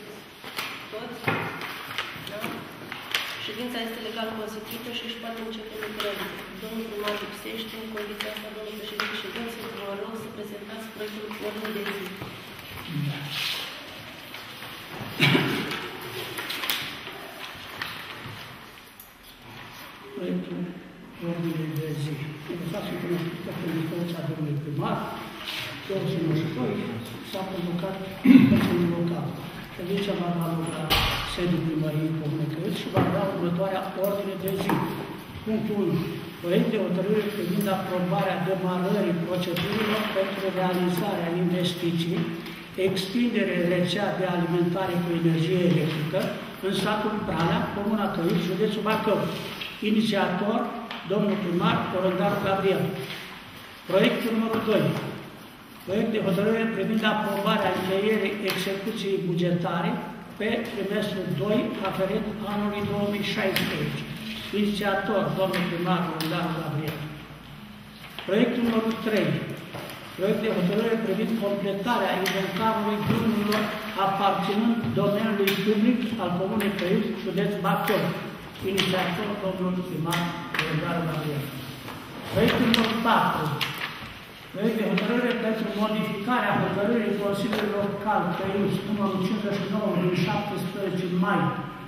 Toți? Da? Ședința este legal constituită și își poate începe lucrările. Domnul primar lipsește, în condiția asta, domnul președinte ședinței, vă rog să prezentați proiectul ordine de zi. Proiectul ordine de zi. Lăsați-mi cunoștință prin dispoziția domnului primar, toți noștri, s-a convocat Consiliul Local. Ședința va avea loc la sediul primăriei Comunei Căiuți și va avea următoarea ordine de zi. Punctul 1. Proiect de hotărâre privind aprobarea demarării procedurilor pentru realizarea investiții, extindere rețea de alimentare cu energie electrică în satul Pralea, Comuna Căiuți, județul Bacău. Inițiator, domnul primar Orândaru Gabriel. Proiectul numărul 2. Proiect de hotărâre privind aprobarea încheierii execuției bugetare pe trimestrul 2 aferent anului 2016. Inițiator, domnul primar Orândaru Gabriel. Proiectul numărul 3. Proiect de hotărâre privind completarea inventarului bunurilor aparținând domeniului public al Comunei Căiuți, județ Bacău. Inițiator, domnul primar Orândaru Gabriel. Proiectul numărul 4. Proiect de hotărâre pentru modificarea hotărârii Consiliului Local Căiuți, numărul 59 din 17 mai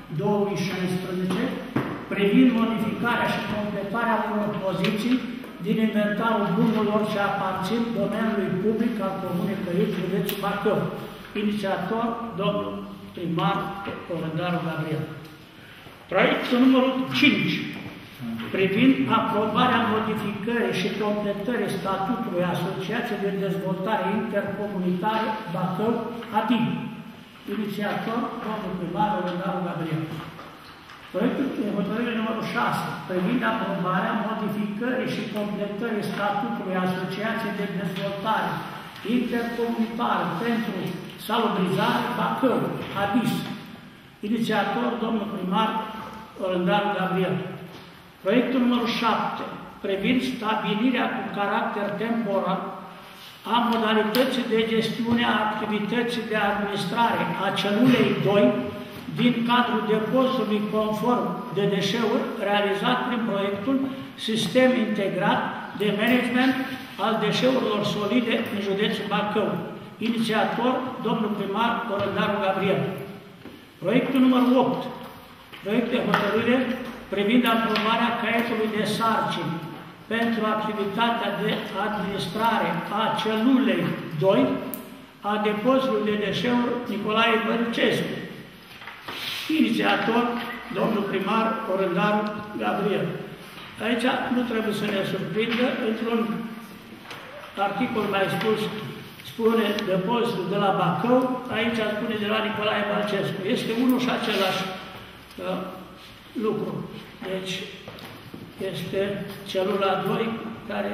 2016, privind modificarea și completarea unor poziții din inventarul bunurilor ce aparțin domeniului public al Comunei Căiuți, județul Bacău. Inițiator, domnul primar Orândaru Gabriel. Proiectul numărul 5, privind aprobarea modificării și completării statutului Asociației de Dezvoltare Intercomunitară Bacău, ADIB. Inițiator, domnul primar Orândaru Gabriel. Proiectul de hotărâre numărul 6, privind aprobarea modificării și completării statutului Asociației de Dezvoltare Intercomunitară pentru Salubrizare Bacău, ADIS. Inițiator, domnul primar Orândaru Gabriel. Proiectul numărul 7, privind stabilirea cu caracter temporar a modalității de gestiune a activității de administrare a celulei 2 din cadrul depozitului conform de deșeuri realizat prin proiectul Sistem Integrat de Management al Deșeurilor Solide în județul Bacău. Inițiator, domnul primar Orândaru Gabriel. Proiectul numărul 8, proiect de hotărâre privind aprobarea caietului de sarcini pentru activitatea de administrare a celulei 2 a depozitului de deșeuri Nicolae Băricescu. Inițiator, domnul primar Orândaru Gabriel. Aici nu trebuie să ne surprindă, într-un articol mai spus, spune depozitul de la Bacău, aici spune de la Nicolae Băricescu. Este unul și același lucru. Deci, este celula 2 care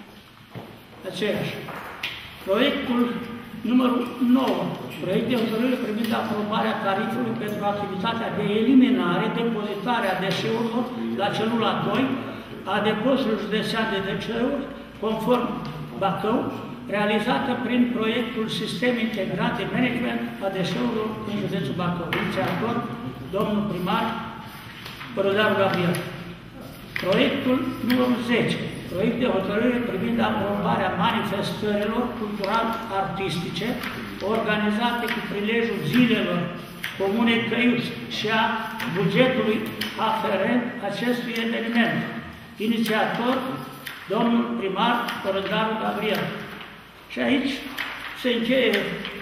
aceeași. Proiectul numărul 9. Proiect de hotărâre privind aprobarea tarifului pentru activitatea de eliminare, depozitare a deșeurilor la celula 2 a depozitului județean de deșeuri, conform Bacău, realizată prin proiectul Sistem Integrat de Management a Deșeurilor în județul Bacău. Inițiator, domnul primar Orândaru Gabriel. Proiectul numărul 10. Proiect de hotărâre privind aprobarea manifestărilor cultural-artistice organizate cu prilejul zilelor Comunei Căiuți și a bugetului aferent acestui eveniment. Inițiator, domnul primar Orândaru Gabriel. Și aici se încheie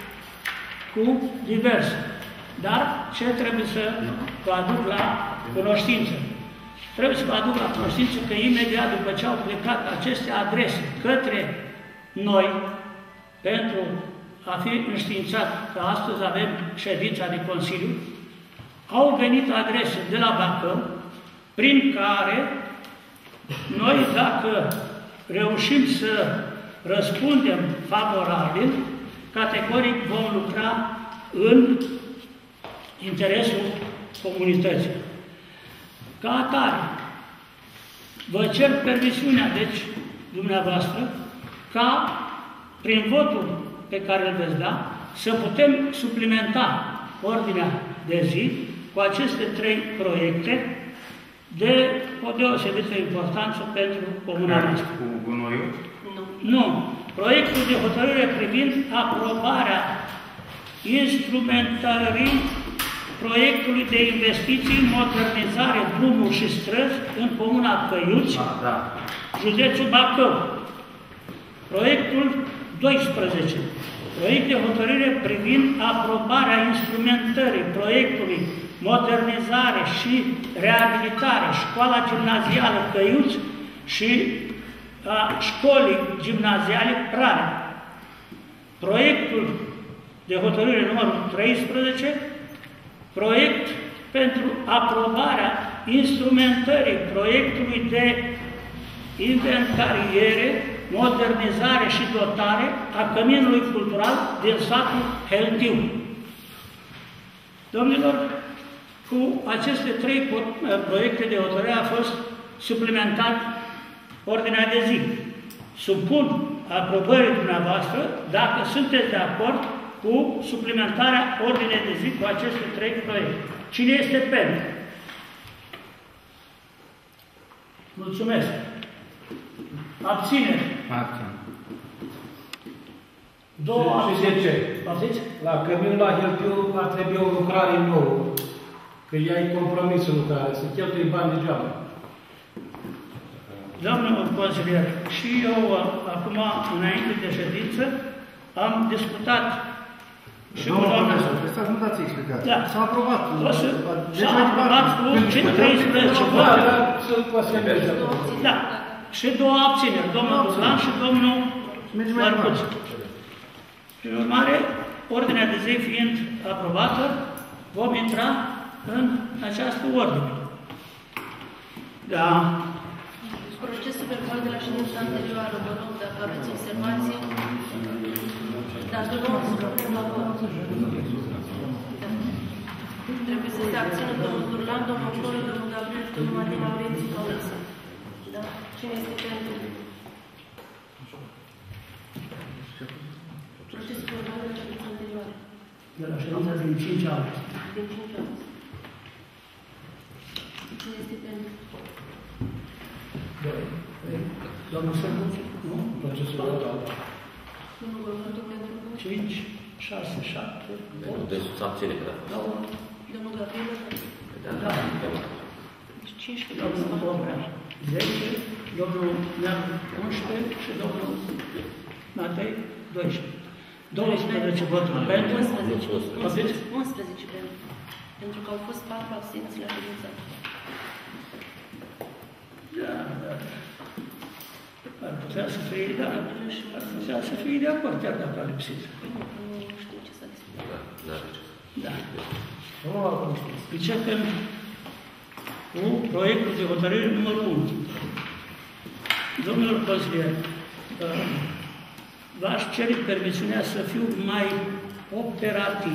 cu diverse. Dar ce trebuie să vă aduc la cunoștință? Trebuie să vă aduc la cunoștință că imediat după ce au plecat aceste adrese către noi, pentru a fi înștiințat că astăzi avem ședința de Consiliu, au venit adrese de la Bacău, prin care noi, dacă reușim să răspundem favorabil, categoric vom lucra în interesul comunității. Ca atare, vă cer permisiunea, deci, dumneavoastră, ca, prin votul pe care îl veți da, să putem suplimenta ordinea de zi cu aceste 3 proiecte de o deosebită importanță pentru comuna noastră. Cu gunoiul? Nu. Proiectul de hotărâre privind aprobarea instrumentării proiectului de investiții, modernizare, drumuri și străzi în comuna Căiuți, județul Bacău. Proiectul 12. Proiect de hotărâre privind aprobarea instrumentării proiectului modernizare și reabilitare școala gimnazială Căiuți și a școlii gimnaziale Prale. Proiectul de hotărâre numărul 13, proiect pentru aprobarea instrumentării proiectului de inventariere, modernizare și dotare a căminului cultural din satul Heltiu. Domnilor, cu aceste 3 proiecte de hotărâre a fost suplimentat ordinea de zi. Supun aprobării dumneavoastră dacă sunteți de acord cu suplimentarea ordinei de zi cu aceste 3 proiecte. Cine este pentru? Mulțumesc. Abțineri. Două abțineri. Și de ce? Poftiți? La căminul la Heltiu ar trebui o lucrare nouă. Că ea e compromis în lucrare, să cheltui bani degeaba. Domnul consilier, și eu acum, înainte de ședință, am discutat și cu doamna... Să nu dați explicații. Da. S-a aprobat. S-a aprobat cu 13 voturi. Da. Și 2 abțineri, domnul Buzlan și domnul Marcuț. Prin urmare, ordinea de zi fiind aprobată, vom intra în această ordine. Da. Procesul verbal de la ședința anterioară, vă rog, dacă aveți observații, dacă nu, supunem la vot. Trebuie să se abțină domnul Durlan, domnul Floră, domnul Gabriel, domnul Martin Laurențiu, Paulisa. Da? Cine este pentru? Procesul verbal de la ședința anterioară. De la ședința din 5 august. Din 5 august. Cine este pentru? Domnul Săruț? Nu? Procesul verbal. Domnul Gorgătu pentru? 5, 6, 7, 8, De susținere, da. 9, Domnul Gabriel? da. 15 Domnul Bobrea, 10, domnul Neamț, 11 și domnul Matei, 12. 12 voturi pentru. 11 pentru. Pentru că au fost 4 absenți la ședința. Da. Ar putea să fie, da, ar putea să fie de acord, chiar dacă a lipsit. Nu știu ce s-a discutat. Da. Începem cu proiectul de hotărâre numărul 1. Domnul consilier, v-aș cere permisiunea să fiu mai operativ.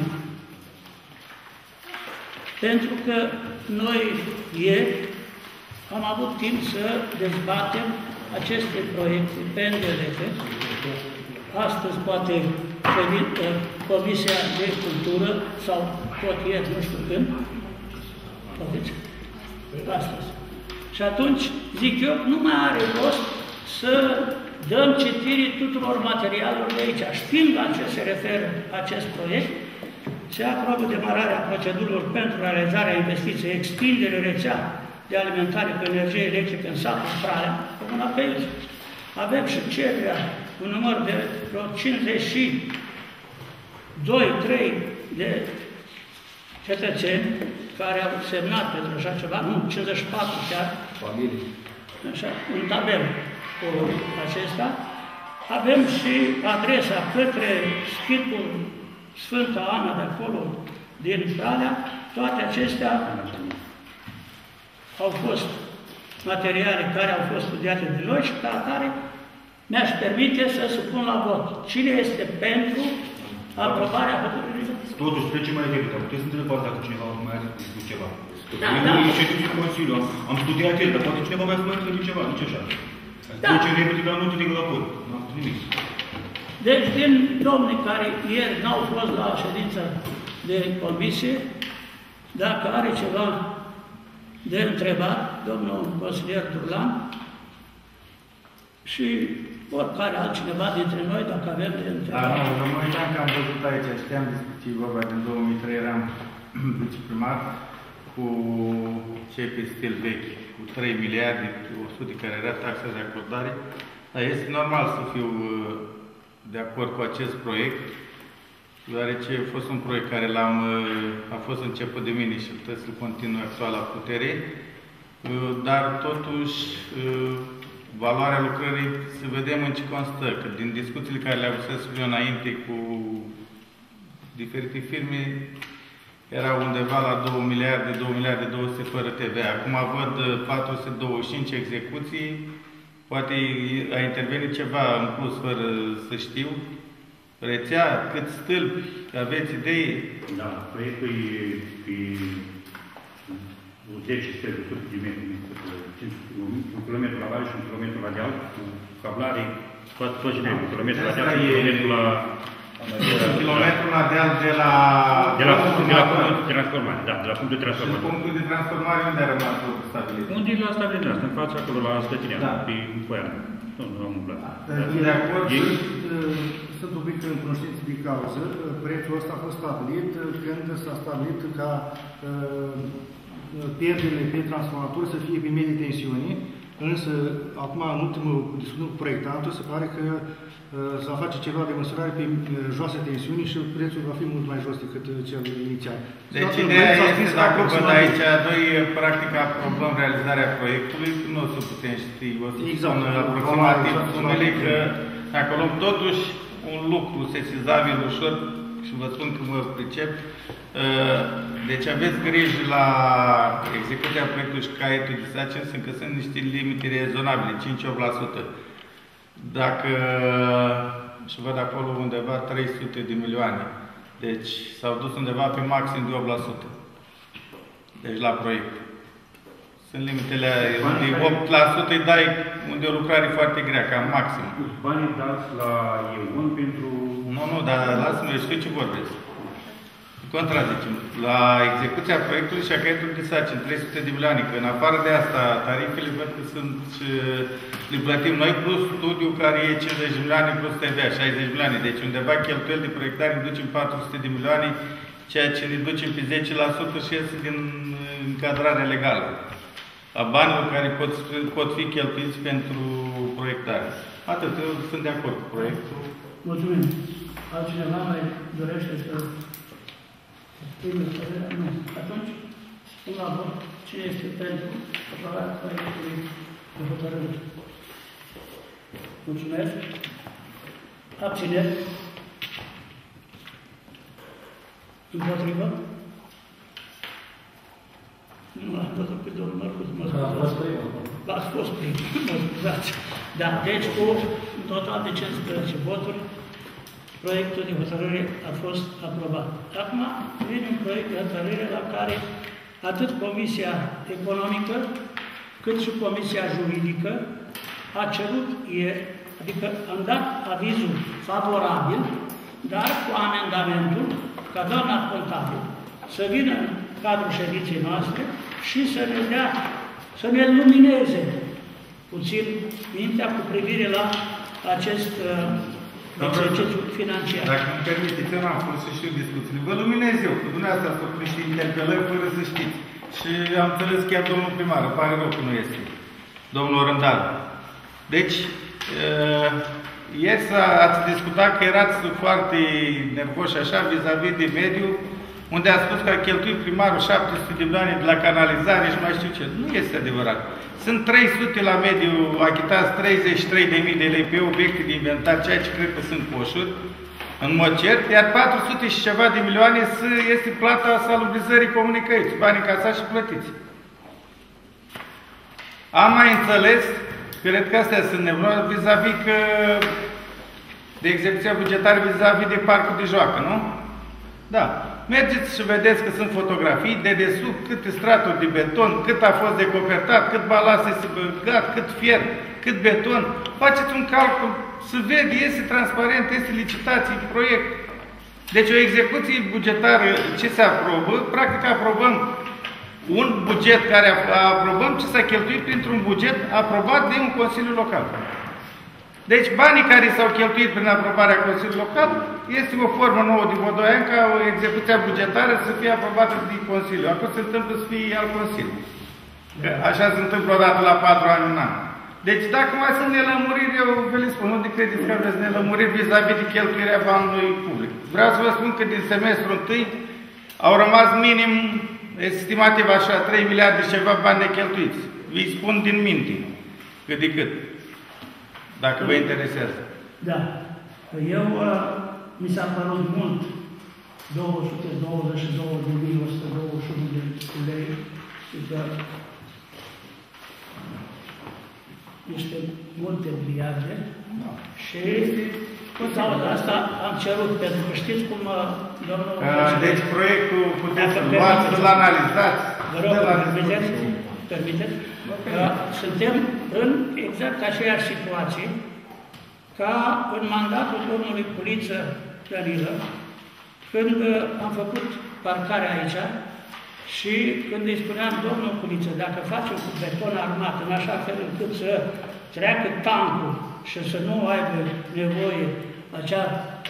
Pentru că noi ieri am avut timp să dezbatem aceste proiecte PNDL. Astăzi poate Comisia de Cultură sau tot ieri, nu știu când. Astăzi. Și atunci, zic eu, nu mai are rost să dăm citire tuturor materialelor de aici. Știm la ce se referă acest proiect. Se aprobă demararea procedurilor pentru realizarea investiției, extindere rețea de alimentare cu energie electrică în satul Pralea, comuna Căiuți. Avem și cererea, un număr de vreo 52-3 de cetățeni care au semnat pentru așa ceva, nu, 54 chiar, Familie. așa, un tabel cu acesta. Avem și adresa către schitul Sfânta Ana de acolo, din Pralea. Toate acestea au fost materiale care au fost studiate de noi și ca atare mi-aș permite să supun la vot. Cine este pentru aprobarea hotărârii? Totuși, trecem mai repede. Puteți să întrebați dacă cineva mai are spus ceva. Da, Eu da. nu știu de Consiliu, am studiat el, dar poate cineva mai să mai ceva, nici așa. Da. Trecem repede, dar nu te dic la vot. N-am nimic. Deci, din domnii care ieri n-au fost la ședința de comisie, dacă are ceva de întrebat, domnul consilier Durlan, și oricare altcineva dintre noi, dacă avem de întrebat. Da, nu, mă uitam că am văzut aici, știam discuții vorba din 2003, eram viceprimar cu cei pe stil vechi, cu 3 miliarde, 100 care era taxa de acordare, dar este normal să fiu de acord cu acest proiect, deoarece a fost un proiect care a fost început de mine și trebuie să-l continui actuala putere, dar totuși valoarea lucrării să vedem în ce constă, că din discuțiile care le-am avut eu înainte cu diferite firme, era undeva la 2 miliarde, 2 miliarde 200 fără TVA. Acum văd 425 execuții, poate a intervenit ceva în plus fără să știu. Rețea, cât stâlpi, aveți idei? Da, proiectul e 10 stâlpi, 100 de metri, un kilometru la vale și un kilometru la deal, cu cablare, tot ce trebuie, un kilometru la deal și un kilometru la... Un kilometru la deal de la... De la punctul de transformare, da, de la punctul de transformare. Și punctul de transformare unde a rămas stabilit? Unde l-a stabilit asta? În fața acolo, la Stătinea, da. Pe Coiană. Nu am umblat. De acord? Sunt un pic în cunoștință de cauză. Prețul ăsta a fost stabilit când s-a stabilit ca pierderile pe transformator să fie pe medii tensiuni, însă acum, în ultimul discuție cu proiectantul, se pare că s-a face ceva de măsurare pe joase tensiuni și prețul va fi mult mai jos decât cel inițial. Deci ideea este, dacă văd aici doi, practic, aprobăm realizarea proiectului, nu o să putem ști, o să spun aproximativ sumele, că dacă luăm totuși un lucru sesizabil ușor, și vă spun că mă pricep, deci aveți grijă la execuția proiectului și caietul de sarcini, că sunt niște limite rezonabile, 5-8%. Dacă, și văd acolo undeva 300 de milioane, deci s-au dus undeva pe maxim de 8%. Deci la proiect. Sunt limitele de 8%, îi dai unde o lucrare foarte grea, cam maxim. Banii dați la EON pentru... Nu, dar lasă-mă, eu știu ce vorbesc. Contrazicem. La execuția proiectului și a caietului de sarcini, 300 de milioane, că în afară de asta, tarifele văd că sunt, le plătim noi plus studiu care e 50 de milioane plus TVA, 60 de milioane. Deci undeva cheltuieli de proiectare ne ducem 400 de milioane, ceea ce ne ducem pe 10% și iese din încadrarea legală a banilor care pot fi cheltuiți pentru proiectare. Atât, eu sunt de acord cu proiectul. Mulțumim. Altcineva mai dorește să exprime părerea? Nu. Atunci, spun la vot cine este pentru aprobarea proiectului de hotărâre. Mulțumesc. Abțineri. Împotrivă. Nu l-am văzut pe domnul Mărcuz, mă scuzați. L-ați fost primul, mă scuzați. Da, deci cu un total de 15 voturi, proiectul de hotărâre a fost aprobat. Acum vine un proiect de hotărâre la care atât Comisia Economică, cât și Comisia Juridică a cerut ieri, adică am dat avizul favorabil, dar cu amendamentul ca doamna contabil să vină în cadrul ședinței noastre și să ne dea, să ne lumineze puțin mintea cu privire la acest exercițiu financiar. Dacă îmi permiteți, eu n-am fost să știu discuțiile. Vă luminez eu, că dumneavoastră ați făcut niște interpelări fără să știți. Și am înțeles chiar domnul primar, îmi pare rău că nu este. Domnul Rândal. Deci, ieri ați discutat că erați foarte nervoși așa vis-a-vis de mediu, unde a spus că a cheltuit primarul 700 de milioane de la canalizare și mai știu ce. Nu este adevărat. Sunt 300 la mediu, achitați 33.000 de lei pe obiecte de inventar, ceea ce cred că sunt coșuri, în mod cert, iar 400 și ceva de milioane este plata salubrizării comunicării, banii casați și plătiți. Am mai înțeles, cred că astea sunt nevroni, vis-a-vis că de execuția bugetară vis-a-vis de parcul de joacă, nu? Da. Mergeți și vedeți că sunt fotografii de desubt, câte straturi de beton, cât a fost decopertat, cât balas este băgat, cât fier, cât beton. Faceți un calcul, să vede, este transparent, este licitație, proiect. Deci o execuție bugetară, ce se aprobă? Practic aprobăm un buget care aprobăm ce s-a cheltuit printr-un buget aprobat de un Consiliu Local. Deci banii care s-au cheltuit prin aprobarea Consiliului Local este o formă nouă de Bodoian ca o execuție bugetară să fie aprobată de Consiliu. Acum se întâmplă să fie al Consiliului. Că așa se întâmplă odată la 4 ani în an. Deci dacă mai sunt nelămuriri, eu vă le spun, unde credeți că aveți nelămuriri vis-a-vis de cheltuirea banului public? Vreau să vă spun că din semestrul întâi au rămas minim, estimativ așa, 3 miliarde și ceva bani necheltuiți. Vi spun din minte, cât de cât. Dacă vă interesează. Da. Eu, mi s-a părut mult 222.121 de lei și că niște multe miliarde și asta am cerut, pentru că știți cum domnul... Deci proiectul puteți să luați, să-l analizați. Vă rog, permiteți, că suntem în exact aceeași situație ca în mandatul domnului Puliță Danilă, când am făcut parcarea aici și când îi spuneam, domnul Puliță, dacă facem cu beton armat în așa fel încât să treacă tancul și să nu aibă nevoie acea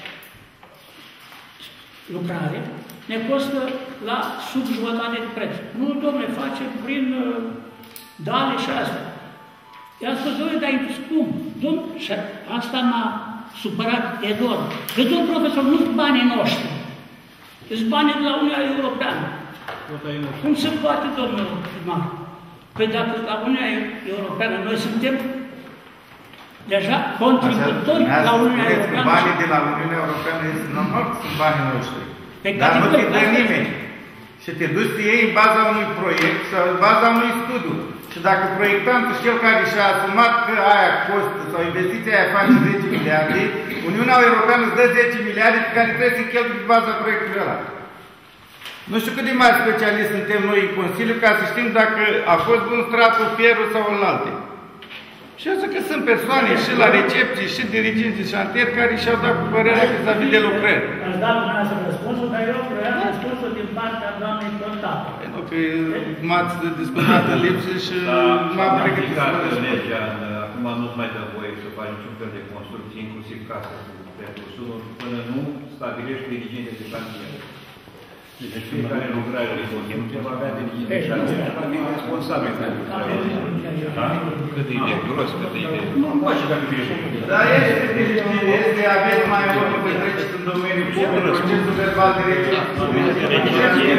lucrare, ne costă la sub jumătate de preț. Nu, domnule, facem prin dale și asta. I-am spus, domnule, dar e scump. Și asta m-a supărat enorm. Că, domnul profesor, nu sunt banii noștri. Sunt banii de la Uniunea Europeană. Cum se poate, domnul primar? Păi dacă la Uniunea Europeană noi suntem deja contributori la Uniunea Europeană. Banii de la Uniunea Europeană este normal că sunt banii noștri. Dar nu te dă nimeni. Și te duci să iei în baza unui proiect sau în baza unui studiu. Și dacă proiectantul și cel care și-a asumat că aia costă sau investiția aia face 10 miliarde, Uniunea Europeană îți dă 10 miliarde pe care trebuie să cheltui pe baza proiectului ăla. Nu știu cât de mari specialiști suntem noi în Consiliu ca să știm dacă a fost bun stratul, fierul sau în alte. Și asta că sunt persoane și la recepții și dirigenți de șantier care și-au dat cu părerea vis-a-vis de lucrări. Ați dat dumneavoastră răspunsul, dar eu vreau răspunsul din partea doamnei Contabil. Pentru că m-ați discutat în lipsă și m-am pregătit să vă răspund. Acum nu-ți mai dă voie să faci niciun fel de construcție, inclusiv casă pentru sunul, până nu stabilești dirigente de șantier. Deci fiecare lucrare de contribuție va avea dirigente de șantier, va fi responsabil pentru lucrare. Cât de idee, gros, cât de idee. Nu îmi place dacă fie. Dar este, aveți mai mult că treceți în domeniul public, procesul verbal de recepție.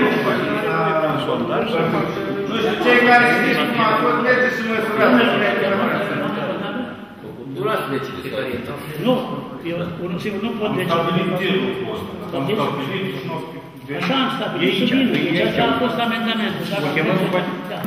Nu știu, cei care știți cum a fost, mergeți și măsurați. Nu l-ați decis. Nu, eu unul singur nu pot deci. Așa am stabilit și bine, deci așa a fost amendamentul. Da.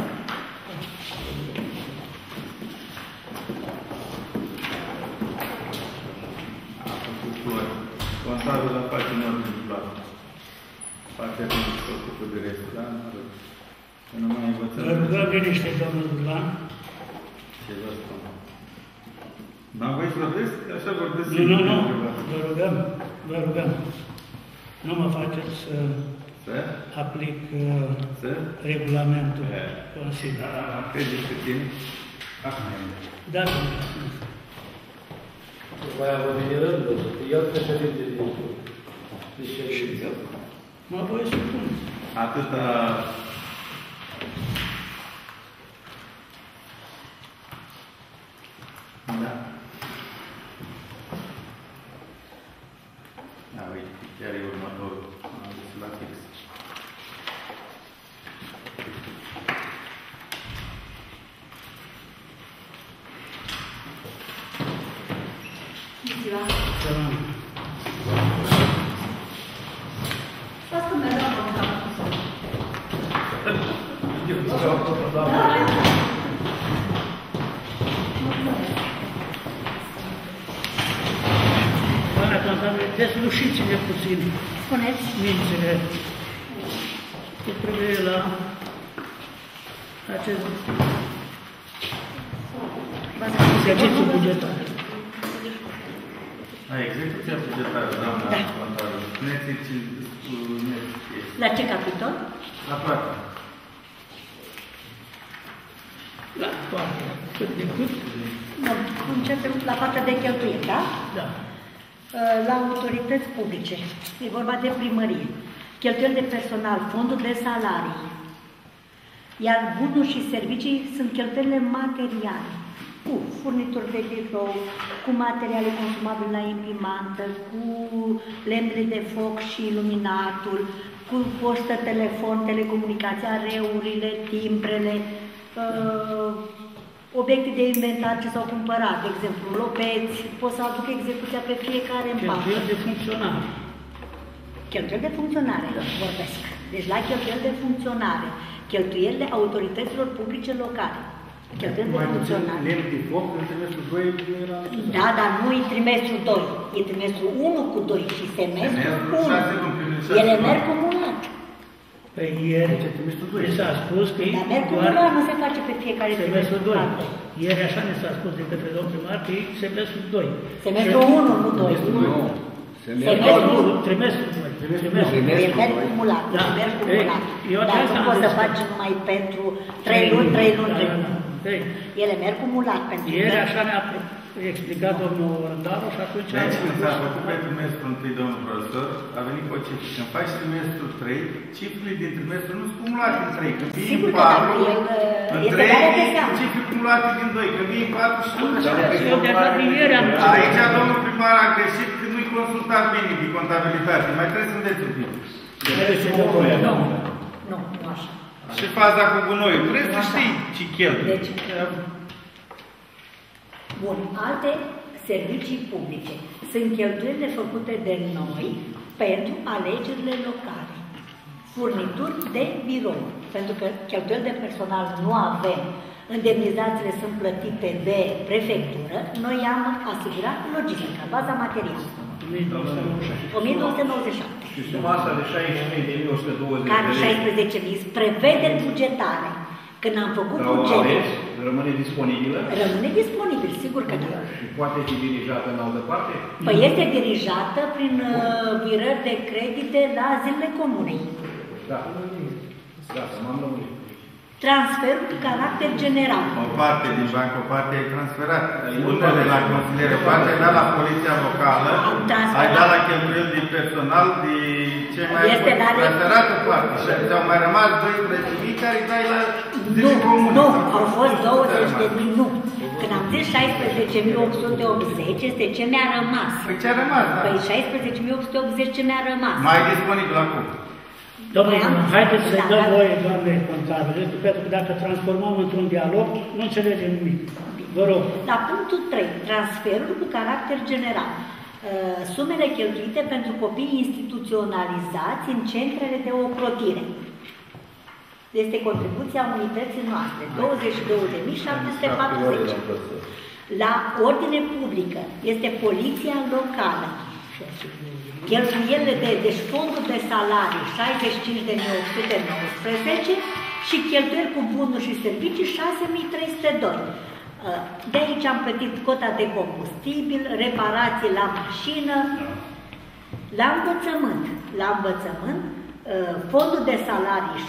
Contabil la face în ordine de plată. Partea de făcut de restul, da? Să nu mai învățăm. Vă rugăm liniște, domnul Dulan. Ce vă spun? N-am voie să vorbesc? Așa vorbesc. Nu. Vă rugăm. Nu mă faceți să aplic regulamentul Consiliului. Credeți pe tine? Da. Mai avem de rândul, el președinte de ședință. Mă voi spune. Atâta... Da. Da, uite, chiar e următorul. Am zis la fix. Stați că mi-a dat contact. Doamna Contabil, deslușiți-ne puțin. Spuneți. Mințele cu privire la acest exercițiu bugetar. Execuția bugetară, doamna contabilă. Spuneți-ți La ce capitol? la plată. La toate. Cât de cât? Bun, începem la partea de cheltuieli, da? Da. La autorități publice. E vorba de primărie. Cheltuieli de personal, fondul de salarii. Iar bunuri și servicii sunt cheltuielile materiale. Cu furnituri de birou, cu materiale consumabile la imprimantă, cu lemnele de foc și iluminatul, cu poștă, telefon, telecomunicația, reurile, timbrele, obiecte de inventar ce s-au cumpărat, de exemplu, lopeți, pot să aduc execuția pe fiecare în parte. Cheltuieli de funcționare. Cheltuieli de funcționare, vorbesc. Deci la cheltuieli de funcționare, cheltuielile autorităților publice locale. Cheltuieli de funcționare. Lemn de foc, în trimestrul 2 era... Da, dar nu e trimestrul 2, e trimestrul 1 cu 2 și semestrul 1. Ele merg cumulat. Păi ieri s-a spus că Dar merg cumulat, nu se face pe fiecare semestrul 2. parte. Ieri așa ne s-a spus de către domnul primar că e semestrul 2. Semestrul 1, nu 2. Trimestrul 2. Ele merg cumulat, Da. merg cumulat. Eu Dar asta nu am poți să zis. faci numai pentru 3 luni, 3 luni, 3 luni. Ei, Ele merg cumulat pentru Ieri așa ne-a explicat domnul Rândaru și atunci... Deci când s-a făcut pe trimestrul 1, domnul profesor, a venit cu o cifră. Când faci trimestrul 3, cifrele din trimestru nu sunt cumulate în 3. Când vii în 4, în 3, cifre cumulate din 2. Când vii în 4 și tot așa. Eu de fapt din ieri am... Aici domnul primar a greșit că nu-i consultat bine de contabilitate. Mai trebuie să înveți un pic. Nu, Nu, nu așa. Și faza cu gunoiul. Trebuie să știi ce cheltui. Deci, bun, alte servicii publice sunt cheltuielile făcute de noi pentru alegerile locale. Furnituri de birou, pentru că cheltuieli de personal nu avem, indemnizațiile sunt plătite de prefectură, noi am asigurat logistica, baza materială. 1297. Și suma asta de 63.120 Care 16.000 prevederi bugetare. Când am făcut Dar o bugetul, aveți? Rămâne disponibilă? rămâne disponibil, sigur că da. Și poate fi dirijată în altă parte? Păi este dirijată prin virări de credite la zilele comunei. Da. Gata, m-am lămurit. Transferul cu caracter general. O parte din bancă, o parte ai transferat. Unele la consiliere, o parte ai dat la poliția locală, ai dat la cheltuieli de personal, de ce mai Este la transferat o parte. Și ți-au mai rămas 12.000 care îi dai la Nu, zile comune. nu, au fost 20.000, nu. Când am zis 16.880, este ce mi-a rămas. Păi ce a rămas, da? Păi 16.880 ce mi-a rămas. Mai e disponibil acum. Domnule, haideți să-i dăm Da. voie, doamne contabile, pentru că dacă transformăm într-un dialog, nu înțelegem nimic. Vă rog. La punctul 3, transferul cu caracter general. Sumele cheltuite pentru copii instituționalizați în centrele de ocrotire. Este contribuția unității noastre, 22.740. La ordine publică este poliția locală. Cheltuielile deci fondul de salarii 65.819 și cheltuieli cu bunuri și servicii 6.302. De aici am plătit cota de combustibil, reparații la mașină, la învățământ, fondul de salarii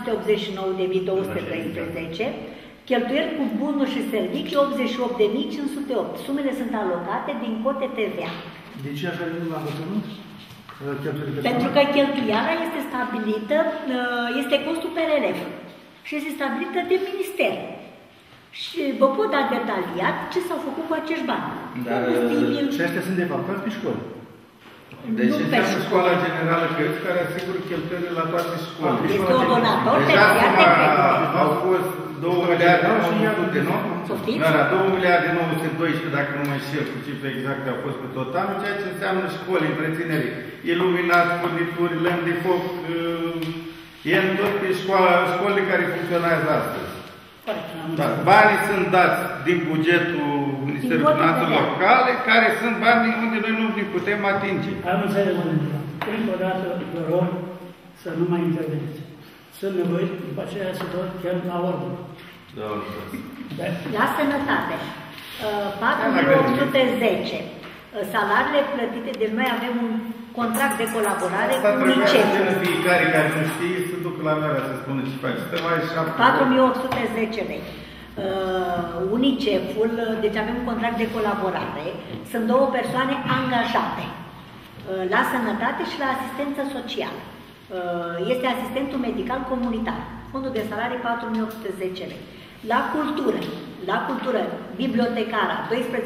789.213, cheltuieli cu bunuri și servicii 88.508. Sumele sunt alocate din cote TVA. De ce așa nu la învățământ? Pentru că cheltuiala este stabilită, este costul per elev și este stabilită de minister. Și vă pot da detaliat ce s-au făcut cu acești bani. Și astea sunt defalcați pe școli. Deci Nu înseamnă pe școala generală Căuți care asigură cheltuielile la toate școlile. Este un donator Deja terțiar de credite. au fost 2 miliarde 900, nu? Poftiți? Nu era 2 miliarde 912, dacă nu mai știu cu cifre exacte au fost pe tot anul, ceea ce înseamnă școli, întreținere, iluminat, furnituri, lemn de foc, e în tot pe școlile care funcționează astăzi. Da, banii sunt dați din bugetul Ministerului Finanțelor Locale, care sunt banii unde noi nu ne putem atinge. Am înțeles, domnule. Încă o dată vă rog să nu mai interveniți. Sunt nevoit, după aceea să dau chiar la ordine. La sănătate, 4.810. salariile plătite, deci noi avem un contract de colaborare Asta cu trebuia UNICEF. să fiecare care nu știe să ducă la mea să spună ce face. Să mai 4810 lei. UNICEF-ul, deci avem un contract de colaborare, sunt două persoane angajate la sănătate și la asistență socială. Este asistentul medical comunitar. Fondul de salarii 4810 lei. La cultură, bibliotecara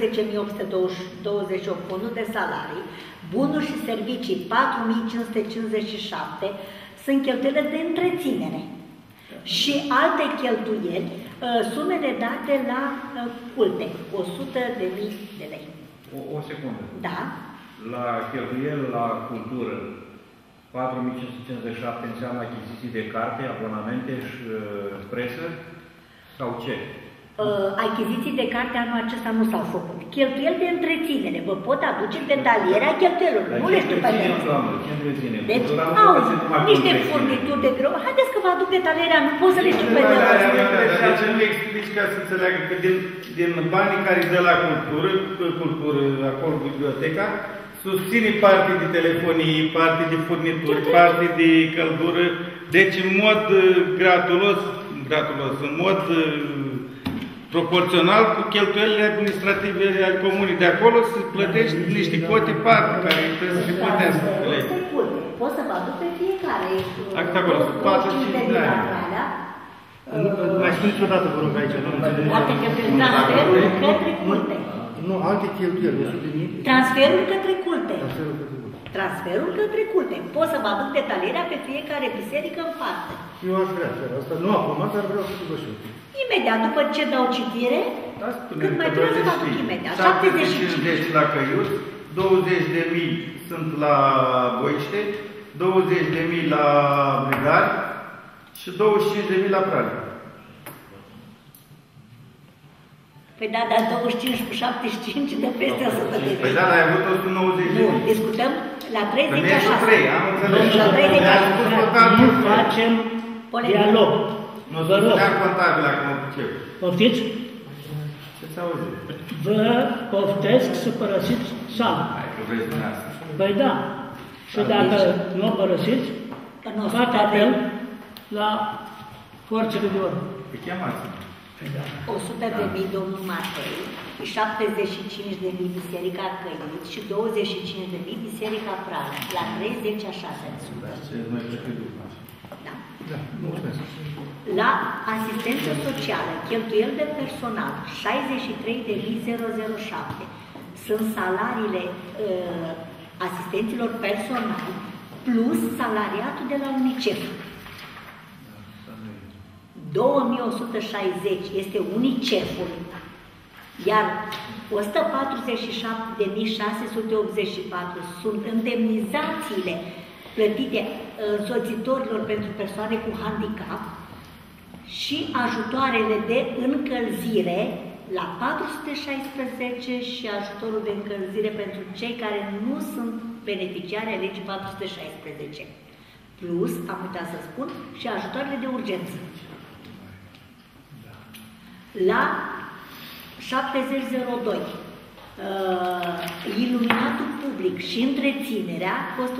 12.828 fondul de salarii, bunuri și servicii 4.557 sunt cheltuielile de întreținere și alte cheltuieli, sumele date la culte, 100.000 de lei. O secundă. Da? La cheltuieli la cultură, 4.557 înseamnă achiziții de carte, abonamente și presă sau ce? Achiziții de carte anul acesta nu s-au făcut. Cheltuieli de întreținere. Vă pot aduce detalierea cheltuielor. Nu le știu pe tine. Deci au niște furnituri de birou. Haideți că vă aduc detalierea, nu pot să le știu pe tine. De ce nu explici ca să înțeleagă că din banii care îi dă la cultură, acolo biblioteca, susține parte de telefonie, parte de furnituri, parte de căldură, deci în mod gratulos, în mod proporțional cu cheltuielile administrative ale comunii. De acolo se plătești niște cote parte care trebuie să se plătească. Pot să vă aduc pe fiecare. Acolo, 45 de ani. Mai spuneți o dată, vă rog, aici. Alte cheltuieli, transferul către culte. Nu, alte cheltuieli, 100.000. Transferul către culte. Transferul către culte. Pot să vă aduc detalierea pe fiecare biserică în parte. Eu aș vrea, asta nu acum, dar vreau să vă știu. Imediat, după ce dau citire, cât mai trebuie să vă aduc imediat. 75 la Căiuți, 20.000 sunt la Boiște, 20.000 la Brigari și 25.000 la Praga. Păi da, dar 25 cu 75 de peste 100 de. Păi da, dar ai avut 190 de. Nu, discutăm la 30 de așa. 3, am înțeles. La 30 de așa. Nu facem dialog. Nu sunt dea contabil acum cu ce. Poftiți? Ce-ți auzi? Vă poftesc să părăsiți sala. Hai că vrei dumneavoastră. Păi da. Și dacă nu o părăsiți, fac apel la forțele de ordine. Pe chemați-mă. 100.000 domnul Matei, 75.000 Biserica Căiuți și 25.000 Biserica Praga, la 30 așa se sunt. Da. La asistență socială, cheltuieli de personal, 63.007. Sunt salariile asistenților personali plus salariatul de la UNICEF. 2160 este UNICEF-ul, iar 147.684 sunt indemnizațiile plătite însoțitorilor pentru persoane cu handicap și ajutoarele de încălzire la 416 și ajutorul de încălzire pentru cei care nu sunt beneficiari ai legii 416. Plus, am uitat să spun, și ajutoarele de urgență. La 7002, iluminatul public și întreținerea costă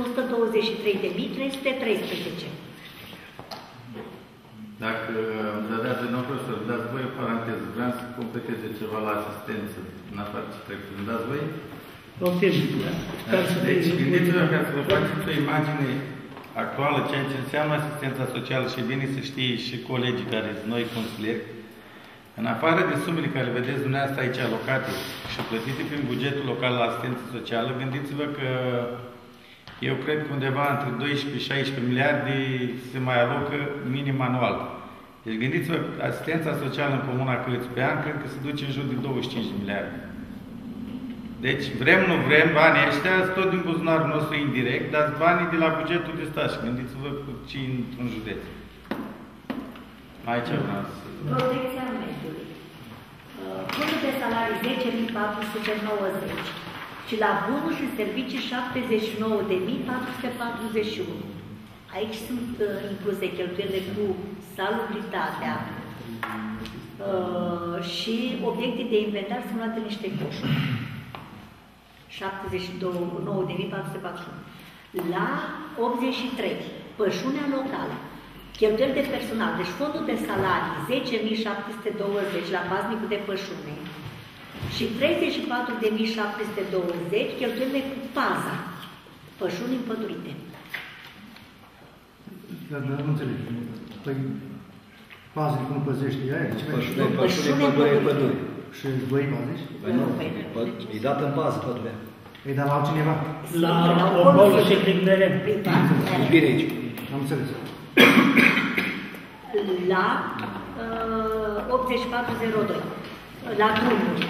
123.313. Dacă îmi dădeați de nou, profesor, dați voi o paranteză. Vreau să completeze ceva la asistență, în afară ce trecut. Îmi dați voi? Optim. Deci, gândiți-vă ca să vă faceți o imagine actuală, ceea ce înseamnă asistența socială și bine să știe și colegii care sunt noi consilieri. În afară de sumele care vedeți dumneavoastră aici alocate și plătite prin bugetul local la asistență socială, gândiți-vă că eu cred că undeva între 12 și 16 miliarde se mai alocă minim anual. Deci gândiți-vă, asistența socială în Comuna Căiuți pe an, cred că se duce în jur de 25 de miliarde. Deci, vrem, nu vrem, banii ăștia sunt tot din buzunarul nostru indirect, dar banii de la bugetul de stat și gândiți-vă cu ce într-un județ. Aici vreau să... Protecția mediului. Fondul de salarii 10.490 și la bunuri și servicii 79.441. Aici sunt incluse cheltuielile cu salubritatea și obiecte de inventar sunt luate niște coșuri. 79.441. La 83, pășunea locală, cheltuieli de personal, deci fondul de salarii 10.720 la paznicul de pășune și 34.720 cheltuielile cu paza, pășuni împădurite. Dar nu înțeleg. Păi, paznic nu păzește ea? Pășune împădurite. Și voi păzești? Păi nu, e dat în pază pădurea. E dat la altcineva? La Obolu și Grigmeren. Bine aici. Am înțeles. La 8402, la drumuri,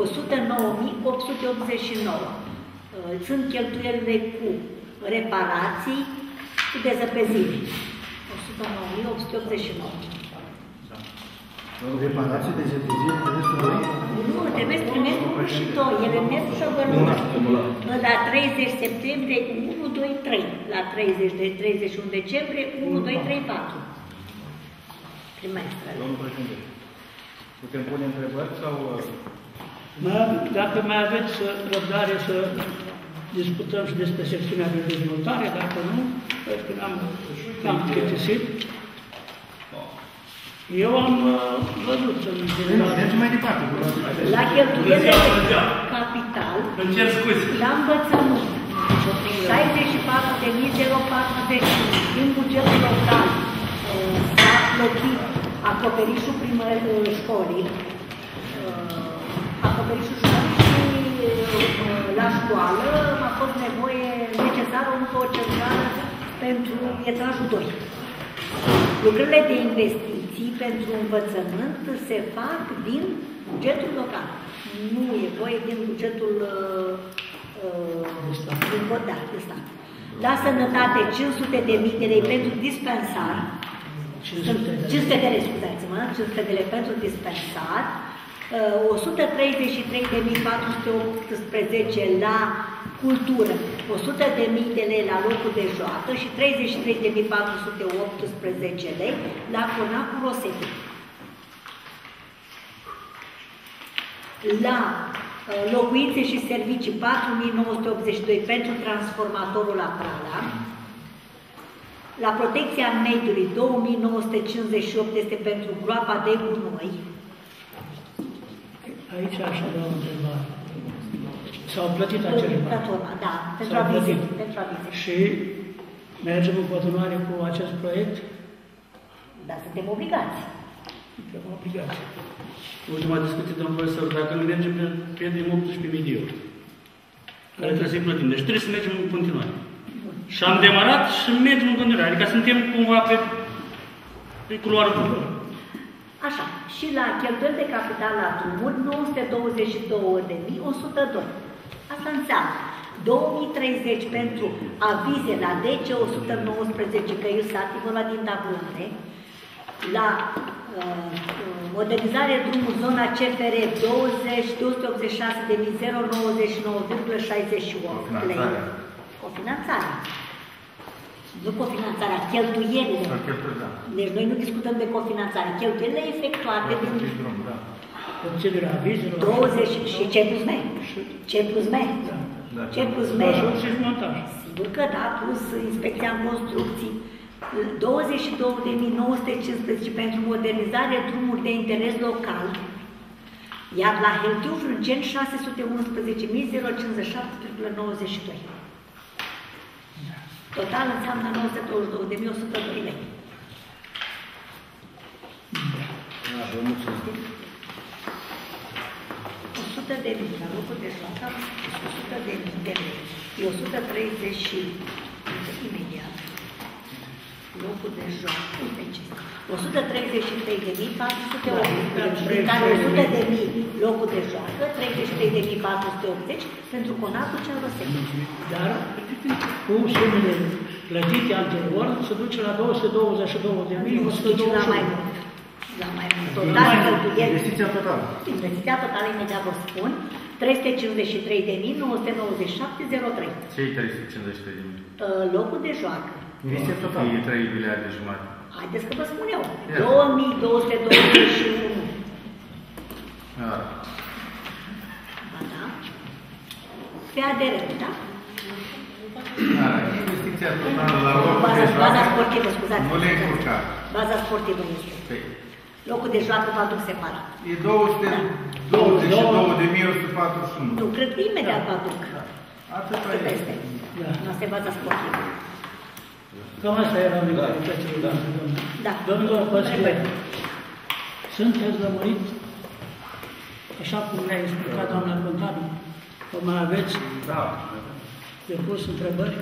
109.889. Sunt cheltuielile cu reparații, cu dezăpezire. 109.889. Reparații, dezăpezire, trebuie să doi? Nu, trebuie să primesc unul și doi. Ele merg și la 30 septembrie 1, 2, 3. La 31 decembrie 1, 2, 3, 4. Trimestrele. Domnul președinte, putem pune întrebări sau... Dacă mai aveți răbdare să discutăm și despre secțiunea de dezvoltare, dacă nu, cred că n-am plictisit. Eu am văzut în general. Mergem mai departe. La cheltuielile capital, la învățământ, 64.040 din bugetul local s-a plătit acoperișul școlii, și la școală a fost nevoie necesară încă o centrală pentru etajul 2. Lucrările de investiții pentru învățământ se fac din bugetul local. Nu e voie din bugetul de stat. La sănătate, 500.000 de lei pentru dispensar. 500 de lei, scuzați-mă, 500 de lei pentru dispensar. 133.418 la cultură, 100.000 de lei la locul de joacă și 33.418 lei la Conacul Rosetti. La locuințe și servicii, 4.982 pentru transformatorul la Prada. La protecția mediului, 2.958 este pentru groapa de gunoi. Aici aș avea o întrebare. S-au plătit acele bani? Da, pentru avize. Și mergem în continuare cu acest proiect? Da, suntem obligați. Suntem obligați. Ultima discuție, domnul profesor, dacă nu mergem, pierdem 18.000 de euro, care trebuie să-i plătim. Deci trebuie să mergem în continuare. Și am demarat și mergem în continuare. Adică suntem cumva pe culoarul bună. Așa, și la cheltuieli de capital la drumuri, 922.102. Asta înseamnă 2030 pentru avize la DC 119 căiuri sativă la din tablare, la modernizare drumuri zona CFR 286.099,68 lei. Cofinanțarea. Nu cofinanțarea, cheltuielile. Deci noi nu discutăm de cofinanțare. Cheltuielile efectuate din... Obținerea avizelor. 20 și C plus M. C plus M. C plus M. Sigur că da, plus inspecția în construcții. 22.915 pentru modernizare drumuri de interes local. Iar la Heltiu Frângeni 611.057,92. Total înseamnă 922.102 lei. Da, vă mulțumesc. 100 de mii, la locul de joacă, 100 de mii de lei. E 130 și imediat. Locul de joacă, uite ce este. 133.480, din care 100.000 locul de joacă, 33.480 pentru Conacul cel Rosetti. Dar cu sumele plătite anterior se duce la 222.100. Se duce la mai mult. La mai mult. Total, investiția totală. Investiția totală, imediat vă spun, 353.997,03. Ce-i 353.000? Locul de joacă. Investiția totală. E 3 miliarde jumate. Haideți că vă spun eu. 2.221. Ba da? pe ADR, da? Da, investiția totală la locul de joacă. Baza sportivă, scuzați. Nu le încurcat. Baza sportivă este. Locul de joacă vă aduc separat. E 222.141. Nu, cred că imediat vă aduc. Atâta este. Nu, asta e baza sportivă. Cam asta era necesitățile, Da. Domnilor păstori, sunteți lămuriți? Așa cum ne-a explicat doamna contabil, că mai aveți de pus întrebări?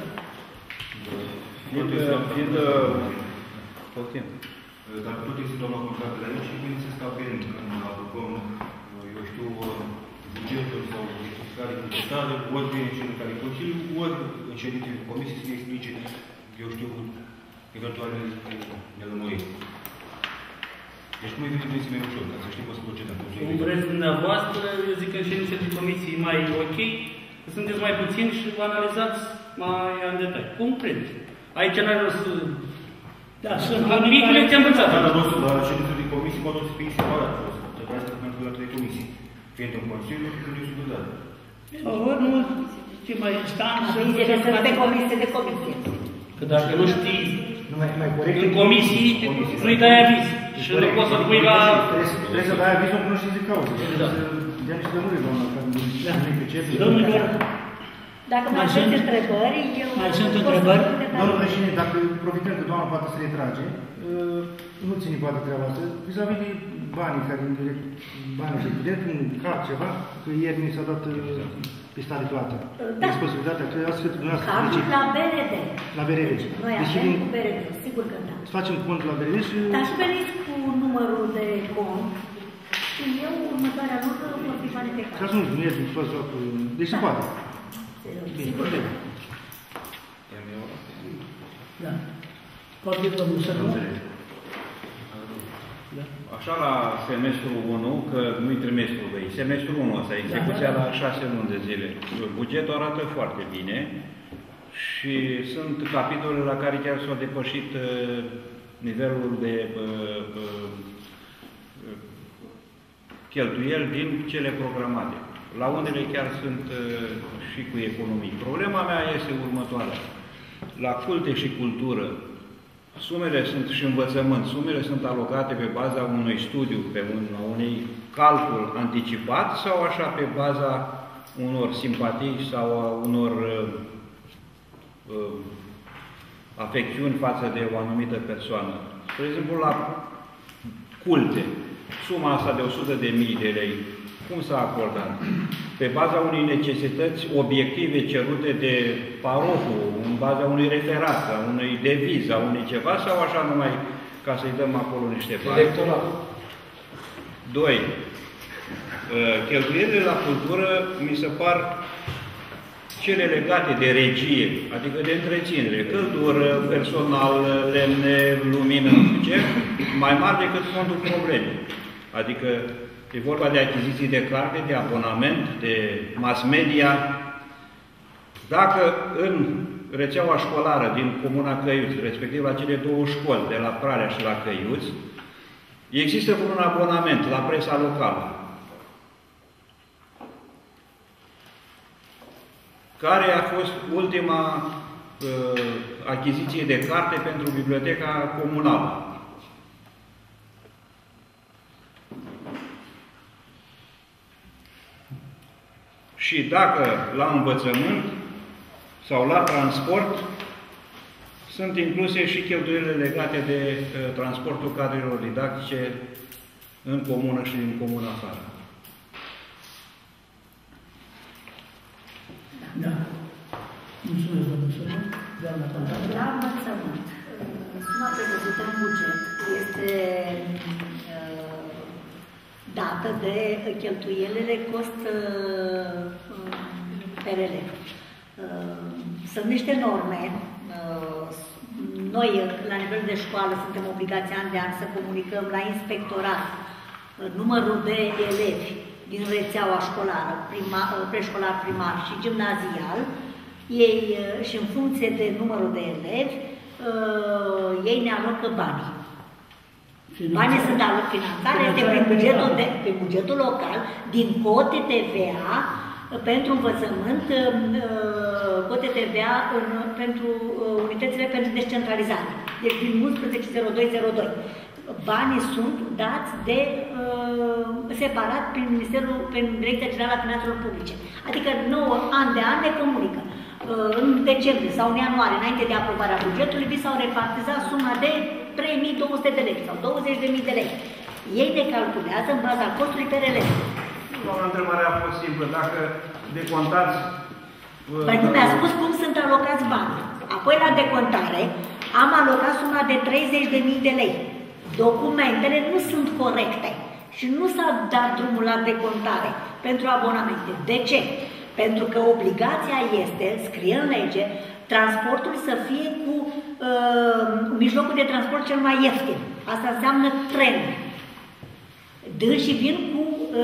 Dacă tot este doamna contabil aici, bineînțeles că avem, când aprobăm, eu știu, bugetul sau justificare bugetară, ori vine și în care Consiliu, ori în ședințe de comisie să ne explice, eu știu, eventuale nelămuriri. Deci cum e trebuie să mai ușor, ca să știm cum să procedăm. Cum vreți dumneavoastră, eu zic că în ședințe de comisie e mai ok, că sunteți mai puțini și vă analizați mai în detaliu. Cum credeți? Aici n-ai rost să... Da, sunt Micule ți-am învățat. La ședințe de comisie poate să fie separat. Trebuia să pentru la 3 comisii. Fie într-un Consiliu, fie într-un subordonat. Ori nu, ce mai instanță... Avizele sunt pe comisie de comisie. Că dacă nu știi, în comisii, nu-i dai aviz. Și nu poți să pui la... Trebuie să dai avizul până și de cauză. Da. Dăm și de mâine, doamna, că nu-i pricepe. Domnilor, dacă mai aveți întrebări, eu... Mai sunt întrebări? Domnul președinte, dacă profităm că doamna poate să retrage, nu ține poate treaba asta, vis-a-vis de banii care banii de student, un card, ceva, că ieri mi s-a dat pista de plată. Da. Responsabilitatea că astfel dumneavoastră Cardul la BRD. La BRD. Noi avem cu BRD, sigur că da. Să facem cont la BRD și... Dar și veniți cu numărul de cont și eu, următoarea lună, vor fi banii pe card. Ca să nu spuneți, deci se poate. Sigur că da. Da. Poate domnul să nu? Așa la semestrul 1, că nu-i trimestrul 2, semestrul 1 ăsta, execuția la 6 luni de zile. Bugetul arată foarte bine și sunt capitole la care chiar s-a depășit nivelul de cheltuieli din cele programate. La unele chiar sunt și cu economii. Problema mea este următoarea. La culte și cultură, sumele sunt și învățământ, sumele sunt alocate pe baza unui studiu, pe unui calcul anticipat sau așa pe baza unor simpatii sau a unor afecțiuni față de o anumită persoană. De exemplu, la culte, suma asta de 100.000 de lei, cum s-a acordat? Pe baza unei necesități obiective cerute de parohul, în baza unui referat, a unui deviz, a unui ceva, sau așa numai ca să-i dăm acolo niște bani? Electoral. 2. Cheltuielile la cultură mi se par cele legate de regie, adică de întreținere, căldură, personal, lemne, lumină, nu știu ce, mai mari decât fondul problemei. Adică e vorba de achiziții de carte, de abonament, de mass media. Dacă în rețeaua școlară din Comuna Căiuți, respectiv la cele două școli, de la Prarea și la Căiuți, există un abonament la presa locală, care a fost ultima achiziție de carte pentru biblioteca comunală. Și dacă la învățământ sau la transport sunt incluse și cheltuielile legate de transportul cadrelor didactice în comună și în comună afară. Da. Mulțumesc, domnul Sănă. Doamna Contabilă. La învățământ, suma prevăzută în buget este dată de cheltuielile cost per elev. Sunt niște norme. Noi, la nivel de școală, suntem obligați an de an să comunicăm la inspectorat numărul de elevi din rețeaua școlară, preșcolar, primar și gimnazial. Ei, și în funcție de numărul de elevi, ei ne alocă banii. Banii sunt finanțare, este prin bugetul local, din cote TVA, pentru învățământ, cote TVA pentru unitățile pentru descentralizare. Deci din 11.02.02. Banii sunt dați de separat prin Direcția Generală a Finanțelor Publice. Adică 9 ani de an ne comunică. În decembrie sau în ianuarie, înainte de aprobarea bugetului, vi s-au repartizat suma de 3.200 de lei sau 20.000 de lei. Ei ne calculează în baza costului pe relev. Întrebarea a fost simplă. Dacă decontați... Păi nu mi-a spus cum sunt alocați banii. Apoi la decontare am alocat suma de 30.000 de lei. Documentele nu sunt corecte și nu s-a dat drumul la decontare pentru abonamente. De ce? Pentru că obligația este, scrie în lege, transportul să fie cu mijlocul de transport cel mai ieftin. Asta înseamnă trenul. Dânsii vin cu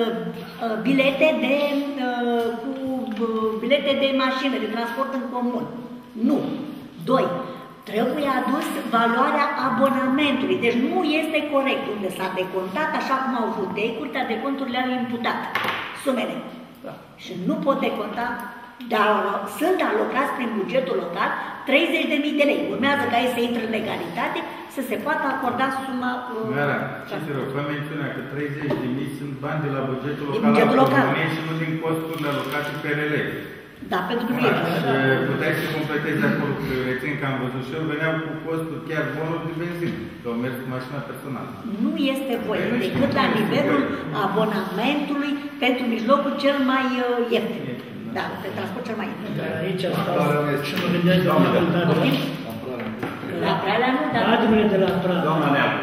bilete de mașină, de transport în comun. Nu. 2. Trebuie adus valoarea abonamentului. Deci nu este corect unde s-a decontat, așa cum au vrut ei, Curtea de Conturi le-au imputat sumele. Și nu pot deconta, dar sunt alocați prin bugetul local 30.000 de lei. Urmează ca ei să intre în legalitate, să se poată acorda suma... Gara, ce te rog, vă menționa că 30.000 sunt bani de la bugetul local al și nu din costurile alocate pe relev. Da, pentru că nu e. Puteai să completezi acolo, că rețin că am văzut și eu, veneau cu costul chiar bonul de benzină, că au mers cu mașina personală. Nu este voie, decât la nivelul abonamentului pentru mijlocul cel mai ieftin. Da, pe transport cel mai ieftin. Aici stau și mă gândesc, doamna contabilă. La Prealea nu, dar... Cadrele de la Prealea. Doamna Neamă,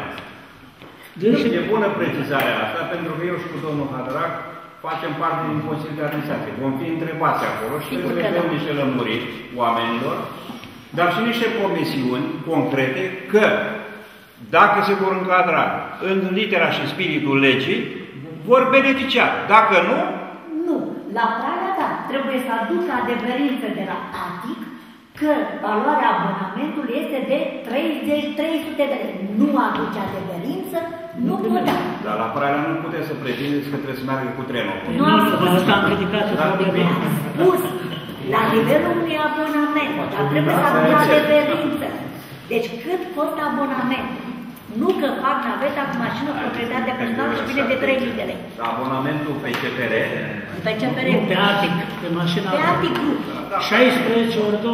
e bună precizarea asta, pentru că eu și cu domnul Hadrac facem parte din Consiliul de Administrație. Vom fi întrebați acolo și trebuie să dăm niște lămuriri oamenilor, dar și niște promisiuni concrete că dacă se vor încadra în litera și spiritul legii, vor beneficia. Dacă nu... Nu. La Prealea, da. Trebuie să aducă adeverință de la ATIC că valoarea abonamentului este de 300 de lei. Nu aduce adeverință, nu pot da. Dar la Prealea nu puteți să pretindeți că trebuie să meargă cu trenul. Nu am spus. Asta am criticat. Am spus la nivelul unui abonament, dar trebuie să aducă adeverință. Deci cât costă abonamentul? Nu că fac naveta cu mașină proprietate personală și vine de 3.000 de lei. Abonamentul pe CPR? Pe CPR. Pe ATIC, pe mașina. Pe ATIC Group. 16 ori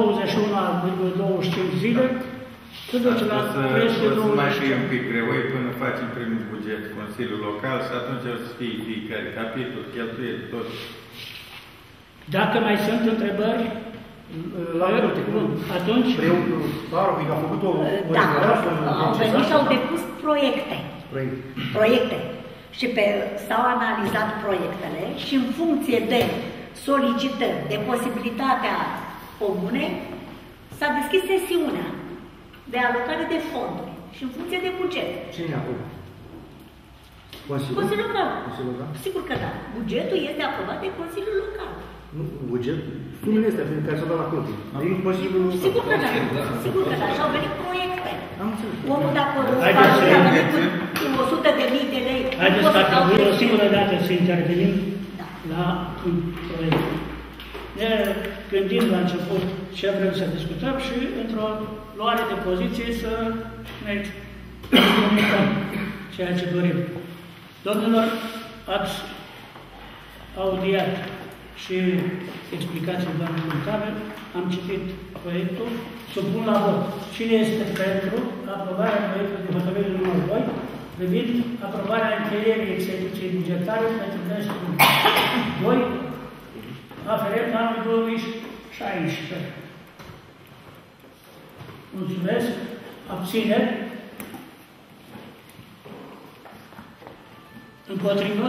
21,25 zile, se duce la prețul de 20. Să mai fie un pic greoi până facem primul buget Consiliul Local și atunci o să fie fiecare capitol, cheltuieli, tot. Dacă mai sunt întrebări, atunci... Preotul Barovic a făcut o au venit și au depus proiecte. Și s-au analizat proiectele și în funcție de solicitări, de posibilitatea comunei, s-a deschis sesiunea de alocare de fonduri și în funcție de buget. Cine e acolo? Consiliul Local. Sigur că da. Bugetul este aprobat de Consiliul Local. Nu, buget? Sumele astea prin care s-au dat la cote. Sigur că da. Sigur că da. Și au venit proiecte. Am înțeles. Omul dacă cu 100.000 de lei. Haideți să trebuie o singură dată să intervenim la un proiect. Ne gândim la început ce vrem să discutăm și într-o luare de poziție să ne comunicăm ceea ce dorim. Domnilor, ați audiat și explicații doamnei contabil, am citit proiectul, supun la vot. Cine este pentru aprobarea proiectului de hotărâre numărul 2, privind aprobarea încheierii execuției bugetare pentru versul 2, aferent anul 2016. Mulțumesc. Abțineri. Împotrivă.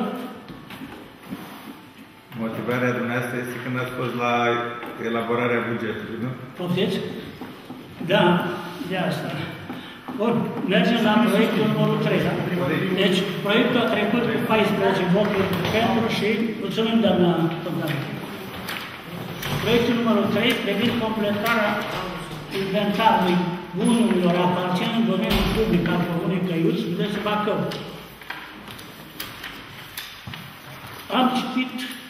Motivarea dumneavoastră este când ați fost la elaborarea bugetului, nu? Poftiți? Da, de asta. Bun, mergem la proiectul numărul 3. Deci, proiectul a trecut cu 14 voturi pentru și mulțumim, doamna contabil. Proiectul numărul 3 privind completarea inventarului bunurilor aparținând în domeniul public al Comunei Căiuți, județul Bacău. Am citit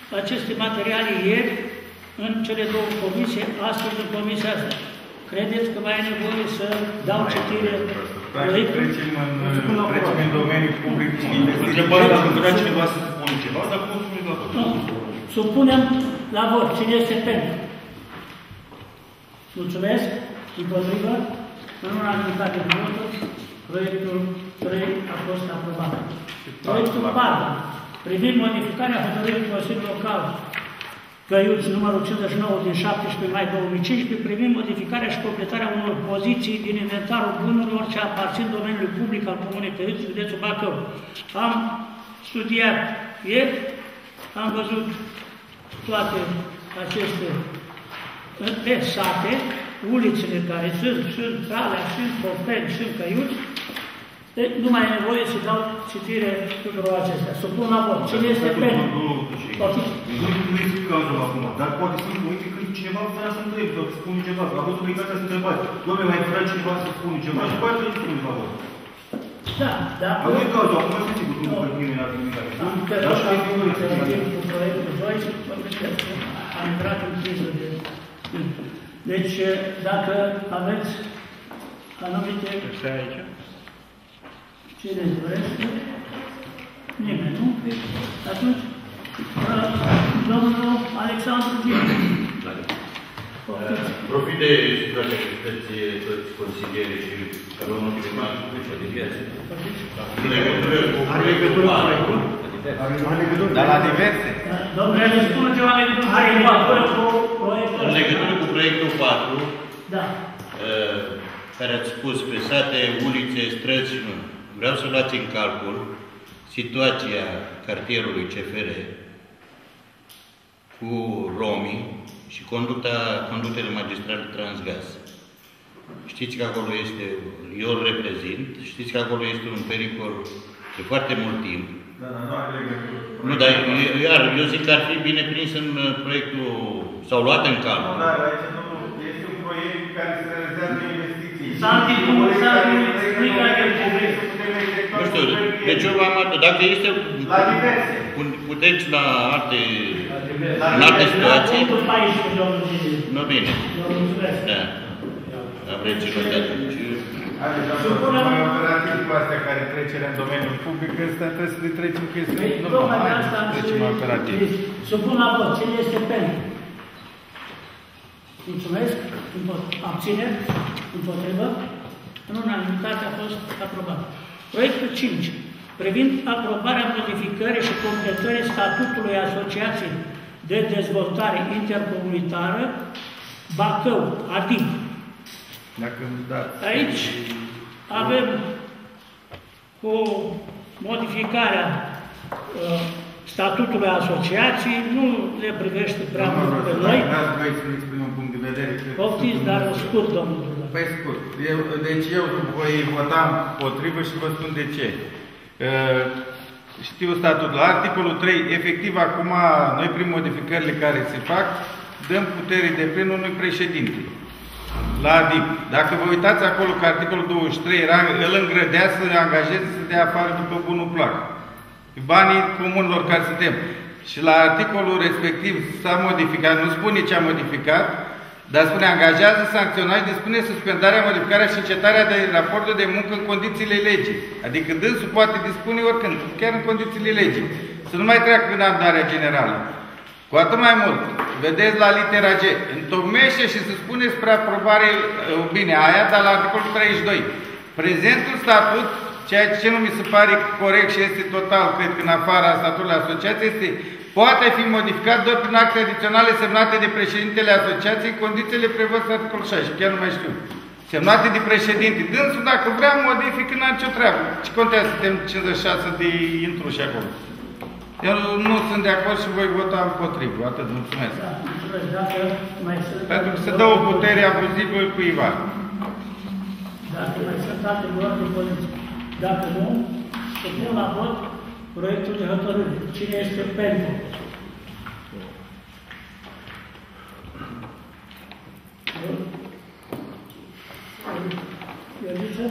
aceste materiale ieri în cele două comisii, astăzi în comisia asta. Credeți că mai e nevoie să dau citire proiectului? Trecem în domeniul public. Întrebarea dacă vrea cineva să spună ceva, dar cum spune la vot? Nu. Supunem la vot. Cine este pentru? Mulțumesc. Împotrivă. În unanimitate de voturi, proiectul 3 a fost aprobat. Proiectul 4. Privind modificarea hotărârii Consiliului Local Căiuți numărul 59 din 17 mai 2015, privind modificarea și completarea unor poziții din inventarul bunurilor ce aparțin domeniului public al Comunei Căiuți, județul Bacău. Am studiat ieri, am văzut toate aceste pe sate, ulițele care sunt Calea, sunt Popeni, sunt Căiuți. Deci nu mai e nevoie să dau citire tuturor acestea. Supun la vot. Cine este pentru? Nu este cazul acum, dar poate să nu uite când cineva vrea să întrebe, să spune ceva, că a fost obligația să întrebați. Doamne, mai vrea cineva să spune ceva și poate să spune la vot. Da, da. Nu e cazul, acum să sigur, nu că nimeni n-ar fi care. Dar și mai fi cu proiectul 2 și am intrat în criză de... Deci, dacă aveți anumite... Așa aici? Cine dorește? Nimeni, nu? Atunci, domnul Alexandru Gine. Profit de situația că sunteți toți consilieri și că avem un primat cu de viață. Are legătură cu proiectul? Dar la diverse? Domnule, ne spune ceva legătură cu proiectul. În legătură cu proiectul 4, da. Care ați spus pe sate, ulițe, străzi și nu. Vreau să luați în calcul situația cartierului CFR cu romii și conductele magistrale Transgaz. Știți că acolo este, eu îl reprezint, știți că acolo este un pericol de foarte mult timp. Nu, dar eu zic că ar fi bine prins în proiectul, sau luat în calcul. Nu, dar aici este un proiect care se realizează investiții. Santi, explică public. Nu știu, deci eu v-am adus, dacă este... La diverse. Puteți la în alte situații... Nu bine. Da. Am reținut de atunci. Mai operativ cu astea care trecerea în domeniul public, ăsta trebuie să le trecem că este normal. Trecem mai operativ. Supun la vot. Cine este pentru? Mulțumesc. Abțineri? Împotrivă? În unanimitate a fost aprobat. Proiectul 5. Privind aprobarea modificării și completării statutului Asociației de Dezvoltare Intercomunitară Bacău, ADIB. Aici avem cu modificarea statutului asociației, nu le privește prea mult pe noi. Vreau voi să-mi exprim un punct de vedere. Poftiți, dar scurt, domnul. Păi scurt. Deci eu voi vota împotrivă și vă spun de ce. Știu statutul. La articolul 3, efectiv acum, noi prin modificările care se fac, dăm putere de plin unui președinte. La ADIP. Dacă vă uitați acolo că articolul 23 era, îl îngrădea să angajeze să dea afară după bunul plac. Banii comunilor care suntem. Și la articolul respectiv s-a modificat, nu spune ce a modificat, dar spune angajează, sancționa și dispune suspendarea, modificarea și încetarea de raportul de muncă în condițiile legii. Adică dânsul poate dispune oricând, chiar în condițiile legii. Să nu mai treacă în adunarea generală. Cu atât mai mult, vedeți la litera G, întocmește și se spune spre aprobare, bine, aia, dar la articolul 32. Prezentul statut, ceea ce nu mi se pare corect și este total, cred că în afara statutului asociației, este poate fi modificat doar prin acte adiționale semnate de președintele asociației în condițiile prevăzute articolul 6, chiar nu mai știu. Semnate de președinte. Dânsul, dacă vrea, modifică, n-are nicio treabă. Ce contează să suntem 56 de intruși acolo? Eu nu sunt de acord și voi vota împotrivă. Atât, mulțumesc. Pentru că se dă o putere abuzivă cuiva. Dacă mai sunt alte luări de poziție. Dacă nu, să pun la vot proiectul de hotărâre. Cine este pentru? Ioniță?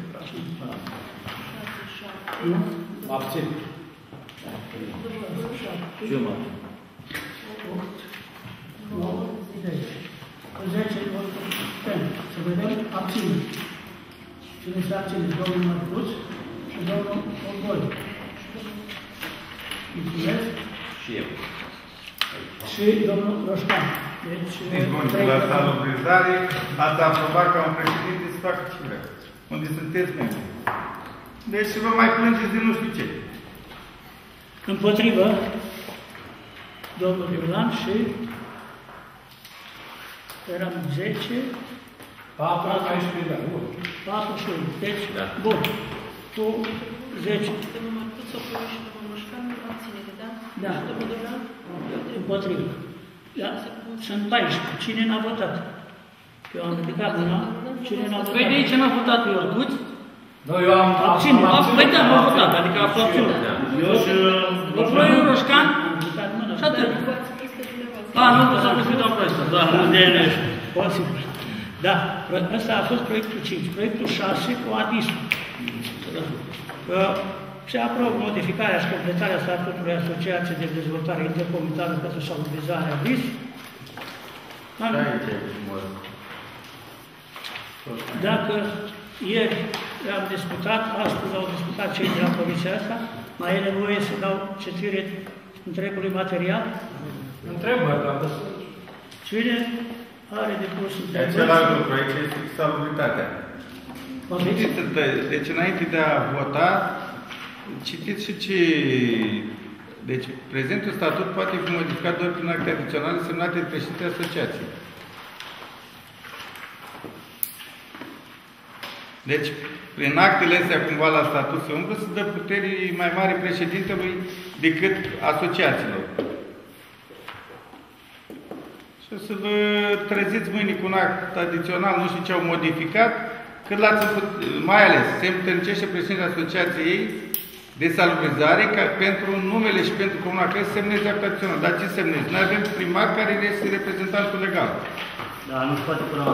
Nu? Abțin. Și eu m-am. 8, 9, 10. 10 voturi pentru. Să vedem abține. Cine se abține? Domnul Mărcuț și domnul Ogoi. Mulțumesc. Și eu. Și domnul Roșcan. Deci, la salubrizare, ați aprobat ca un președinte să facă ce vrea. Unde sunteți membri. Deci vă mai plângeți de nu știu ce. Împotrivă, domnul Iulan și eram 10, 4, 14 ani. 4 și 1. Deci, bun. Cu 10. Domnul Mărcuț, Ogoi și domnul Roșcan, abține, da? Da. Și domnul Dolan? Împotrivă. Da. Sunt 14. Cine n-a votat? Eu am ridicat mâna. Cine n-a votat? Păi de aici n-a votat Iorduț? Nu, eu am abținut. Păi da, nu a votat, adică a fost abținut. Eu și... Domnul Roșcan? Și atât. A, nu, că s-a pus doamna ăsta, da, nu de ești. Posibil. Da, ăsta a fost proiectul 5. Proiectul 6 cu ADIS-ul. Se aprobă modificarea și completarea statutului Asociației de Dezvoltare Intercomunitară pentru Salubrizare ADIS. Dacă ieri am discutat, astăzi au discutat cei de la comisia asta, mai e nevoie să dau citire întregului material? Întrebă, dar... Cine are depus întrebări? Celălalt lucru aici este salubritatea. Deci înainte de a vota, citiți și ce... Deci, prezentul statut poate fi modificat doar prin acte adiționale semnate de președintele asociației. Deci, prin actele astea cumva la statut se umblă, se dă puteri mai mari președintelui decât asociațiilor. Și o să vă treziți mâine cu un act adițional, nu știu ce au modificat, când l-ați mai ales, se întâlnicește președintele asociației de salubrizare ca pentru numele și pentru comuna care să semneze act adițional. Dar ce semnezi? Noi avem primar care este reprezentantul legal. Da, nu se poate până la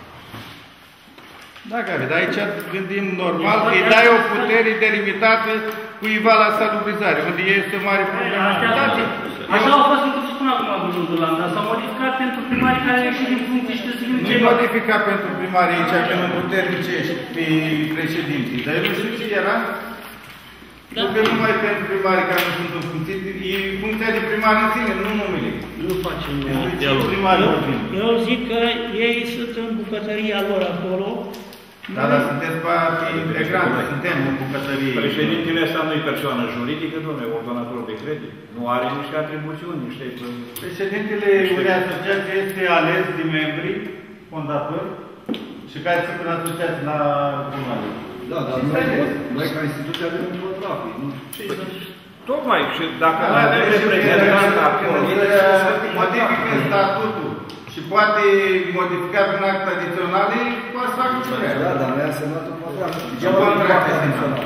Da, Gabi, dar aici gândim normal că îi dai o putere delimitată cuiva la salubrizare, unde este o mare problemă. Așa au fost încât să spun acum cuvântul ăla, dar s-a modificat pentru primarii care au ieșit din funcție și trebuie să vină Nu-i modificat pentru primarii aici, că nu puternicești pe președinții, dar eu nu știu ce era. Da. Că numai pentru primarii care nu sunt în funcție, e funcția de primar în sine, nu numele. Nu facem Eu zic că ei sunt în bucătăria lor acolo. Da, dar sunteți parte integrantă, suntem în bucătărie. Președintele ăsta nu e persoană juridică, domnule, ordonator de credit. Nu are niște atribuțiuni, niște... Președintele unei asociații este ales de membri fondatori și care sunt în asociații la primare. Da, dar noi ca instituție avem un contract, nu? Tocmai, și dacă noi avem reprezentant acolo... Modifică statutul și poate modifica prin act adițional, poate să facă ce vrea. Da, dar noi am semnat un contract. Ce contract adițional?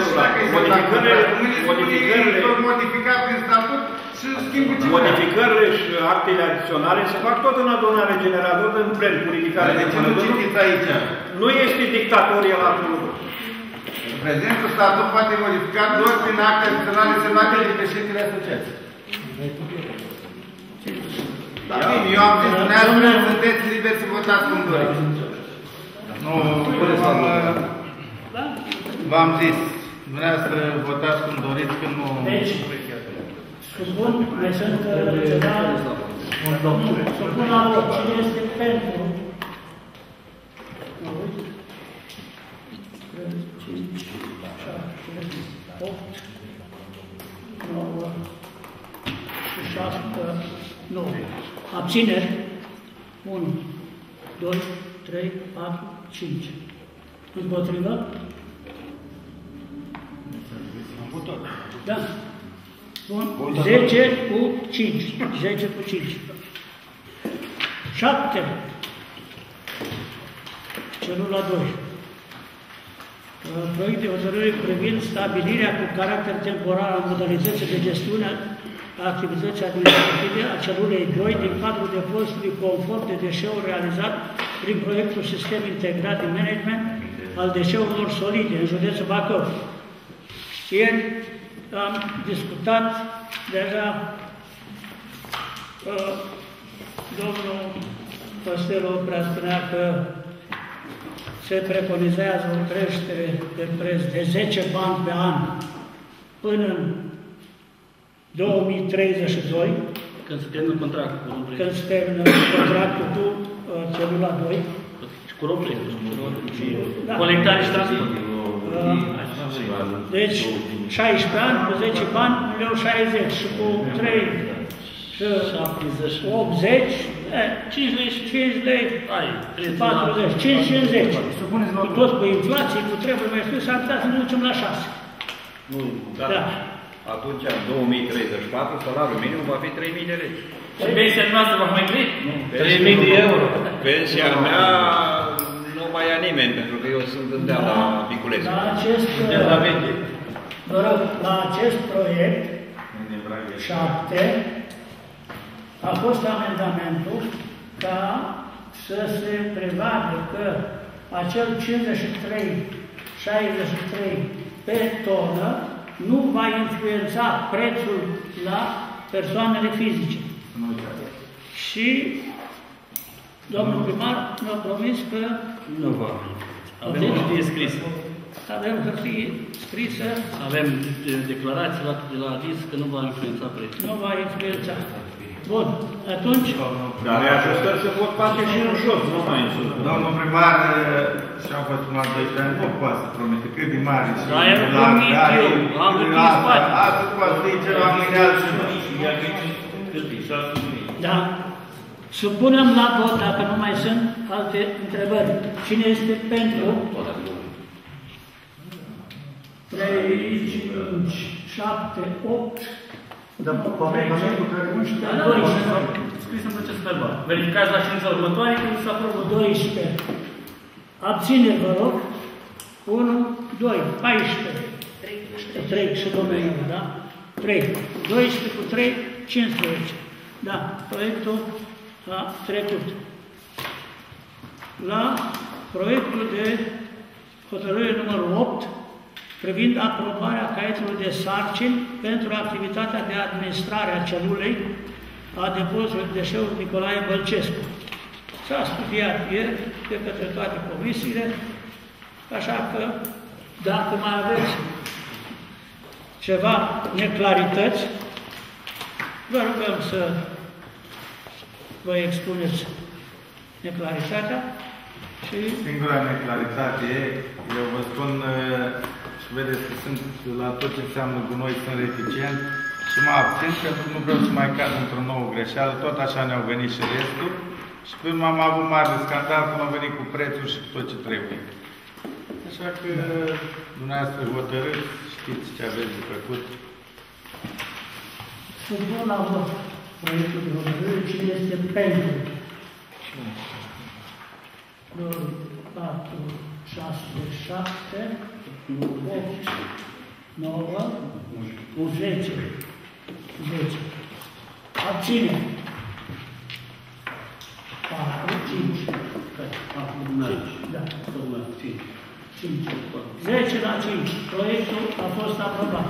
Modificările pot modifica prin statut și schimbul ce modificările și actele adiționale se fac tot în adunare generală, tot în plen, cu ridicare de mână. De ce nu citiți aici? Nu este dictatorie la acolo. Prezentul statut poate modifica doar prin acte adiționale semnate de președintele asociației. Da, bine, eu am zis, dumneavoastră sunteți liberi să votați cum doriți. Nu, v-am zis, dumneavoastră votați cum doriți, când nu... Deci, supun, mai sunt ceva... Supun la vot, cine este pentru? 5, 7, 8, 9 și 6, 9. Abțineri? 1, 2, 3, 4, 5. Împotrivă? Da. Bun. 10 cu 5. 10 cu 5. 7. Celul la 2. Proiect de hotărâre privind stabilirea cu caracter temporar a modalității de gestiune a activității administrative a celulei 2 din cadrul depozitului conform de deșeuri realizat prin proiectul Sistem Integrat de Management al Deșeurilor Solide în județul Bacău. Ieri am discutat deja, domnul Costel Oprea spunea că se preconizează o creștere de preț de 10 bani pe an până în 2032, când se termină contractul cu Romplei. Când se termină contractul cu celula 2. Cu Romplei. Colectare și transport. Deci, 16 ani, cu 10 bani, 1.060.000 și cu 3 și 80, 5 lei, 40, 5,50. Cu tot cu inflație, cu trebuie mai spus, s-ar putea să ne ducem la 6. Nu, da. Atunci, în 2034, salariul minim va fi 3.000 de lei. Și pensia noastră va mai crește? 3.000 de euro. Pensia mea nu mai ia nimeni, pentru că eu sunt în deal la Biculescu. La acest proiect 7 a fost amendamentul ca să se prevadă că acel 53,63 pe tonă nu va influența prețul la persoanele fizice. Și domnul primar ne-a promis că nu va. Avem hârtie scrisă. Avem hârtie scrisă. Avem declarații de la aviz că nu va influența prețul. Nu va influența. Bun, atunci... Dar ajustări se pot face și în jos, nu mai în sus. Domnul primar, și-am fost la 12 ani, nu poate să promite cât de mare și da, eu promit eu, am gândit spate. Asta poate fi ceva mâneal și nu. Da. Supunem la vot, dacă nu mai sunt alte întrebări. Cine este pentru? 3, 5, 7, 8... Dar cu amendamentul care nu știu... Scris în proces verbal. Verificați la ședința următoare când se aprobă. 12. Abține, vă rog. 1, 2, 14. 3 și domnul, da? 3. 12 cu 3, 15. Da, proiectul a trecut. La proiectul de hotărâre numărul 8, privind aprobarea caietului de sarcini pentru activitatea de administrare a celulei a depozitului deșeuri Nicolae Bălcescu. S-a studiat ieri de către toate comisiile, așa că dacă mai aveți ceva neclarități, vă rugăm să vă expuneți neclaritatea și... Singura neclaritate, eu vă spun, și vedeți că sunt la tot ce înseamnă gunoi, sunt reticent și mă abțin pentru că nu vreau să mai cad într-o nouă greșeală, tot așa ne-au venit și restul și până am avut mare scandal când au venit cu prețul și cu tot ce trebuie. Așa că dumneavoastră hotărâți, știți ce aveți de făcut. Supun la vot proiectul de hotărâre, cine este pentru? 2, 4, 6, 7, 8, 9, 10. Abține. 4, 5. Da. 5. 10 la 5. Proiectul a fost aprobat.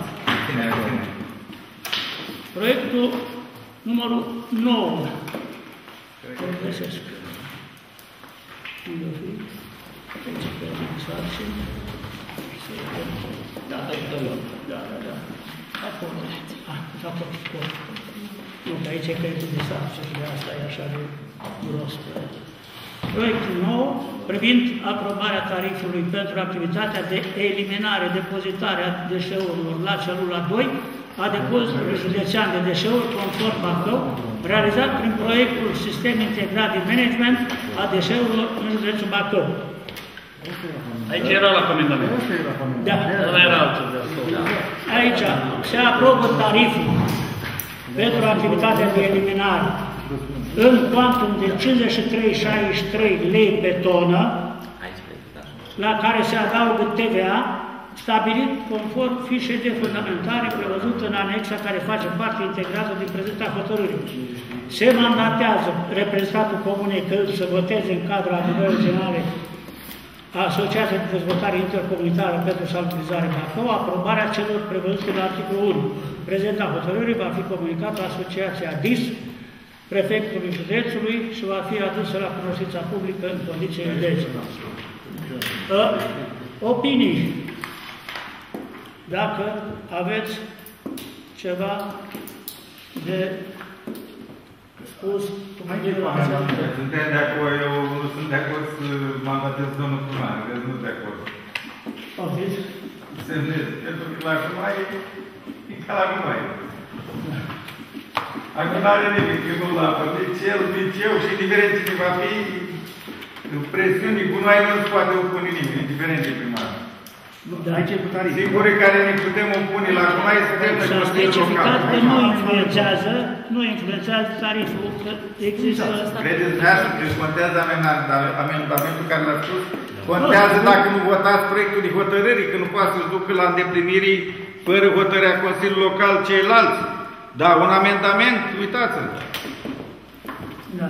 Proiectul numărul 9. Îl găsesc. Unde o fi? Aici pe sarcini. Da. Acolo. Nu, că aici e creditul de sarcini, de asta e așa de gros. Proiectul nou, privind aprobarea tarifului pentru activitatea de eliminare, depozitare a deșeurilor la celula 2 a depozitului județean de deșeuri conform Bacău, realizat prin proiectul Sistem Integrat de Management a deșeurilor în județul Bacău. Aici era la comandament. Da. Era altul. Aici se aprobă tariful pentru activitatea de eliminare în cuantum de 53,63 lei pe tonă, la care se adaugă TVA, stabilit conform fișei de fundamentare prevăzută în anexa care face parte integrată din prezenta hotărâre. Se mandatează reprezentantul Comunei Călți să voteze în cadrul adunării generale Asociația de Dezvoltare Intercomunitară pentru Salubrizare Bacău, aprobarea celor prevăzute la articolul 1. Prezenta hotărâre va fi comunicată Asociația DIS, prefectului județului și va fi adusă la cunoștința publică în condițiile legii. Opinii. Dacă aveți ceva de spus, suntem de acord, eu nu sunt de acord să mandatez domnul primar, că nu sunt de acord. Ofiți? Semnez, pentru că la Cumai e ca la Cumai. Acum nu are nimic, că nu l-a făcut, nici eu și indiferent cine va fi, presiunii gunoaie nu se poate opune nimeni, indiferent de primar. Aici e cu tarif. Singurii care ne putem opune la Cumai suntem de Consiliul Local. Că nu influențează tariful, că există asta. Credeți dumneavoastră că își contează amendamentul care l-a spus? Contează dacă nu votați proiectul de hotărâri, că nu poate să-și ducă la îndeplinirii fără hotărârea Consiliului Local ceilalți. Da, un amendament, uitați-l. Da.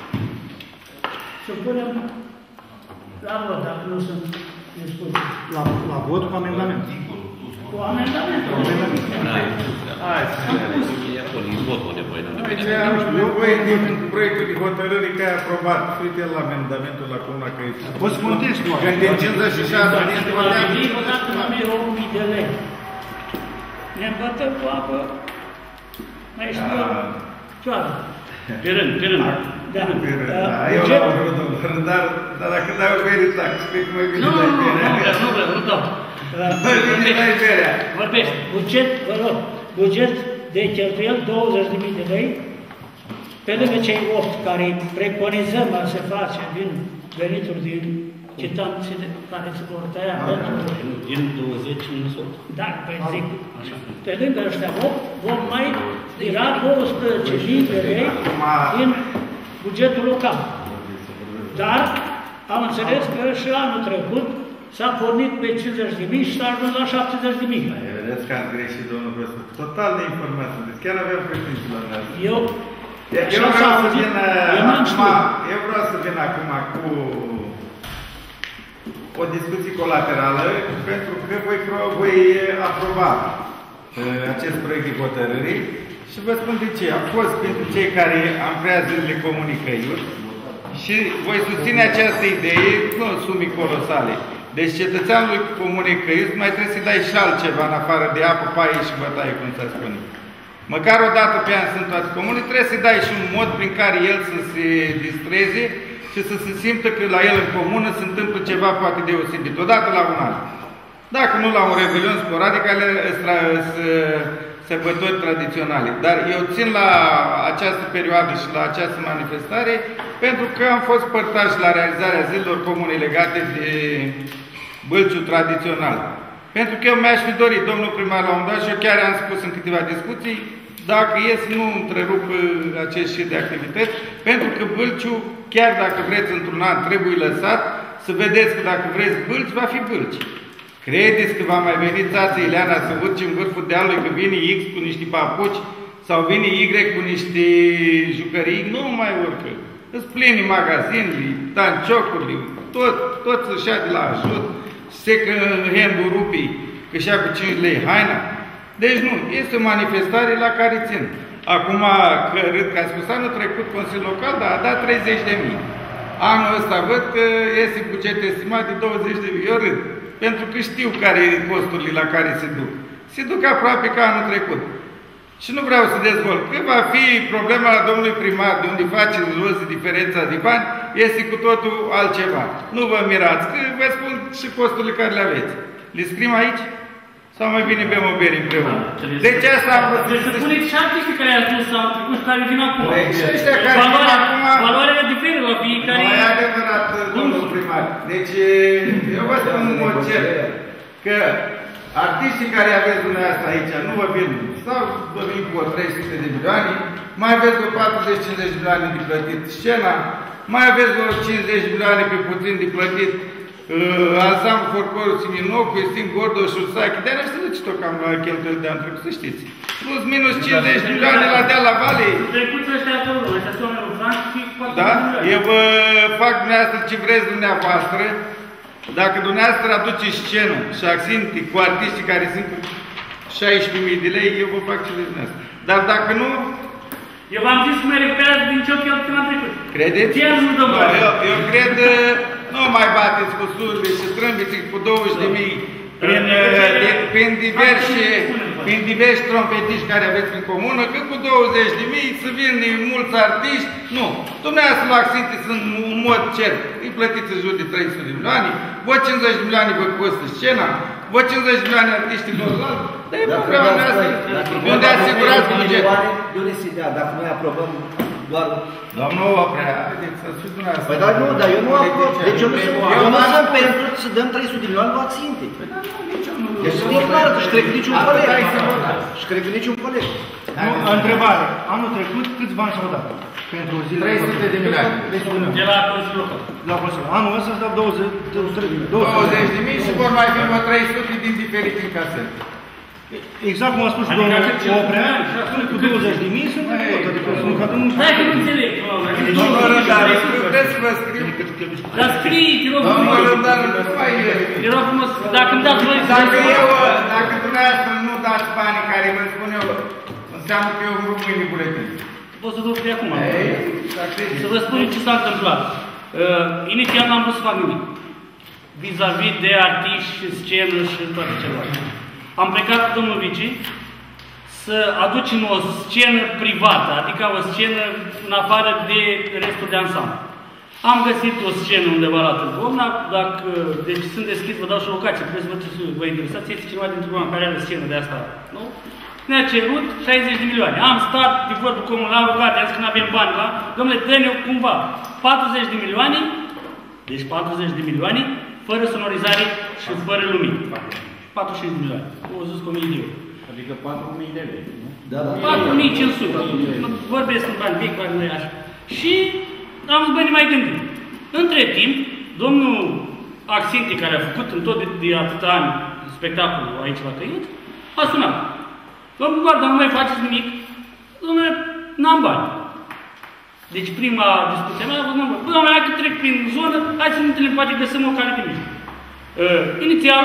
Să punem la vot, dacă nu sunt discuții. La vot cu amendament. Cu amendamentul. Hai să vedem. Votul de voi, nu depinde. Nevoie din proiectul de hotărâri care a aprobat. Uite la amendamentul acum, că e... Poți să contezi, nu? Când din 56 din votat 1.000 de lei. Ne îmbătăm cu apă. Mai știu eu, cioară. Pe rând, pe rând. Da. Eu l-am vrut, domnul, dar dacă dai o bere, dacă spui că mai bine dai berea. Nu dau. Mai bine dai berea. Vorbește. Buget, vă rog, buget de cheltuieli 20.000 de lei, pe lângă cei 8 care preconizăm a se face din venituri din chitanțe care se vor tăia pentru... Din 20 în 100. Da, păi zic, pe lângă ăștia 8, vom mai tira 12.000 de lei din bugetul local. Dar am înțeles că și anul trecut s-a pornit pe 50.000 și s-a ajuns la 70.000. Vedeți că am greșit, domnul profesor. Total neinformat sunteți. Chiar aveam pretenții la noastră. Eu vreau să vin acum cu o discuție colaterală, pentru că voi aproba acest proiect de hotărâri și vă spun de ce. Am fost pentru cei care am creat zilele comunicăiuri și voi susține această idee, nu sume colosale. Deci cetățeanului comunicăiuri mai trebuie să-i dai și altceva în afară de apă, paie și bătaie, cum s-a spune. Măcar o dată pe an sunt toate comune, trebuie să-i dai și un mod prin care el să se distreze și să se simtă că la el în comună se întâmplă ceva poate deosebit, odată la un an. Dacă nu la un revelion sporadic, ale sărbători tradiționale. Dar eu țin la această perioadă și la această manifestare pentru că am fost părtaș la realizarea zilelor comune legate de bălciul tradițional. Pentru că eu mi-aș fi dorit, domnul primar, la un dat, și eu chiar am spus în câteva discuții, dacă e să nu întrerup acest șir de activități, pentru că bâlciul, chiar dacă vreți într-un an, trebuie lăsat, să vedeți că dacă vreți bâlci, va fi bâlci. Credeți că va mai veni țață Ileana să urce în vârful dealului, că vine X cu niște papuci sau vine Y cu niște jucării? Nu mai urcă. Îți plini magazinele, tanciocurile, tot să-și ia de la ajut, second hand-ul rupii, că și-a cu 5 lei haina. Deci nu, este o manifestare la care țin. Acum, că râd că a spus anul trecut Consiliul Local, dar a dat 30.000. Anul ăsta văd că este buget estimat de 20.000. Eu râd, pentru că știu care e costurile la care se duc. Se duc aproape ca anul trecut. Și nu vreau să dezvolt. Că va fi problema la domnului primar, de unde face jos diferența de bani, este cu totul altceva. Nu vă mirați, că vă spun și costurile care le aveți. Le scrim aici? Sau mai bine bem o bere împreună? Deci asta am vrut să spuneți și artiștii care au spus sau trecut care vin acum. Deci ăștia care vin acum... Valoarea diferă la fiecare... Nu e adevărat, domnul primar. Deci eu vă spun în mod cert că artiștii care aveți dumneavoastră aici nu vă vin, sau vă vin cu 300 de milioane, mai aveți vreo 40-50 de milioane de plătit scena, mai aveți vreo 50 de milioane pe puțin de plătit ansamblu folclorul Siminov, Cristin Gordo și Ursache, de-aia nu se duce tot cam la cheltuieli de anul trecut, să știți. Plus minus 50 de milioane la Deal la Vale. Trecuți ăștia acolo, ăștia sunt oameni franci și... Da? Eu vă fac dumneavoastră ce vreți dumneavoastră, Dacă dumneavoastră aduceți scenă și accente cu artiștii care sunt cu 16.000 de lei, eu vă fac ce vreți dumneavoastră. Dar dacă nu... Eu v-am zis că mă recuperează din ce-o cheltuit anul trecut. Credeți? Ce am zis, domnule? Eu cred, nu mai bateți cu surile și strâmbiți cu 20.000 prin diversi trompetiști care aveți în comună, că cu 20.000 să vină mulți artiști. Nu. Dumneavoastră la accente sunt un mod cert. Îi plătiți în jur de 300 de milioane, vă 50 de milioane vă costă scena, vă 50 de milioane artiștilor la altă. Dar e problema noastră. Unde asigurați bugetul? De unde se dea? Dacă noi aprobăm doar... Domnul Oprea, vedeți să fiți dumneavoastră. Păi dar nu, dar eu nu aprob. Deci eu nu sunt pentru să dăm 300 de milioane la accente. Deci nu e clar, și cred că niciun coleg. Și cred că niciun coleg. Întrebare. Anul trecut câți bani s-au dat? Pentru zile 300 de milioane. De la Consiliul Local. La Consiliul. Anul ăsta îți dau 20.000 și vor mai fi 300 din diferite încasări. Exact cum a spus domnul Oprea, cu 20.000 sunt de tot. Adică sunt ca domnul... Hai că nu înțeleg. Domnul Rândar, puteți să vă scriu? Dar scrie, te rog frumos. Domnul Rândar, nu mai e. Te rog frumos, dacă îmi dați voi... Dacă dumneavoastră nu dați banii care vă spun eu, înseamnă că eu îmi rup mâine buletin. Pot să vă spun acum. Să vă spun ce s-a întâmplat. Inițial n-am vrut să fac nimic. Vis-a-vis de artiști, scenă și toate celelalte. Am plecat cu domnul Vici să aducem o scenă privată, adică o scenă în afară de restul de ansamblu. Am găsit o scenă undeva la Târgovna, deci sunt deschis, vă dau și locație, puteți să vă interesați, este cineva dintre oameni care are scenă de asta, nu? Ne-a cerut 60 de milioane. Am stat de vorbă comun, l-am rugat, i-am zis că n-avem bani la, domnule, dă-ne cumva 40 de milioane, deci 40 de milioane, fără sonorizare și fără lumină. 45 de milioane. O zis cu 1.000 de euro. Adică 4.000 de lei, nu? Da, da. 4.500. Vorbesc în bani vechi, bani noi așa. Și am zis, băi, ne mai gândim. Între timp, domnul Axinte, care a făcut în tot de atâta ani spectacolul aici la Căiet, a sunat. Domnul Guarda, nu mai faceți nimic? Domnule, n-am bani. Deci prima discuție mea a fost, bă, domnule, hai că trec prin zonă, hai să ne întâlnim, poate găsim o cale de mijloc. Inițial,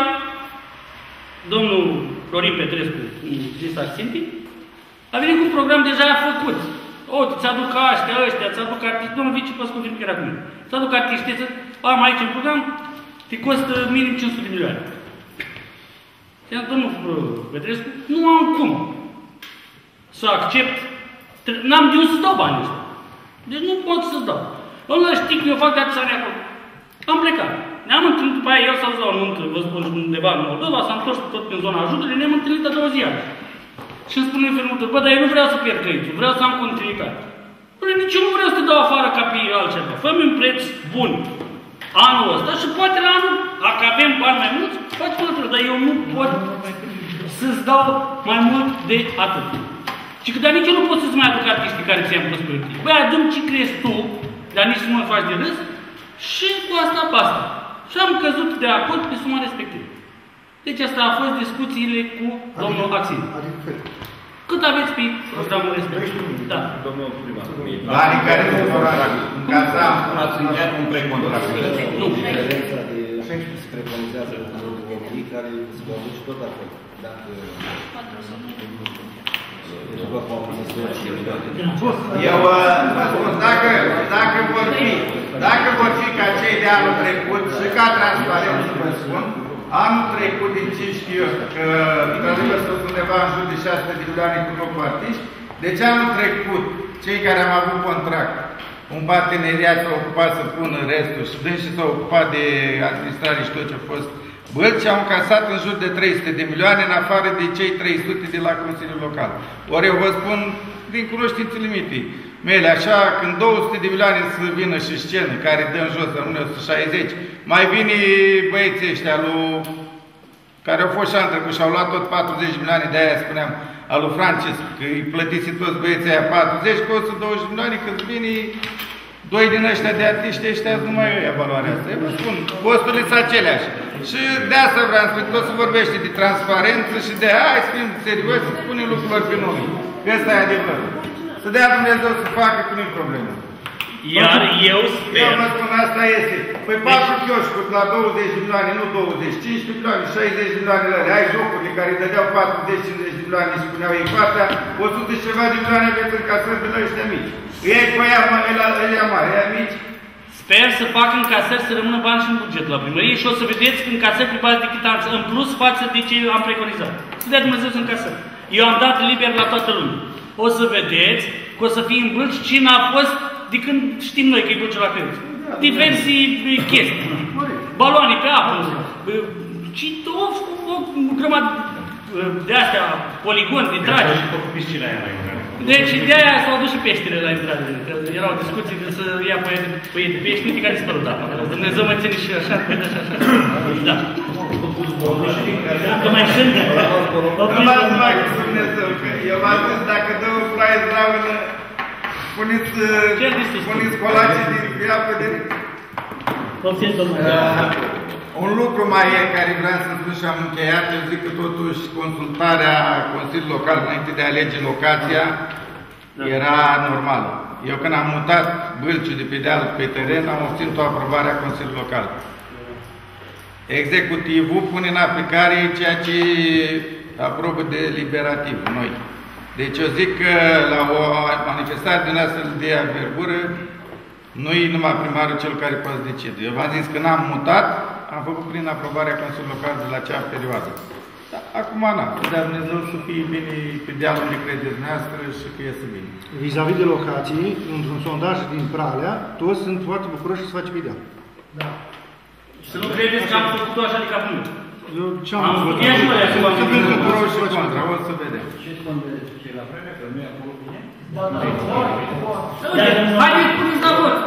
domnul Florin Petrescu, zis Axinte, a venit cu un program deja făcut. Ți aduc ăștia, ți aduc artiști, domnul Vici, poți confirma că era cu mine. Ți aduc artiști, am aici un program, te costă minim 500 de milioane. Și-am zis, domnul Petrescu, nu am cum să accept, n-am de unde să dau banii ăștia. Deci nu pot să dau. Domnule, știi că eu fac de atâția ani acolo. Am plecat. Ne-am întâlnit după aia, el s-a dus la un vă spun, undeva în Moldova, s-a întors tot prin zona ajutorului, ne-am întâlnit a 2 zile. Și îmi spune fermul, bă, dar eu nu vreau să pierd creditul, vreau să am continuitate. Băi, nici eu nu vreau să te dau afară ca pe altceva. Fă-mi un preț bun anul ăsta și poate la anul, dacă avem bani mai mulți, faci măsură, dar eu nu pot să-ți dau mai mult de atât. Și că, dar nici eu nu pot să-ți mai aduc artiștii care ți-am pus pe tine. Băi, adu-mi ce crezi tu, dar nici nu mă faci de râs și cu asta basta. Și am căzut de acord pe suma respectivă. Deci asta a fost discuțiile cu domnul Axin. Cât aveți pe programul respectiv? Da. Domnul primar. Banii care se vor încasa, ați încheiat un precontract. Nu. Se preconizează oamenii care se vor duce tot acolo. Eu vă spun, dacă vor fi ca cei de anul trecut și ca transparență vă spun, anul trecut, din ce știu eu, că într-adevăr sunt undeva în jur de 600 de milioane cu locul artiști, deci anul trecut, cei care am avut contract, un parteneriat s-a ocupat să pună restul și dânsii s-au ocupat de administrare și tot ce a fost bălți, au încasat în jur de 300 de milioane în afară de cei 300 de la Consiliul Local. Ori eu vă spun din cunoștințele mele, așa, când 200 de milioane să vină și scenă, care dă în jos, rămâne 160, mai vine băieții ăștia care au fost și anul trecut și au luat tot 40 milioane, de aia spuneam, al lui Francis, că îi plătise toți băieții aia 40, că 120 milioane, când vine 2 din ăștia de artiști, ăștia nu mai ia valoarea asta. Eu vă spun, costurile sunt aceleași. Și de asta vreau să spun, tot se vorbește de transparență și de hai să fim serioși, să spunem lucrurilor pe nume. Că ăsta e adevărul. Să dea Dumnezeu să facă, că nu-i problemă. Iar eu sper... Eu vă spun, asta este. Păi 4 chioșcuri la 20 milioane, nu 20, 5 milioane, 60 milioane lări. Ai jocurile care îi dădeau 40-50 de milioane și spuneau ei partea, 100 și ceva de milioane aveți încasări de la ăștia mici. Îi ai pe aia mari, aia mici. Sper să fac încasări, să rămână bani și în buget la primărie și o să vedeți că încasări pe bază de chitanță în plus față de ce am preconizat. Să dea Dumnezeu să încasări. Eu am dat liber la toată lumea. O să vedeți că o să fie în bâlci cine a fost de când știm noi că e bâlci la credit. Diversi chestii. Baloane pe apă. Și o grămadă de astea, poligon, de tragi. Deci de aia s-au dus și peștele la intrare. Că erau discuții că să ia pe de pești, nu care dispărut apa. Dumnezeu mă ține și așa, pe așa, așa. Da. Că mai sunt. Numai cu Dumnezeu, că eu v-am zis, dacă dă o ploaie zdravănă, puneți colace din apă de... Un lucru mai e care vreau să spun și am încheiat, eu zic că totuși consultarea Consiliului Local înainte de a alege locația era normală. Eu când am mutat Bâlciul de pe deal pe teren, am obținut o aprobare a Consiliului Local. Executivul pune în aplicare ceea ce aprobă deliberativ noi. Deci eu zic că la o manifestare din astfel de avergură, nu e numai primarul cel care poate decide. Eu v-am zis că n-am mutat, am făcut prin aprobarea Consiliului Local de la acea perioadă. Dar acum n-am. Să dea Dumnezeu să fie bine pe dealul de credeți noastră și că iese bine. Vis-a-vis de locații, într-un sondaj din Pralea, toți sunt foarte bucuroși să se face pe deal. Da. Să nu credeți că am făcut-o așa de capul. Eu ce-am făcut? Să fim bucuroși și contra, o să vedem. Și la vremea că nu e acolo bine? Haideți, puneți la vot!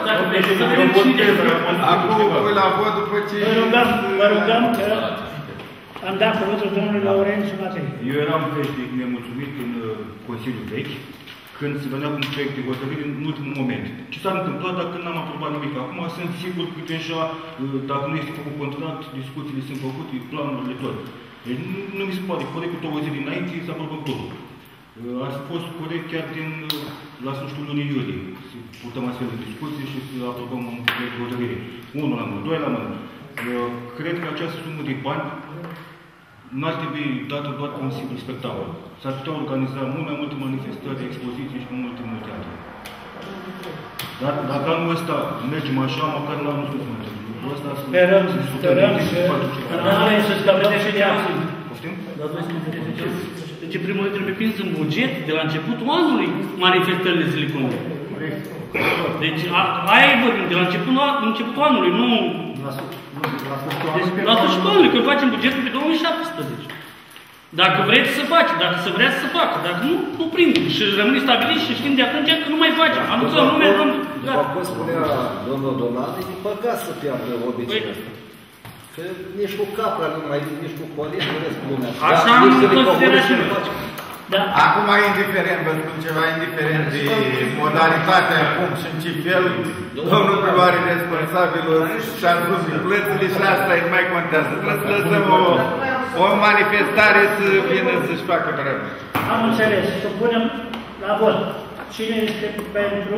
Acum pui la vot după ce... Vă rugăm că am dat cuvântul domnului Laurențiu Matei. Eu eram veșnic nemulțumit în Consiliul Vechi, când se venea cu un proiect de hotărâre în ultimul moment. Ce s-a întâmplat dacă n-am aprobat nimic? Acum sunt sigur că deja, dacă nu este făcut contract, discuțiile sunt făcute, planurile tot. Deci nu mi se poate corect cu 2 zile înainte să aprobăm totul. Ar fi fost corect chiar la sfârșitul lunii iulie să purtăm astfel de discuții și să aprobăm un proiect de hotărâre. 1 la mână, 2 la mână. Cred că această sumă de bani n-ar trebui dată doar ca un simplu spectacol. S-ar putea organiza mult mai multe manifestări, expoziții și multe altele. Dar dacă anul ăsta mergem așa, măcar la anul nu suntem. Sperăm să scăpăm și de acțiuni. Deci, în primul rând, trebuie prins în buget de la începutul anului manifestările zilei. Deci, aia e vorbim, de la începutul anului, nu... La sfârșitul anului, când facem bugetul pe 2017. Dacă vreți să faceți, dacă să vreți să facă, dacă nu, nu prind. Și rămâne stabilit și știm de atunci că nu mai facem. Aducăm lumea, după cum spunea domnul Donat, e păcat să piardă obiceiul ăsta. Că nici cu capra nu mai vin, nici cu colegi, nu rest lumea. Așa am considerat și noi. Acum, indiferent, vă spun ceva, indiferent de modalitatea cum și în ce fel, domnul primarul responsabilul și-a spus plățile și asta îi mai contează. Trebuie să lăsăm o manifestare să vină să-și facă treaba. Am înțeles. Să punem la vot. Cine este pentru?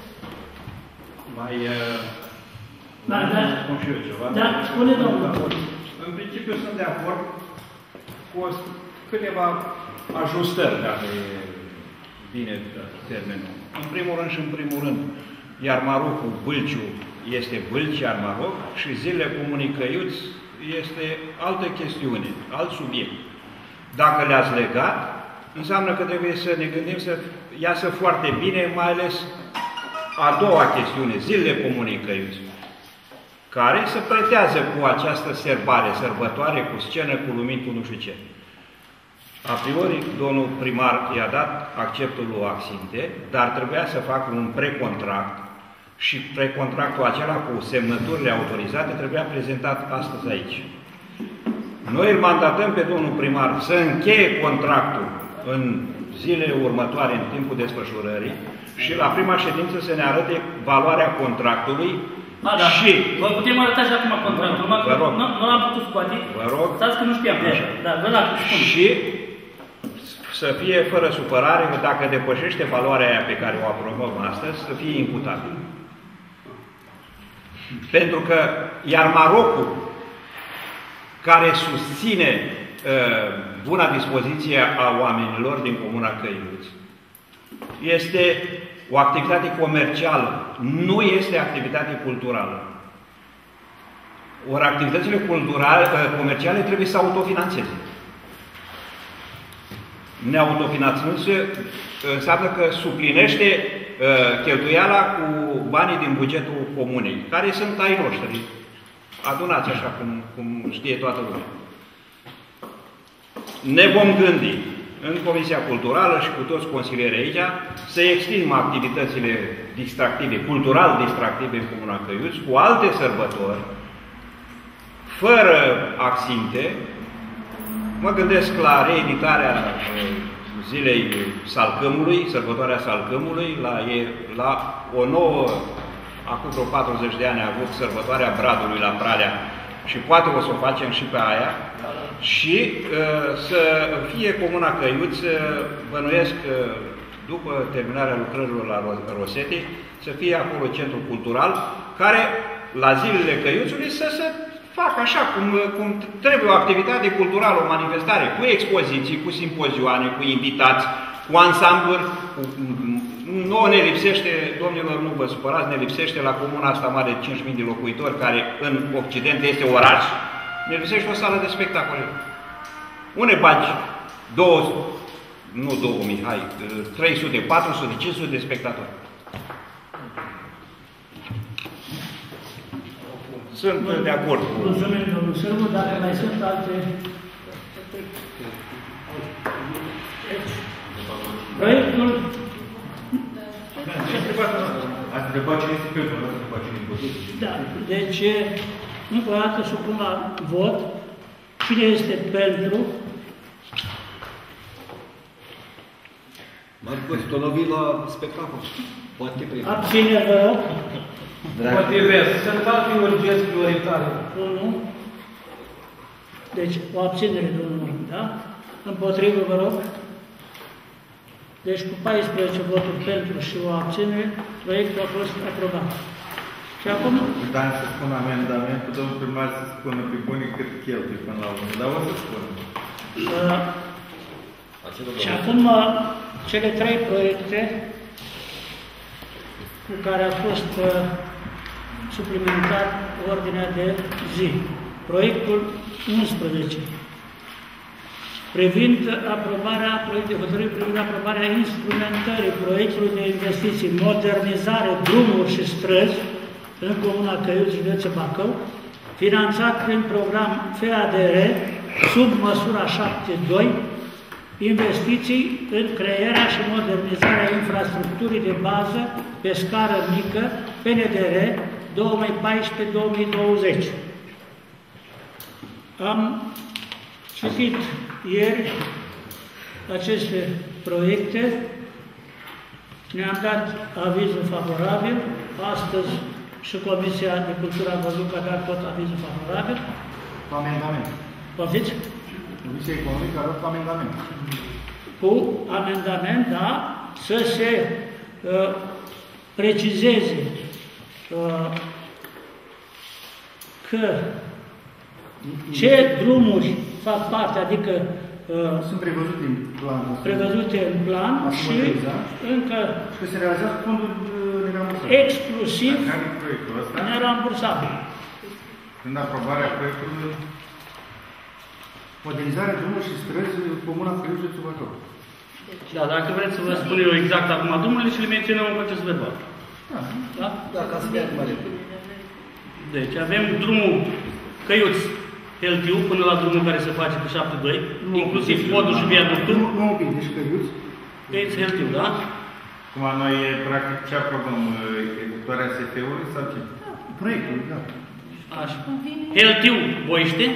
Spun și eu ceva. Da, spune domnul. În principiu sunt de acord cu câteva ajustări, dacă e bine termenul. În primul rând și în primul rând, iar Marocul, Bâlciu, este Bâlci, iar Maroc, și zilele Comunii Căiuți este altă chestiune, alt subiect. Dacă le-ați legat, înseamnă că trebuie să ne gândim să iasă foarte bine, mai ales a doua chestiune, zilele Comunii Căiuți, care se pretează cu această sărbătoare, cu scenă, cu lumini, cu nu știu ce. A priori, domnul primar i-a dat acceptul lui Axinte, dar trebuia să facă un precontract și precontractul acela cu semnăturile autorizate trebuia prezentat astăzi aici. Noi îl mandatăm pe domnul primar să încheie contractul în zilele următoare, în timpul desfășurării, și la prima ședință să ne arate valoarea contractului. Da. Și vă putem arăta și acum contractul. Vă rog. Nu l-am putut scoate. Vă rog. Stați că nu știam de așa. Da, vă las, și să fie fără supărare că dacă depășește valoarea aia pe care o aprobăm astăzi, să fie imputabil. Pentru că, iar Marocul, care susține buna dispoziție a oamenilor din Comuna Căiuți, este o activitate comercială, nu este activitate culturală. Ori activitățile comerciale trebuie să autofinanțeze. Neautofinanțându-se înseamnă că suplinește cheltuiala cu banii din bugetul comunei, care sunt ai noștri, adunați așa cum știe toată lumea. Ne vom gândi în Comisia Culturală și cu toți consilierii aici să extindem activitățile distractive, cultural distractive în Comuna Căiuți, cu alte sărbători, fără accinte. Mă gândesc la reeditarea zilei Salcâmului, sărbătoarea Salcâmului, la o nouă, acum vreo 40 de ani a avut sărbătoarea Bradului la Pradea și poate o să o facem și pe aia. Și să fie Comuna Căiuți, bănuiesc, după terminarea lucrărilor la Rosete, să fie acolo centru cultural, care la zilele Căiuțului să se facă așa cum trebuie o activitate culturală, o manifestare, cu expoziții, cu simpozioane, cu invitați, cu ansambluri. Nu ne lipsește, domnilor, nu vă supărați, ne lipsește la comuna asta mare de 5.000 de locuitori, care în Occident este oraș, ne lipsește o sală de spectacole. Unde bagi 300, 400, 500 de spectatori? Sunt de acord cu... Mulțumim, domnul Sârbu, dacă mai sunt alte... Proiectul... Ați întrebat cine este pentru, nu ați întrebat cine este împotrivă. Da, deci, încă o dată supun la vot. Cine este pentru? Marcos, tu l-a vii la spectacol. Poate prima. Abține-vă, vă rog. Motivez. Sunt alte urgenți prioritare. 1. Deci, o abținere, domnul, da? Împotrivă, vă rog. Deci, cu 14 voturi pentru și o abținere, proiectul a fost aprobat. Și acum... Dan să spun amendamentul, domnul primar să spună pe bune cât cheltui până la urmă, dar o să spună. Și acum, cele 3 proiecte cu care a fost suplimentat ordinea de zi. Proiectul 11. Privind aprobarea proiectului de hotărâre privind aprobarea instrumentării proiectului de investiții, modernizare, drumuri și străzi în Comuna Căiuți, județul Bacău, finanțat prin program FADR, sub măsura 7.2, investiții în crearea și modernizarea infrastructurii de bază pe scară mică, PNDR 2014-2020. Am citit ieri aceste proiecte, ne-am dat avizul favorabil, astăzi și Comisia de Cultură a văzut că a dat tot avizul favorabil. Cu amendament. Poftiți? Comisia Economică a dat cu amendament. Cu amendament, da, să se precizeze că ce drumuri fac parte, adică sunt prevăzute în plan. Prevăzute în plan și încă și că se realizează fondul nerambursat. Exclusiv nerambursabil. Când aprobarea proiectului, modernizarea drumuri și străzi Comuna Căiuți, județul Bacău. Da, dacă vreți să vă spun eu exact acum drumurile și le menționăm în proces verbal. Da? Da, ca să fie mai repede. Deci avem drumul Căiuți, Heltiu, până la drumul care se face pe 7.2, inclusiv podul și viaductul. Nu un pic, deci Căiuți. Căiuți, Heltiu, da? Cum noi, practic, ce aprobăm? Executarea SF-ului sau ce? Proiectul, da. Așa. Heltiu, Boiște.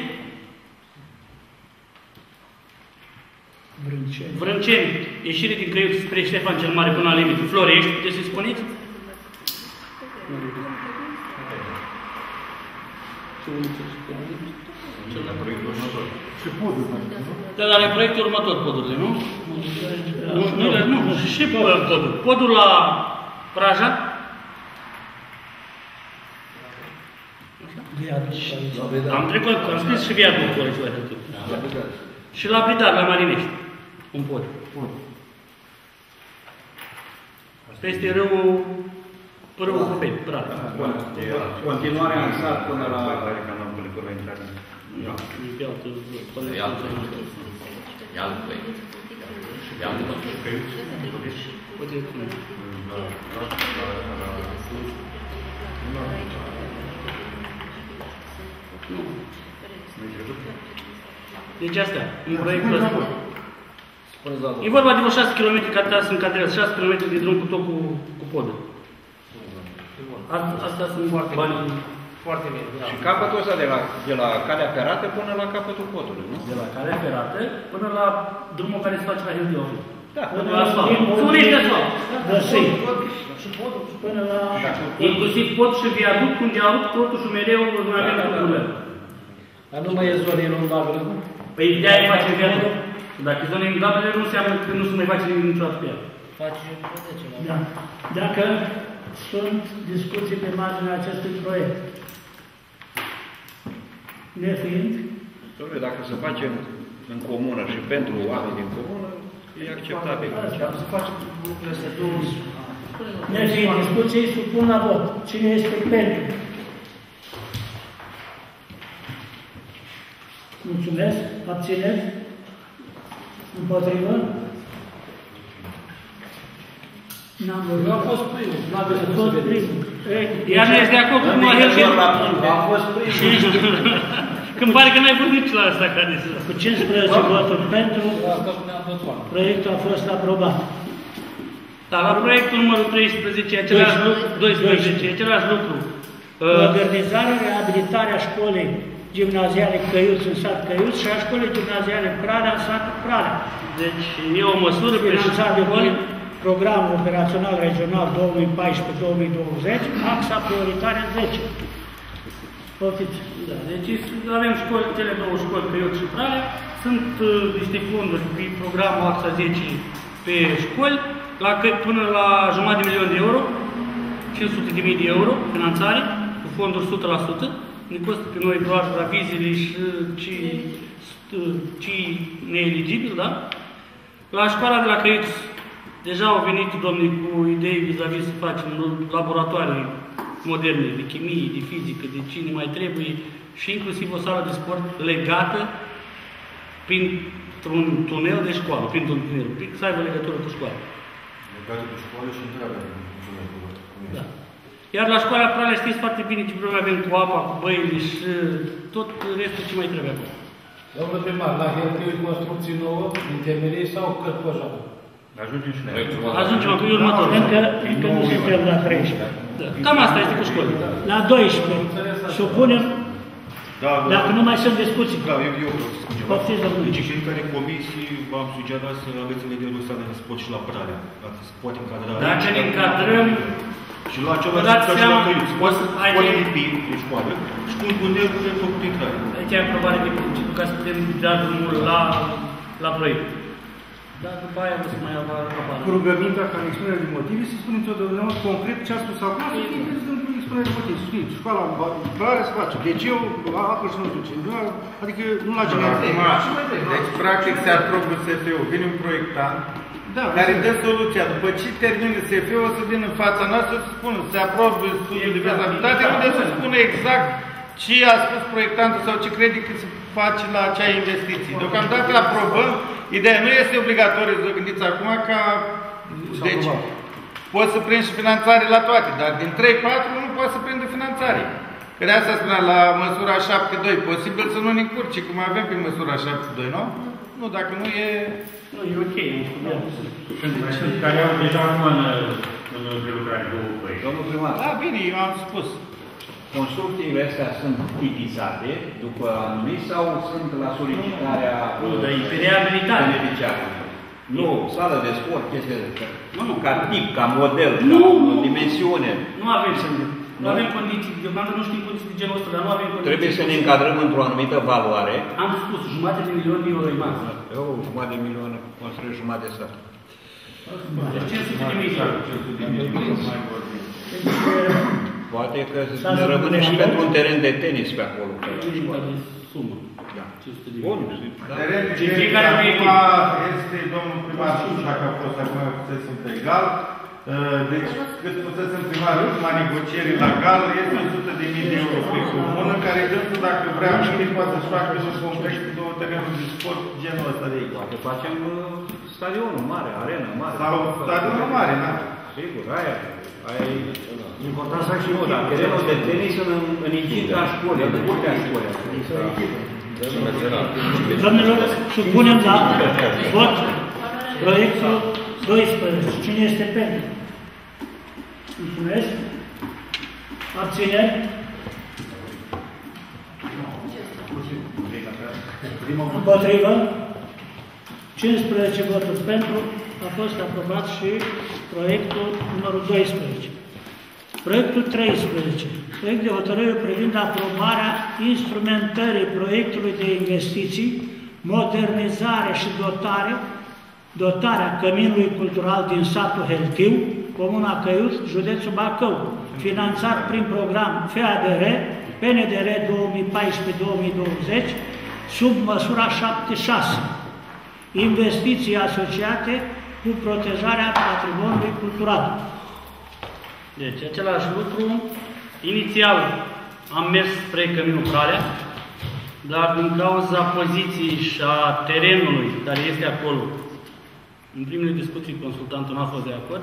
Vrânceni, ieșire din Căiuți spre Ștefan cel Mare până la limitul Florești, puteți să-i spuneți? La proiectul următor. Și podul. Da, dar e proiectul următor, podurile, nu? Nu, și podul. Podul la Praja? Am trecut, am scris și viaductul ăla și la trecut. Și la Bridar, la Marinești. Un pod. Peste râul Copeni, practic. Continuarea în sat până la... Deci astea, în proiectul ăsta. E vorba de vreo 6 km, care sunt cadrează, 6 km de drum cu tot cu podă. Asta sunt bani foarte bine. Și capătul ăsta de la calea ferată până la capătul podului, nu? De la calea ferată până la drumul care se face la Hildeovi. Da, până la asfalt. Funește asfalt. Până la... Inclusiv pod și viaduct, unde au totul și mereu nu avem probleme. Dar nu mai e zone inundabile, nu? Păi de-aia face viaduct. Dacă e zone inundabile, nu înseamnă că nu se mai face nimic niciodată pe ea. Da. Dacă sunt discuții pe marginea acestui proiect, nefiind... Dom'le, dacă se face în comună și pentru oameni din comună, e acceptabil. Se face lucrurile astea două. Nefiind discuții, supun la vot. Cine este pentru? Mulțumesc. Abțineți? Împotrivă? N-am văzut. A fost primul. N-am văzut primul. Ea nu este de acord cu Mahel și... A fost primul. Când pare că n-ai văzut nici la asta care să... Cu 15 voturi pentru, proiectul a fost aprobat. Da, la proiectul numărul 13, același lucru, 12, același lucru. Modernizarea, reabilitarea școlii gimnaziale Căiuț în sat Căiuț și a școlii gimnaziale Pralea în satul Pralea. Deci e o măsură finanțat de Programul Operațional Regional 2014-2020, axa prioritară 10. Poftiți. Da, deci avem școli, cele două școli, Căiuț și Pralea, sunt niște fonduri pe programul axa 10 pe școli, până la jumătate de milion de euro, 500.000 de euro finanțare, cu fonduri 100%, ne costă pe noi doar avizele și cei neeligibili, da? La școala de la Căiuț, deja au venit domnii cu idei vis-a-vis să facem laboratoare moderne, de chimie, de fizică, de cine mai trebuie și inclusiv o sală de sport legată printr-un tunel de școală, printr-un tunel, să aibă legătură cu școala. Legată cu școală și întreabă. Da. Iar la școala Pralea știți foarte bine ce probleme avem cu apa, cu băile și tot restul ce mai trebuie acolo. Domnul primar, la Heltriu construcții nouă, în temelie sau cărcoșa? Ajungem și noi. Ajungem acum următor. Încă nu suntem la 13. Da. Cam asta este cu școala. La 12. Supunem, dacă nu mai sunt discuții. Da, eu vreau să spun ceva. Poftiți, domnule. Deci în fiecare comisii v-am sugerat să aveți în legătură ăsta de sport și la Pralea. Dacă se poate încadra. Dacă ne încadrăm, și la același ca și la Căiuț. Poate de PIB de școală și cu un tunel de făcut intrare. Aici e aprobare de principiu ca să putem da drumul la proiect. Dar după aia o să mai apară. Cu rugămintea ca în expunerea de motive să spunem totdeauna concret ce a spus acum, să fie interesant în expunerea de motive. Știți, școala care se face, liceu, apă și nu știu ce. Adică nu la general. Deci, practic, se aprobă SF-ul, vine un proiectant care dă soluția. După ce termină SF-ul, o să vină în fața noastră să spună, se aprobă studiul de viabilitate, unde să spună exact ce a spus proiectantul sau ce crede că se face la acea investiție. Deocamdată aprobăm, ideea nu este obligatorie, să vă gândiți acum, ca... Deci, poți să prinzi și finanțare la toate, dar din 3-4 nu poți să prinde finanțare. Că de asta spunea la măsura 7.2, posibil să nu ne încurce, cum avem pe măsura 7.2, nu? Nu, dacă nu e... Nu, e ok, nu sunt care au deja acum în prelucrare două proiecte. Domnul primar. Da, bine, eu am spus. Construcțiile astea sunt tipizate după anumit sau sunt la solicitarea beneficiarului? Nu, sală de sport, chestia ca tip, ca model, ca dimensiune. Nu avem Nu avem condiții, deocamdată nu știm condiții de genul ăsta, dar nu avem condiții. Trebuie să ne încadrăm într-o anumită valoare. Am spus, jumătate de milion de euro e maxim. Eu, jumătate de milion, construiesc jumătate de sat. Deci 500 de mii. Poate că ne rămâne și pentru un teren de tenis pe acolo. Sumă. Da. Bun. Teren de este domnul primar, nu știu dacă a fost acum procesăm pe egal. Deci, cât procesăm primar, ultima negociere la gal este 100.000 de euro pe comună, care dânsul, dacă vrea, poate să-și facă și complex cu 2 terenuri de sport, genul ăsta de aici. Poate facem stadionul mare, arena mare. Sau stadionul mare, da? Sigur, aia e important să ai și da, terenul de tenis în incinta școlii, în curtea școlii. Domnilor, supunem la vot proiectul 12. Cine este pentru? Mulțumesc. Abțineri? Împotrivă? 15 voturi pentru. A fost aprobat și proiectul numărul 12. Proiectul 13. Proiect de hotărâre privind aprobarea instrumentării proiectului de investiții, modernizare și dotarea căminului cultural din satul Heltiu, Comuna Căiuț, județul Bacău, finanțat prin program FADR, PNDR 2014-2020, sub măsura 76. Investiții asociate cu protejarea patrimoniului cultural. Deci, același lucru. Inițial am mers spre Căminul Pralea, dar din cauza poziției și a terenului care este acolo, în primele discuții consultantul n-a fost de acord,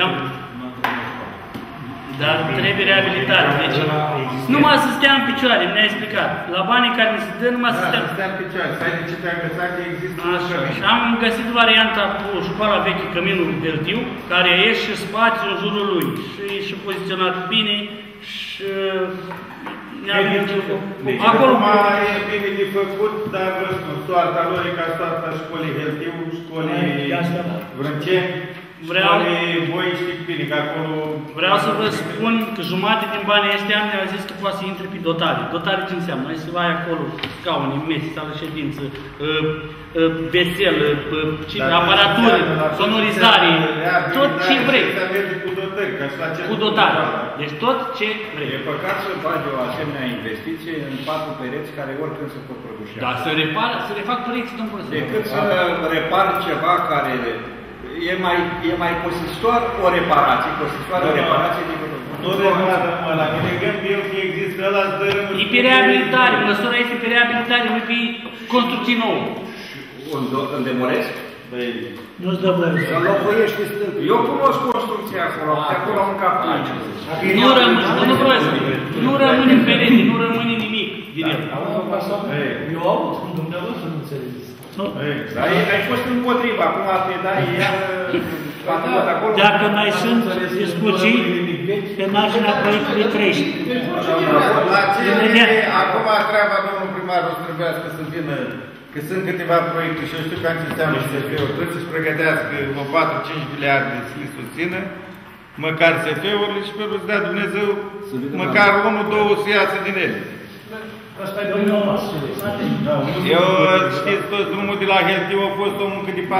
dar trebuie reabilitare. Deci, numai să stea în picioare, mi-a explicat. La banii care mi se dă, numai să stea în picioare. Să ai de ce te-ai găsat că există așa. Și am găsit varianta cu școala veche, Căminul Heltiu, care e și spațiul în jurul lui. Și poziționat bine și acolo e bine de făcut, dar soarta lor e ca soarta școlii Heltiu, școlii Vrânceni, școlii voi știți bine, că acolo... Vreau să vă spun că jumate din banii ăștia mi-au zis că poate să intre pe dotare. Dotare ce înseamnă? Ai să ai acolo scaune, mese, sală ședință, vețel, aparatură, sonorizare, tot ce vrei. Cu dotare. Deci tot ce vrei. E păcat să bagi o asemenea investiție în 4 pereți care oricând se pot prăbușea. Da, să refac proiecții, domnul profesor. Decât să repar ceva care e mai costisitor o reparație, decât nu reparează ăla, că de gând eu că există ăla, îți dă rămâși. E pe reabilitare, măsura este pe reabilitare, nu pe construcții nouă. Îl demoresc? Nu-ți dă voie. Să locuiești stâlpul. Eu cunosc construcția acolo am capul. Nu rămâne perete, nu rămâne nimic din el. Eu aud, dumneavoastră nu înțelegeți. Ai fost împotriva, acum te dai iar acolo. Dacă mai sunt discuții pe marginea proiectului 13. La ce acum treaba domnul primar o să trebuiască să vină, că sunt câteva proiecte și eu știu că înseamnă SF-ul, trebuie să-și pregătească o 4-5 miliarde să le susțină, măcar SF-urile și pentru să dea Dumnezeu măcar 1-2 să iasă din ele. Asta e domnul Eu știți, tot drumul de la Heltiu a fost o muncă de 4-5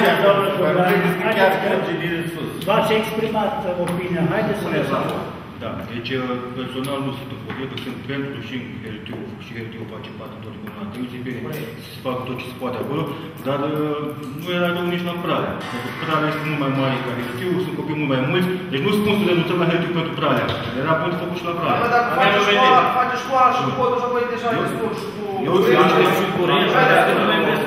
ani. V-ați exprimat opinia, haideți să ne facem. Da, deci personal nu sunt împotrivă, că sunt pentru și Heltiu face parte tot cu una. Trebuie să bine să facă tot ce se poate acolo, dar nu era rău nici la Pralea. Pentru că Pralea este mult mai mare ca Heltiu, sunt copii mult mai mulți, deci nu spun să renunțăm la Heltiu pentru Pralea. Era pentru făcut și la Pralea. Dar dacă face școala și podul și apoi deja îi spun și cu... Eu zic că și cu Renea, dar nu mai vreți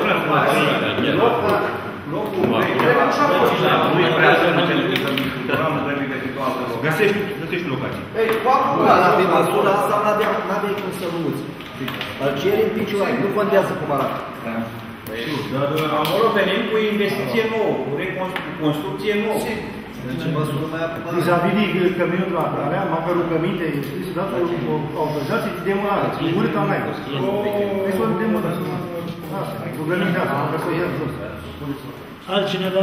găsești locații. Ei, cu acum, la pe măsura asta n-avei cum să luți. Îl ceri în picioare, nu contează cum arată. Acolo venim cu investiție nouă, cu construcție nouă. Vis-a-vis de căminul de la Pralea, măcar o căminte, este dată o autorizație de demolare. Murită am mai fost. Este o demolare. Asta, problemele de asta, măcar să o ia jos. Altcineva?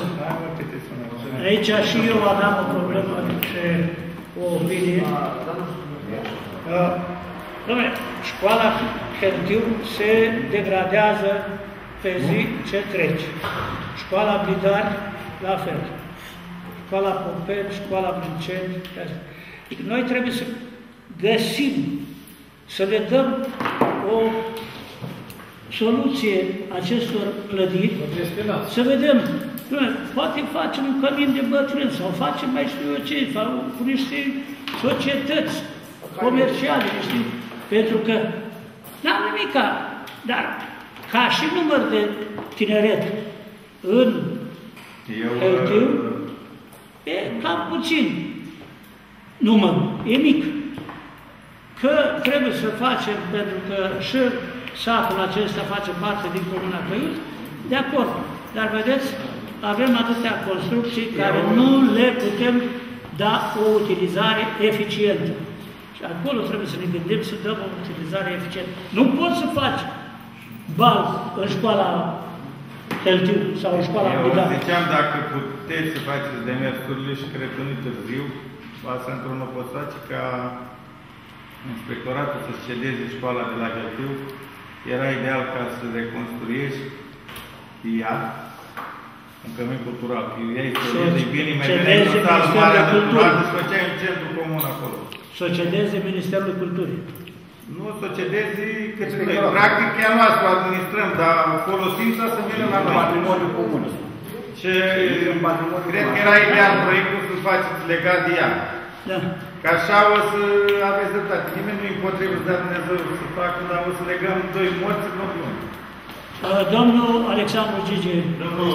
Aici și eu aveam o problemă și o opinie. Școala Heltiu se degradează pe zi ce trece. Școala Bidari, la fel. Școala Pompeni, școala Vrânceni. Adică noi trebuie să găsim, să le dăm o soluție acestor clădiri, să vedem, poate facem un cămin de bătrâni sau facem mai știu eu ce, sau cu niște societăți comerciale, știi? Pentru că n-am nimica, dar ca și număr de tineret în Hăltiu, e cam puțin număr, e mic. Că trebuie să facem, pentru că și satul acesta face parte din Comuna Căiuți, de acord. Dar vedeți, avem atâtea construcții care nu le putem da o utilizare eficientă. Și acolo trebuie să ne gândim să dăm o utilizare eficientă. Nu poți să faci bal în școala Hăltiu sau în școala Budan. Eu ziceam dacă puteți să faceți demersurile și cred că nu târziu, asta într-unul poți face ca inspectoratul să-și cedeze școala de la Hăltiu. Era ideal ca să reconstruiești ea, un cămin cultural. Ea e bine, mai bine în sală mare de cultură, să făceai în centru comun acolo. Să cedeze Ministerului Culturii. Nu să cedezi către noi. Practic, chiar noastră administrăm, dar folosința să vină la noi. Patrimoniul comun. Ce cred că era ideal proiectul să-l faceți legat de ea. Da. Că așa o să aveți dreptate. Nimeni nu-i împotrivă să dea Dumnezeu să facă, dar o să legăm doi morți în loc unul. Domnul Alexandru Gigi. Domnul,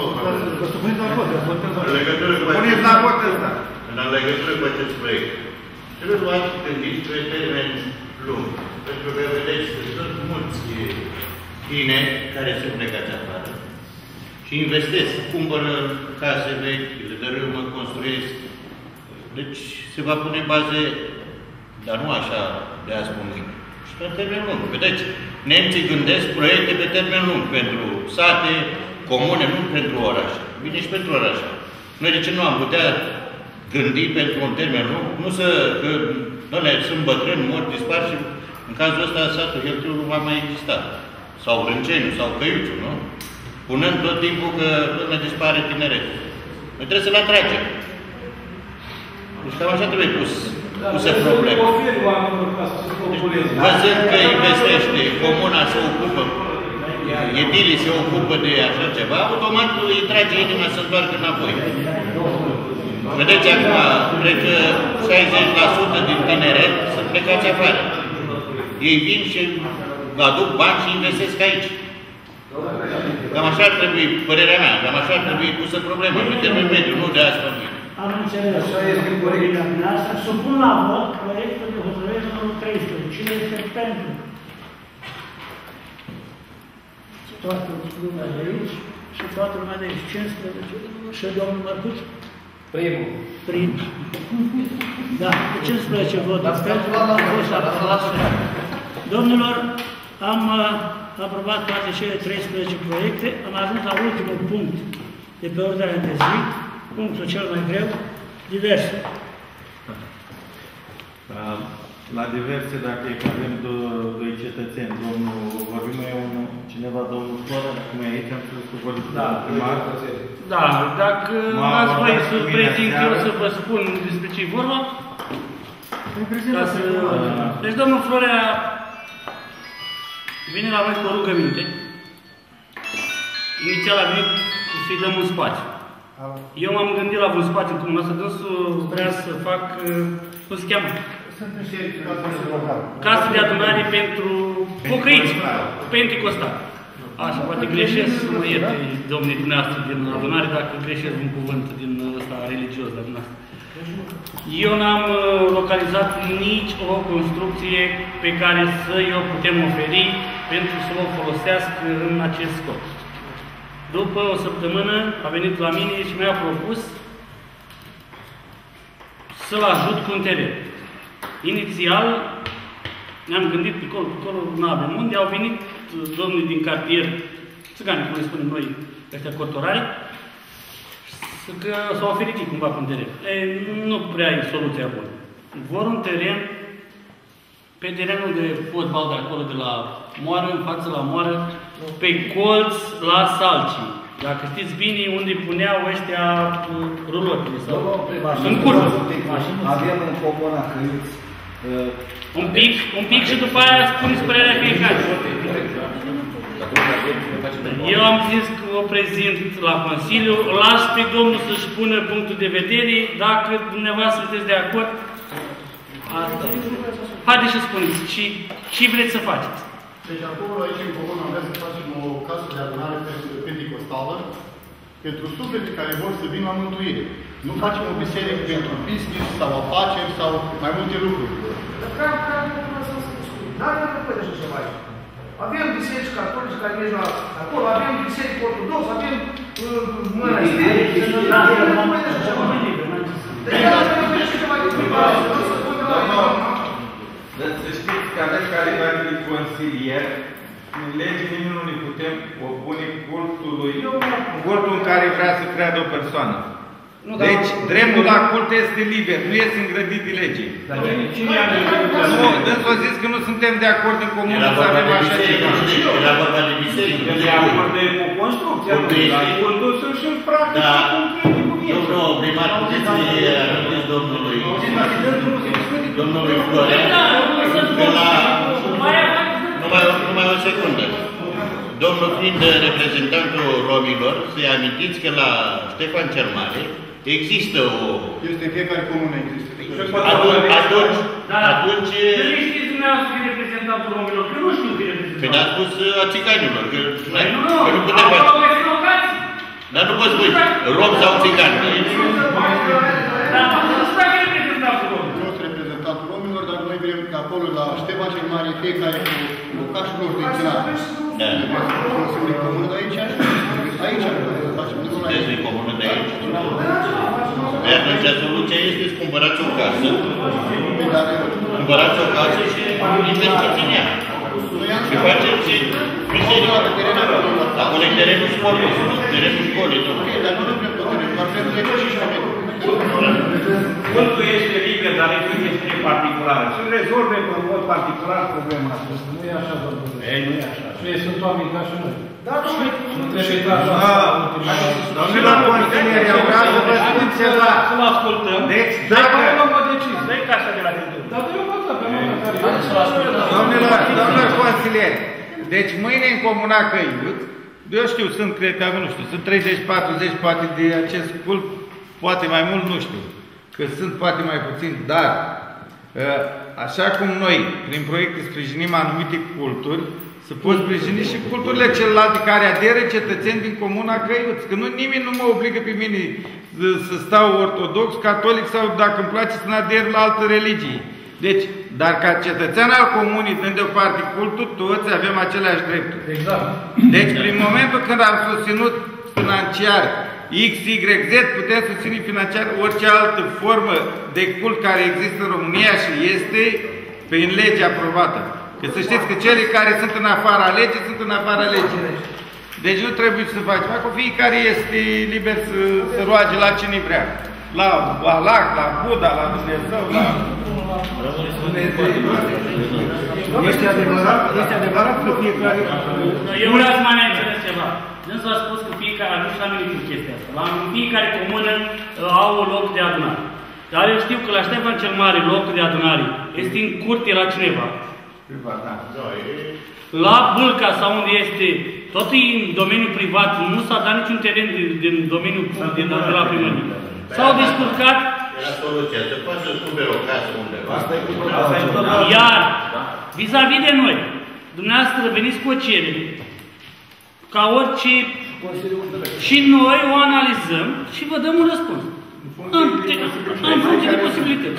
puneți la vot ăsta. În legătură cu acest proiect, trebuie luat gândiți pe termen lung. Pentru că vedeți că sunt mulți tineri care sunt plecați afară și investesc, cumpără case vechi, le dărâmă, construiesc. Deci se va pune baze, dar nu așa de azi pe mâine, și pe termen lung. Vedeți, nemții gândesc proiecte pe termen lung, pentru sate, comune, nu pentru orașe. Bine și pentru orașe. Noi de ce nu am putea gândi pentru un termen lung? Nu să, că noi sunt bătrâni, mori, dispar și în cazul ăsta satul Hăltiu nu va mai exista. Sau Rânceniu, sau Căiuciu, nu? Punând tot timpul că ne dispare tineretul. Noi trebuie să-l atragem. Deci cam așa trebuie pusă problema. Văzând că investește, comuna se ocupă, edilii se ocupă de așa ceva, automat îi trage inima să întoarcă înapoi. Vedeți acum, cred că 60% din tineret sunt plecați afară. Ei vin și aduc bani și investesc aici. Cam așa ar trebui, părerea mea, cam așa ar trebui pusă problema, pe termen mediu, nu de asta. Am înțeles. Așa este corecția dumneavoastră. Supun la vot proiectul de hotărâre numărul 13. Cine este pentru? Toată lumea de aici și toată lumea de aici. 15 și domnul Mărcuț? Primul. Da, 15 voturi pentru. Domnilor, am aprobat toate cele 13 proiecte. Am ajuns la ultimul punct de pe ordinea de zi. Punctul cel mai greu, diverse. La diverse, dacă e că avem doi cetățeni, domnul, vorbim mai cineva, domnul Flora, cum e aici, am spus că vorbim primar. Da, dacă ați voi să prezint eu să vă spun despre ce-i vorba. Deci domnul Florea vine la noi cu o rugăminte. Inițial a venit să-i dăm un spațiu. Eu m-am gândit la un spațiu în comuna asta, dânsul vrea să fac, cum se cheamă? Casă de adunare pentru pocăiți, pentecostal. Așa, poate greșesc, să mă ierte, domnii dumneavoastră din adunare, dacă greșesc un cuvânt din ăsta religios de dumneavoastră. Eu n-am localizat nici o construcție pe care să o putem oferi pentru să o folosească în acest scop. După o săptămână a venit la mine și mi-a propus să-l ajut cu un teren. Inițial ne-am gândit pe acolo, nu avem unde, au venit domnii din cartier, țigani, cum le spunem noi, ăștia cortorari, că s-au oferit cumva cu un teren. Nu prea e soluția bună. Vor un teren pe terenul de fotbal de acolo, de la Moară, în față la Moară, pe colț la Salcii. Dacă știți bine unde puneau ăștia rulotele sau în curvă. Avem în comuna Căiuți. Un pic și după aia spuneți părerea fiecare. Eu am zis că o prezint la Consiliu, las pe domnul să-și pună punctul de vedere, dacă dumneavoastră sunteți de acord. Haideți și spuneți, ce vreți să faceți? Deci acolo, aici în comun, am vrea să facem o casă de adunare pentecostală pentru suflete care vor să vină la mântuire. Nu facem o biserică pentru business sau afaceri sau mai multe lucruri. Dar nu putem așa ceva aici. Avem biserici catolici care merg la acolo, avem biserici ortodox, avem mănăstiri. Să știți că aveți calitate de consilier, în lege nimeni nu ne putem opune cultul în care vrea să creadă o persoană. Deci, dreptul la cult este liber, nu este îngrădit de lege. Nu, dânsul a zis că nu suntem de acord în comună să avem așa ceva. Era vorba de biserică. De acord cu construcția, cultul să-și practică cum crede cu mine. Domnul primar, puteți să-i domnului Florea, că la... Numai o secundă. Domnul fiind reprezentantul romilor, să-i amintiți că la Ștefan cel Mare există o... Este în fiecare comună există. Atunci... Că nu știți dumneavoastră că e reprezentantul romilor, că nu știu că e reprezentantul. Păi n-a spus a țiganilor, că nu putem face. Dar nu poți spui rom sau țigan. Dar nu știu că e reprezentantul romilor. Nu sunt reprezentantul romilor, dar noi vrem că acolo la Ștefan cel Mare fiecare cu locașul lor de înțelat. Da. Sunt din comună de aici? Aici facem. Sunteți din comună de aici? Pe atunci soluția este să cumpărați o casă. Cumpărați o casă și investiți în ea. Și faceți biserică. Acolo e terenul școlii, terenul școlii. Dar nu vrem tot terenul, doar vrem lege și școlii. Cultul este liber, dar este chestiune particulară. Să rezolve în mod particular problema asta. Nu e așa, domnule. Ei, nu e așa. Sunt oameni ca și noi. Da, domnule. Nu trebuie ca așa. Domnilor consilieri, eu vreau să vă spun ceva. Să-l ascultăm. Deci, dacă... Dă-i casa de la Hândău. Dar eu văd pe mine care... Domnilor consilieri, deci mâine în comuna Căiuți, eu știu, cred că, nu știu, sunt 30-40 poate de acest cult, poate mai mult, nu știu, că sunt poate mai puțin, dar așa cum noi, prin proiecte, sprijinim anumite culturi, să pot sprijini și culturile celelalte care aderă cetățeni din comuna Căiuți, că nu, nimeni nu mă obligă pe mine să stau ortodox, catolic sau dacă îmi place să ader la altă religie. Deci, dar ca cetățean al comunii, dând deoparte cultul, toți avem aceleași drepturi. Exact. Deci, prin momentul când am susținut financiar X, Y, Z, putem susține financiar orice altă formă de cult care există în România și este prin lege aprobată. Că să știți că cele care sunt în afara legii, sunt în afara legii. Deci nu trebuie să facem. Acum fiecare este liber să roage la cine vrea. La Allah, la Buddha, la Dumnezeu, la... Este adevărat că fiecare... Eu vreau să mai menționez ceva. Dânsul a spus că fiecare, nu știu la mine cu chestia asta, la fiecare comună au un loc de adunare. Dar eu știu că la Ștefan cel Mare, locul de adunare, este în curte la cineva. La Bâlca sau unde este, tot e în domeniul privat, nu s-a dat niciun teren din domeniul public de la primărie. S-au descurcat. Era soluția, se poate să cumpere o casă undeva. Iar, vis-a-vis de noi, dumneavoastră veniți cu o cerere, ca orice, și noi o analizăm și vă dăm un răspuns. În funcție de posibilități.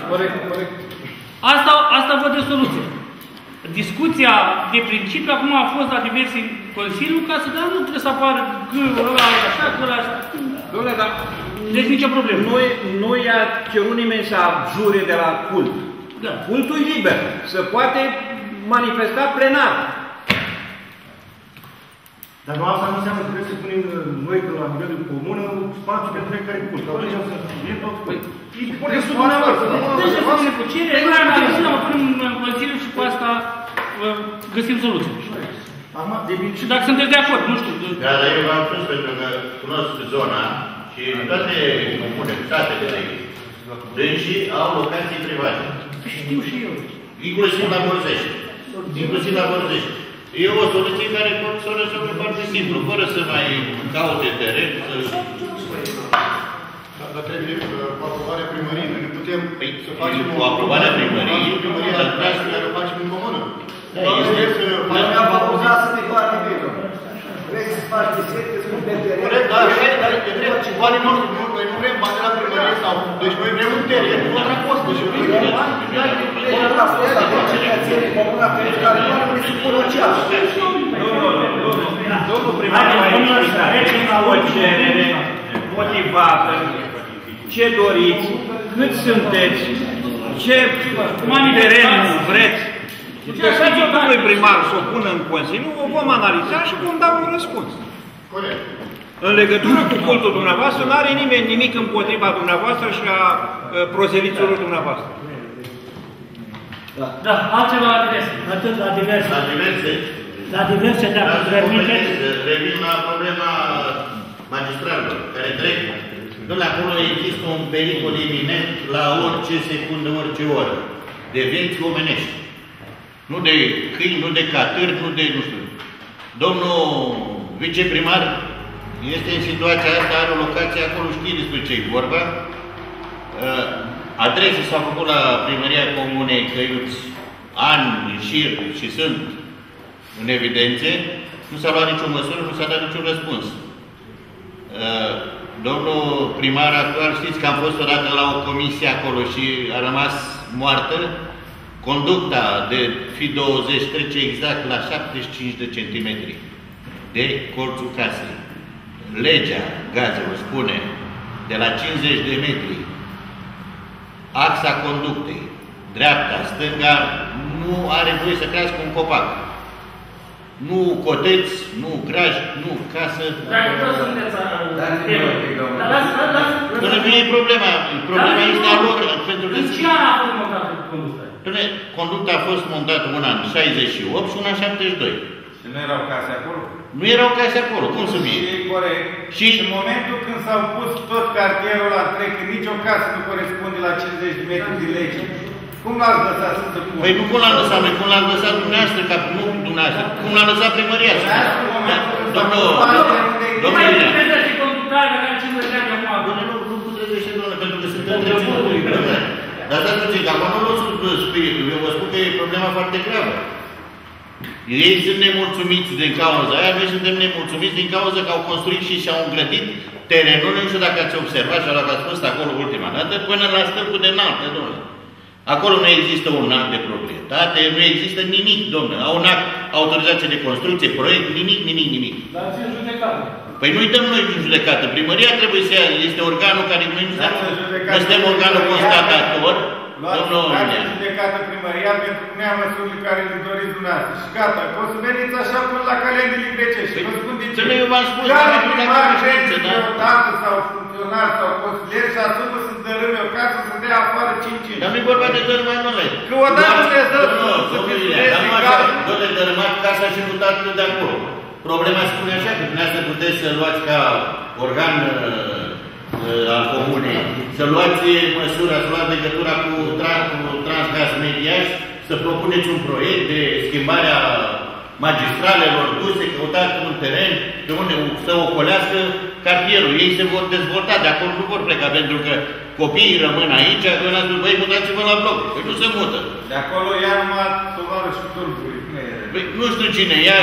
Asta văd de soluție. Discuția de principiu acum a fost la diverse consilii ca să dăm, nu trebuie să apară că ăla așa, că ăla așa. Dom'le, dar deci nicio problemă. Nu i-a cerut nimeni să abjure de la cult. Da. Cultul e liber. Se poate manifesta plenar. Dar nu asta nu înseamnă că trebuie să punem noi la nivelul comună spațiu pentru fiecare cult. Atunci să fie tot cult. Deci să facem negociere, noi analizăm, punem în Consiliu și cu asta găsim soluții. Și dacă sunteți de acord, nu știu. Da, dar eu v-am spus pentru că cunosc zona și toate comune, satele de aici, dânsii au locații private. Știu și eu. Inclusiv la Borzești. Inclusiv la Borzești. E o soluție care pot să o rezolve foarte simplu, fără să mai caute teren, Dar trebuie cu aprobarea primăriei. Noi nu putem să facem cu aprobarea primăriei, dar trebuie să le facem în comună. Noi ne-am auzat să ne bani bine. Vrei să faci biserică, să nu pe teren. Corect, da, așa e, dar e drept. Și banii noștri, noi nu vrem bani de la primărie sau... Deci noi vrem un teren, nu la costă și vrem bani. Comuna Festa, de cetățenii, comuna pentru care nu ar trebui să pună o ceață. Domnul primar mai explica o cerere motivată, ce doriți, cât sunteți, ce teren vreți. Lăsați-o domnului primar să o pună în Consiliu, o vom analiza și vom da un răspuns. Corect. În legătură cu cultul dumneavoastră, nu are nimeni nimic împotriva dumneavoastră și a prozeliților dumneavoastră. Da, altceva la diverse. Atât la diverse. La diverse. La diverse, dacă îți permiteți. Revin la problema magistralilor, care trec. Dom'le, acolo există un pericol iminent la orice secundă, orice oră. De vieți omenești. Nu de câini, nu de catâri, nu de, nu știu. Domnul viceprimar este în situația asta, are o locație acolo, știe despre ce-i vorba. Adrese s-au făcut la primăria comunei Căiuți ani în șir și sunt în evidențe. Nu s-a luat nicio măsură, nu s-a dat niciun răspuns. Domnul primar actual, știți că am fost odată la o comisie acolo și a rămas moartă. Conducta de Fi20 trece exact la 75 de centimetri de colțul casei. Legea gazelor spune de la 50 de metri axa conductei, dreapta, stânga, nu are voie să crească un copac. Nu coteți, nu graj, nu casă. Dar nu sunteți nu e problema. Problema este a lor. În ce an a fost montată conducta? Conducta a fost montată una în 68 și una în 72. Și nu erau case acolo? Nu erau case acolo, cum să fie? Și corect. Și în momentul când s-au pus tot cartierul la trec, nicio casă nu corespunde la 50 de metri de lege. Cum l-ați lăsat să se pună? Păi nu cum l-am lăsat noi, cum l-am lăsat dumneavoastră, ca nu dumneavoastră, cum l-am lăsat primăria. Domnul Ine. Și conductarea care 50 de ani acum. Nu putrezește, domnule, pentru că sunt întreținut. Dar dați puțin, că acum nu sunt spiritul, eu vă spun că e problema foarte gravă. Ei sunt nemulțumiți din cauza aia, noi suntem nemulțumiți din cauza că au construit și și-au îngrădit terenul, nu știu dacă ați observat și dacă ați fost acolo ultima dată, până la stâlpul de înaltă, domnule. Acolo nu există un act de proprietate, nu există nimic, domnule. Au un act, autorizație de construcție, proiect, nimic. Dar ți-în judecată. Păi nu-i dăm noi în judecată. Primăria trebuie să ia, este organul care noi nu suntem organul constatator. Luați în judecată primăria pentru că nu ia măsurile care le doriți dumneavoastră. Și gata, o să veniți așa până la calendele grecești. Vă spun din ce. Eu v-am spus, care primar vezi deodată sau funcționar sau consilier și asumă să dărâme o casă să dea afară 5 ani. Dar nu-i vorba de dărâmat, domnule. Că odată te dă să te studiezi din casă. Domnule, dărâmat casa și nu datul de acolo. Problema spune așa, că dumneavoastră puteți să luați ca organ al comunei, să luați măsura, să luați legătura cu Transgaz Mediaș, să propuneți un proiect de schimbarea magistralelor duse, căutați un teren pe unde să ocolească cartierul. Ei se vor dezvolta, de acolo nu vor pleca, pentru că copiii rămân aici, că n-ați spus, băi, mutați-vă la bloc. Păi nu se mută. De acolo ia numai tovarăși și turburi. Păi nu știu cine, ia...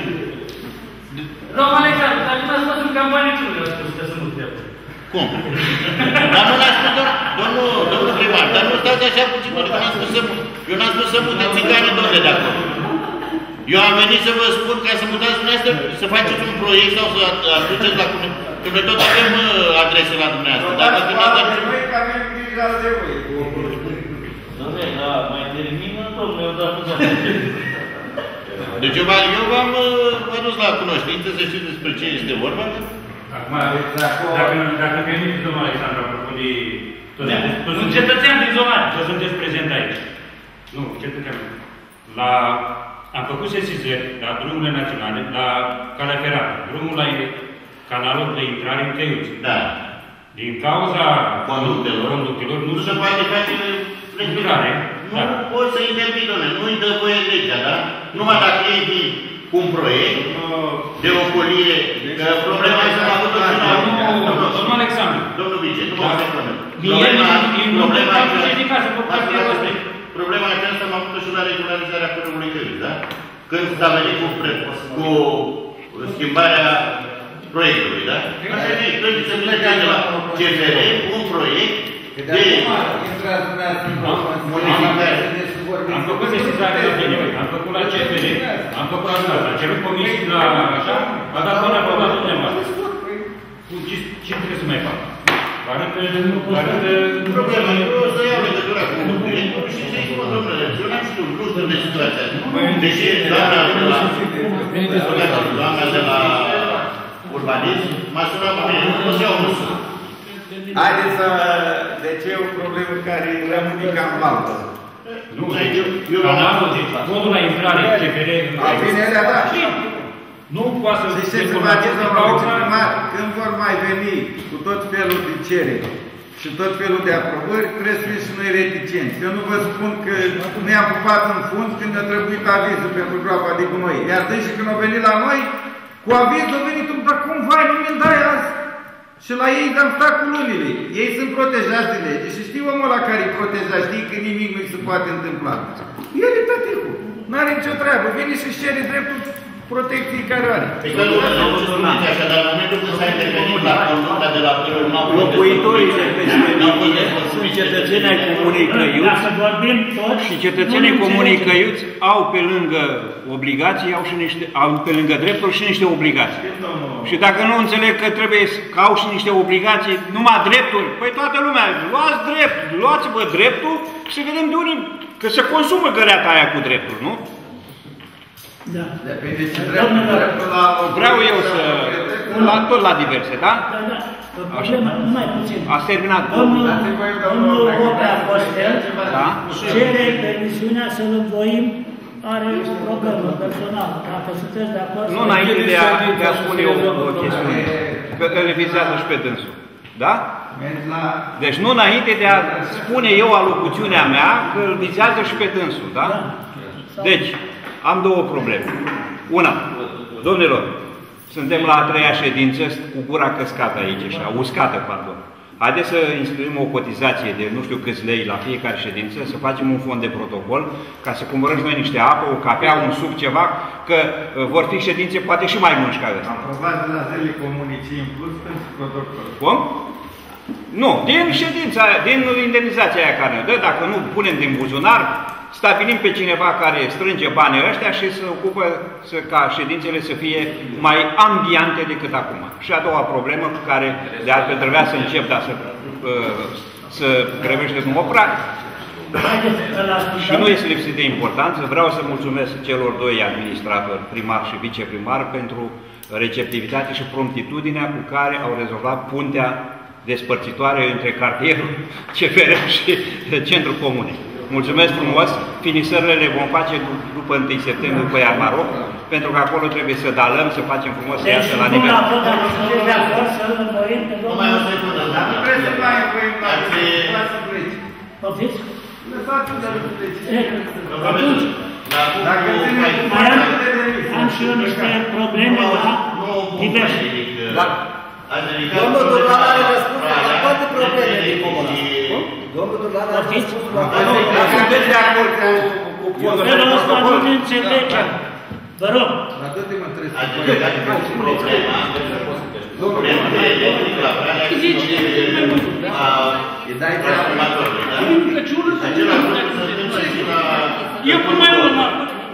Domnul Alexandru, dar nu ați văzut campanie niciunul a spus că să nu trebuie. Cum? Dar nu l-a spus, domnul primar, dar nu stați așa puțin, eu n-am spus să mute țiganii, domnule, de acolo. Eu am venit să vă spun ca să mutați dumneavoastră, să faceți un proiect sau să aduceți la comună. Că noi tot avem adrese la dumneavoastră. Dacă dumneavoastră... Noi că avem grijă de voi. Dom'le, da, mai termină, domnule, odată să Deci eu v-am adus la cunoștință să știți despre ce este vorba. Acum, dacă permiteți, domnul Alexandru, apropo de... Sunt cetățean din zonare, vă sunteți prezent aici. Nu, cetățean. La Am făcut sesizări la drumurile naționale, la calea ferată, drumul la canalul de intrare în Căiuți. Da. Din cauza conductelor nu se poate face lucrare. Nu poți să intervii, domnule, nu-i dă voie legea, da? Numai dacă ei vin cu un proiect de ocolire, că problema este să mă făcut Domnul Alexandru. Domnul Vice, nu mă fac problema. Problema aceasta m-a făcut și la regularizarea părului Căiuți, da? Când s-a venit cu schimbarea proiectului, da? Așa e, trebuie să vină de la CFR un proiect de modificare. Am făcut sesizare la CNV, am făcut la CFR, am făcut la stat, am cerut comisii la așa, a dat până la dat dumneavoastră. Ce trebuie să mai fac? Problema e că o să iau legătura cu directorul și să-i spun, domnule, eu n-am știut, nu știu de situația. Deși doamna de la urbanism m-a sunat pe mine, o să iau măsură. Haideți să... Deci e o problemă care rămâne cam altă. Nu, canalul, modul la intrare CFR... Avinerea, da. Nu poate să... Deci se face, domnul viceprimar, când vor mai veni cu tot felul de cereri și tot felul de aprobări, trebuie să fim și noi reticenți. Eu nu vă spun că ne-am pupat în fund când ne-a trebuit avizul pentru groapa de gunoi. Iar deci când au venit la noi, cu avizul au venit, dar cum vai, nu mi-l dai azi? Și la ei am stat cu lunile. Ei sunt protejați de lege și știu omul ăla care îi proteja, știi că nimic nu-i se poate întâmpla. El e tăticul, n-are nicio treabă, vine și-și cere dreptul protecției care are. Așa, dar în momentul când s-a intervenit la conducta de la locuitorii de pe Smerenie sunt cetățeni ai Comunei Căiuți și cetățenii Comunei Căiuți au pe lângă obligații, au pe lângă drepturi și niște obligații. Și dacă nu înțeleg că trebuie că au și niște obligații, numai drepturi, păi toată lumea, luați drept, luați-vă dreptul și să vedem de unde, că se consumă găreata aia cu drepturi, nu? Da. Depinde ce dreptul la... Vreau eu să... tot la diverse, da? Da, da. Problema, numai puțin. Ați terminat. Domnul Oprea Costel cere permisiunea să-l învoim, are o problemă personală. Dacă sunteți de acord... Nu înainte de a spune eu o chestiune. Îl vizează și pe dânsul. Da? Deci nu înainte de a spune eu alocuțiunea mea, că îl vizează și pe dânsul, da? Deci, am două probleme. Una, domnilor, suntem la a treia ședință cu gura căscată aici, și uscată, pardon. Haideți să inscriem o cotizație de nu știu câți lei la fiecare ședință, să facem un fond de protocol, ca să cumpărăm noi niște apă, o cafea, un suc, ceva, că vor fi ședințe poate și mai lungi ca astea. Aprobat de la zile comunicii în plus pentru protocol. Cum? Nu, din ședința aia, din indemnizația aia care ne dă, dacă nu punem din buzunar, stabilim pe cineva care strânge banii ăștia și se ocupă ca ședințele să fie mai ambiante decât acum. Și a doua problemă cu care de altfel trebuia să încep, dar să grăbește cum opera, și nu este lipsit de importanță, vreau să mulțumesc celor doi administratori, primar și viceprimar, pentru receptivitate și promptitudinea cu care au rezolvat puntea despărțitoare între cartierul CFR și centrul comunei. Mulțumesc frumos, finisările le vom face după 1 septembrie, după iarna rog, pentru că acolo trebuie să dalăm, să facem frumos, să iasă la nivel. Nu mai o secundă, dar nu trebuie să mai învoim la să pleci. Poftiți? Lăsați-o să pleci. Am și eu niște probleme la diverse. Domnul Durlan are răspuns la toate problemele din comună. Domnul Durlan are răspuns la toate problemele. Dacă sunteți de acord cu felul ăsta nu ne înțelegem. Vă rog. Dar dă-te mă trebuie Eu cum mai urmă?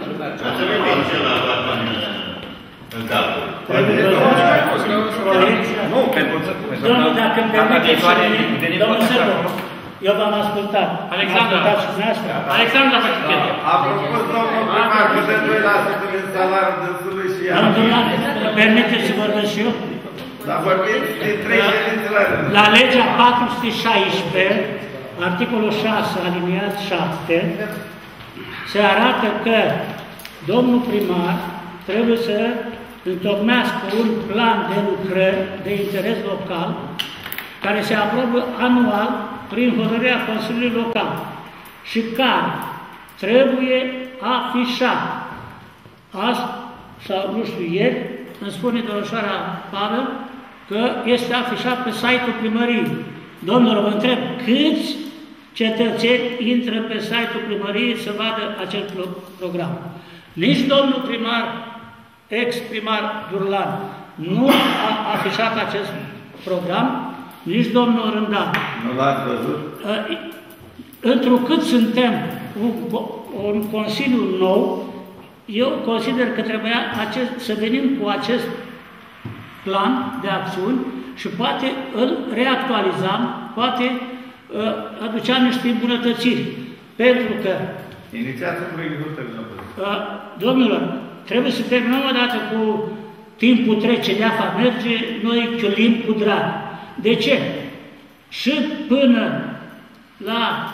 Nu, pentru domnul, dacă îmi permiteți să veni, domnul Sărbu, eu v-am ascultat. Alexandra, Alexandra, apropo, domnul primar, că dă 2% din salariul dânsului și ea. Domnul Durlan, permiteți să vorbesc și eu? Dar vorbiți de 3 ședințe la rând. La legea 416, articolul 6, aliniat 7, se arată că domnul primar trebuie să întocmească un plan de lucrări de interes local care se aprobă anual prin hotărârea Consiliului Local și care trebuie afișat. Azi, sau nu știu ieri, îmi spune domnișoara Pavel că este afișat pe site-ul primăriei. Domnilor, vă întreb, câți cetățeni intră pe site-ul primăriei să vadă acel program? Nici domnul primar, ex-primar Durlan, nu a afișat acest program, nici domnul Rândan. Nu l-ați văzut? Întrucât suntem un consiliu nou, eu consider că trebuia să venim cu acest plan de acțiuni și poate îl reactualizam, poate aduceam niște îmbunătățiri. Pentru că, inițiați un proiect de hotărâre. Domnilor, trebuie să terminăm odată cu timpul trece, leafa merge, noi chiulim cu drag. De ce? Și până la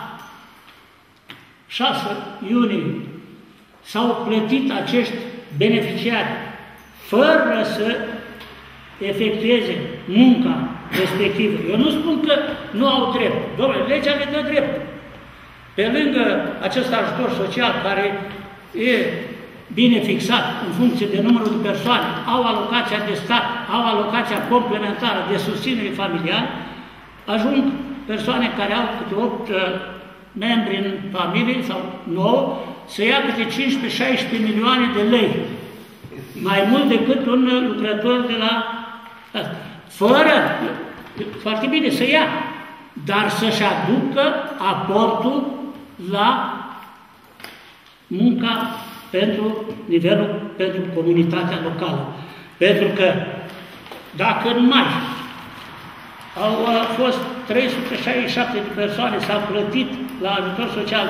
6 iunie s-au plătit acești beneficiari fără să efectueze munca respectivă. Eu nu spun că nu au drept. Dom'le, legea le dă drept. Pe lângă acest ajutor social care e bine fixat în funcție de numărul de persoane, au alocația de stat, au alocația complementară de susținere familială, ajung persoane care au câte 8 membri în familie sau 9, să ia câte 15-16 milioane de lei. Mai mult decât un lucrător de la asta. Fără, foarte bine, să ia, dar să-și aducă aportul la munca pentru nivelul, pentru comunitatea locală. pentru că dacă în mai au fost 367 de persoane, s-au plătit la ajutor social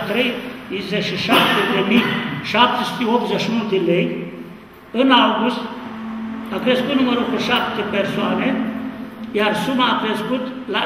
37.781 de lei, în august a crescut numărul cu 7 persoane, iar suma a crescut la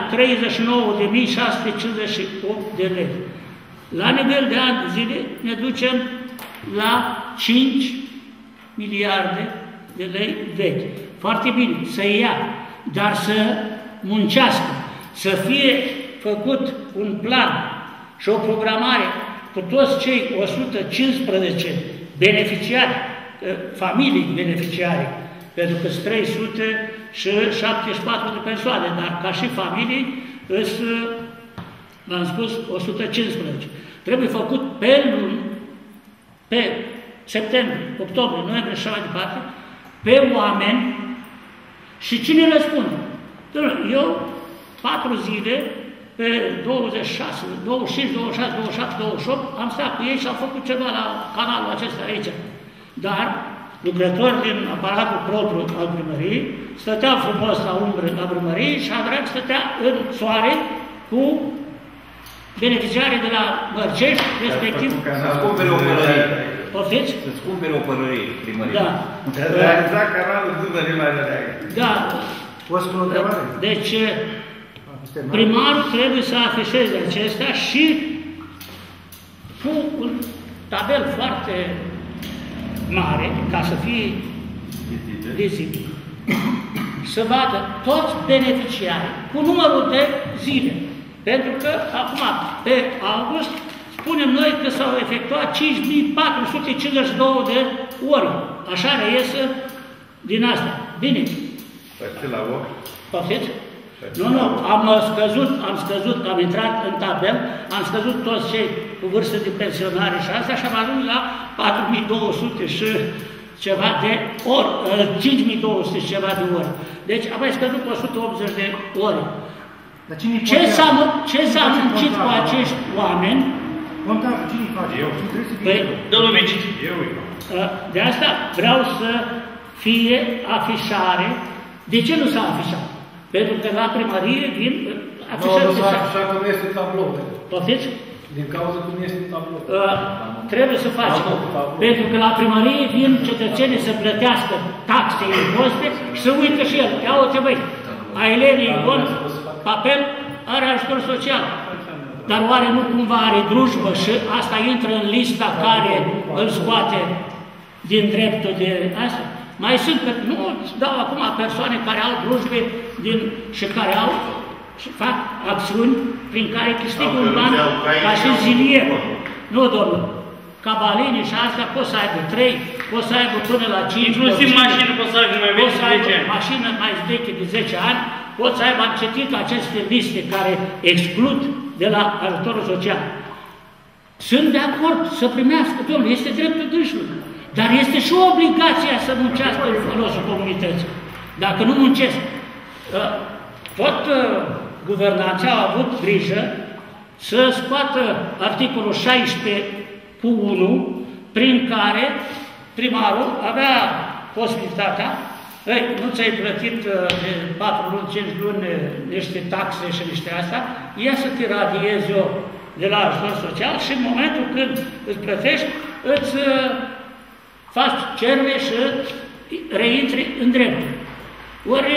39.658 de lei. La nivel de ani de zile ne ducem la 5 miliarde de lei vechi. Foarte bine, să ia, dar să muncească, să fie făcut un plan și o programare cu toți cei 115 beneficiari, familii beneficiari, pentru că sunt 374 de persoane, dar ca și familii, v-am spus, 115. Trebuie făcut pe luni, pe septembrie, octombrie, noiembrie și așa mai departe, pe oameni și cine răspunde? Eu, 4 zile, pe 26, 25, 26, 27, 28, am stat cu ei și am făcut ceva la canalul acesta aici. Dar lucrători din aparatul propriu al primăriei stăteau frumos la umbră la primărie și Andrei stătea în soare cu beneficiarii de la Mărcești, respectiv... Să-ți cumpere o pălărie. Poftiți? Să-ți cumpere o pălărie, primărie. Da. Realizat canalul după rimarea. Da. O să o întrebare? Deci, primarul trebuie să afișeze acestea și cu un tabel foarte mare, ca să fie vizibil, să vadă toți beneficiarii cu numărul de zile. Pentru că acum, pe august, spunem noi că s-au efectuat 5.452 de ore. Așa reiese din asta. Bine. Păi la 8? Poftiți? Nu, am scăzut, am intrat în tabel, am scăzut toți cei cu vârstă de pensionare și asta și am ajuns la 4.200 și ceva de ori, 5.200 și ceva de ori. Deci am mai scăzut cu 180 de ore. Ce s-a muncit cu acești oameni? Contează, cine face? Eu. Păi, domnul Mici. De asta vreau să fie afișare. De ce nu s-a afișat? Pentru că la primărie vin afișări. Nu s-a afișat că nu este tablou. Poftiți? Din cauza că nu este tablou. Trebuie să facem. Pentru că la primărie vin cetățenii să plătească taxe, impozite și să uită și el. Ia uite băi, Ailenii Ion, papel, are ajutor social. Dar oare nu cumva are drujbă și asta intră în lista care îl scoate din dreptul de asta. Mai sunt, nu dau acum persoane care au drujbe și care au și fac acțiuni prin care câștigă un ban ca și zilier. Nu, domnul. Cabalini și astea pot să aibă 3, pot să aibă până la 5. Inclusiv mașină pot să aibă mai vechi de 10 ani. Mașină mai veche de 10 ani, pot să aibă, am citit aceste liste care exclud de la ajutorul social. Sunt de acord să primească, domnule, este dreptul dânsului. Dar este și o obligație să muncească în folosul comunității. Dacă nu muncesc, guvernanții au avut grijă să scoată articolul 16 cu 1, prin care primarul avea posibilitatea, nu ți-ai plătit de 4 luni, 5 luni niște taxe și niște astea, ia să te radiezi eu de la ajutor social și în momentul când îți plătești, îți faci cerere și reintri în drept. Ori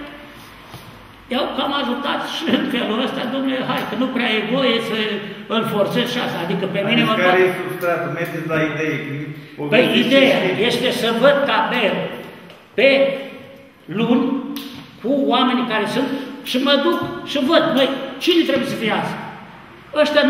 i-au cam ajutat și în felul ăsta, domnule, hai, că nu prea e voie să îl forțezi și asta. Adică pe mine mă... Care e substratul? Mergeți la idee. Păi ideea este să văd tabel pe luni cu oamenii care sunt și mă duc și văd, măi, cine trebuie să fie asta? Ăștia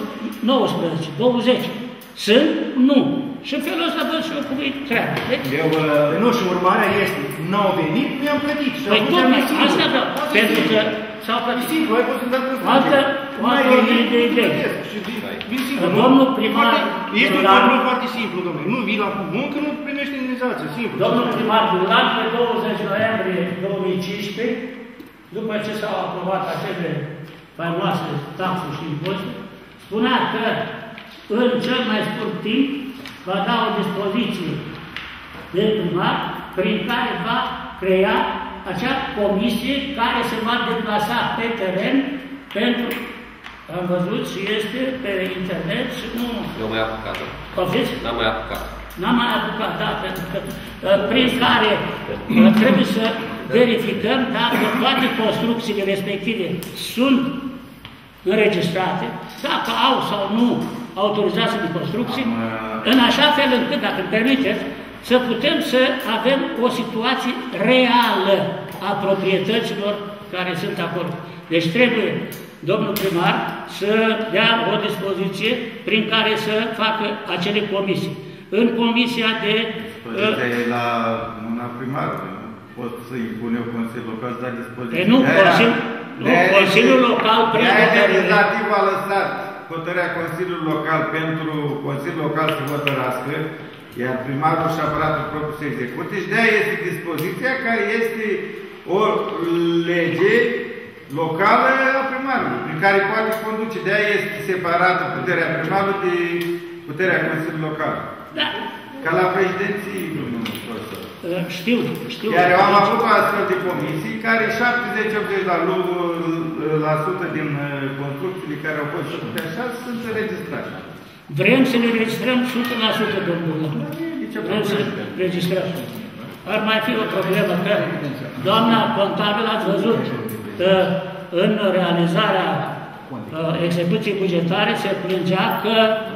19, 20. Sunt? Nu. Și în felul ăsta văd și eu cum e treaba. Nu, și urmarea este, n-au venit, nu i-am plătit. Păi tocmai, asta vreau, pentru că s-au plătit. Simplu, ai fost dat în altă ordine de idei. Domnul primar... Este un lucru foarte simplu, domnule. Nu vii la muncă, nu primești indemnizație, simplu. Domnul primar Duran, pe 20 noiembrie 2015, după ce s-au aprobat acele faimoase taxe și impozite, spunea că în cel mai scurt timp va da o dispoziție de primar prin care va crea acea comisie care se va deplasa pe teren pentru, am văzut și este pe internet și nu... Eu mai apucat. Poftiți? N-am mai apucat. N-am mai apucat, da, pentru că prin care trebuie să verificăm dacă toate construcțiile respective sunt înregistrate, dacă au sau nu autorizație de construcții, în așa fel încât, dacă îmi permiteți, să putem să avem o situație reală a proprietăților care sunt acolo. Deci trebuie domnul primar să dea o dispoziție prin care să facă acele comisii. În comisia de... Dispoziția e la mâna primară. Pot să impun eu Consiliul Local să dea dispoziție. Nu, Consiliul Local prin hotărâre. Legislativul a lăsat hotărârea Consiliului Local pentru Consiliul Local să hotărască, iar primarul și aparatul propriu să execute, și de-aia este dispoziția care este o lege locală a primarului, prin care poate conduce. De-aia este separată puterea primarului de puterea Consiliului Local. Da. Ca la președinții, domnul profesor. Știu. Iar eu am avut astfel de comisii care 70-80% din construcțiile care au fost făcute așa sunt înregistrate. Vrem să le registrăm 100%, domnule. Vrem să registrăm. Ar mai fi o problemă că doamna contabil ați văzut că în realizarea execuției bugetare se plângea că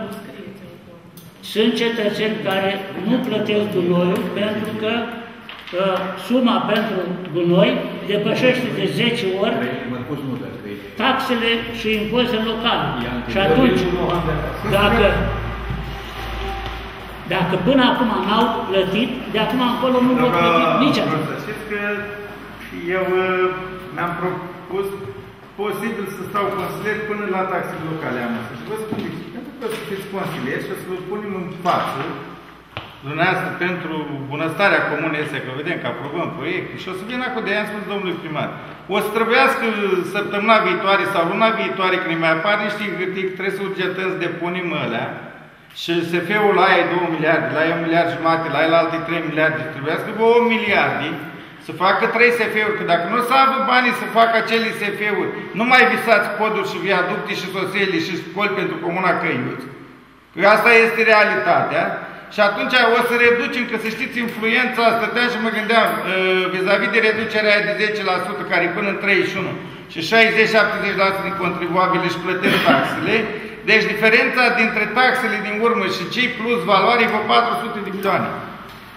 sunt cetățeni care nu plătesc gunoiul pentru că suma pentru gunoi depășește de 10 ori taxele și impozitele locale. Și atunci, dacă până acum n-au plătit, de acum încolo nu vor plăti niciodată. Știți că eu mi-am propus posibil să stau consilier până la taxele locale am să. Și vă spun de ce. Pentru că să fiți consilier și să vă punem în față dumneavoastră pentru bunăstarea comunei astea, că vedem că aprobăm proiecte și o să vin acum de aia, spus domnului primar. O să trebuiască săptămâna viitoare sau luna viitoare, când mai apar niște hârtii, trebuie să urgentăm să depunem alea și SF-ul la aia e 2 miliarde, la aia 1 miliard jumate, la aia la alte 3 miliarde, trebuiască 8 miliarde să facă 3 SF-uri, că dacă nu s-a avut banii să facă acele SF-uri, nu mai visați poduri și viaducte și sosele și școli pentru Comuna Căiuți. Că asta este realitatea. Și atunci o să reducem, că să știți, influența, stăteam și mă gândeam vis-a-vis de reducerea aia de 10% care e până în 31 și 60-70% din contribuabili își plătesc taxele. Deci diferența dintre taxele din urmă și cei plus valoare e vreo 400 de milioane.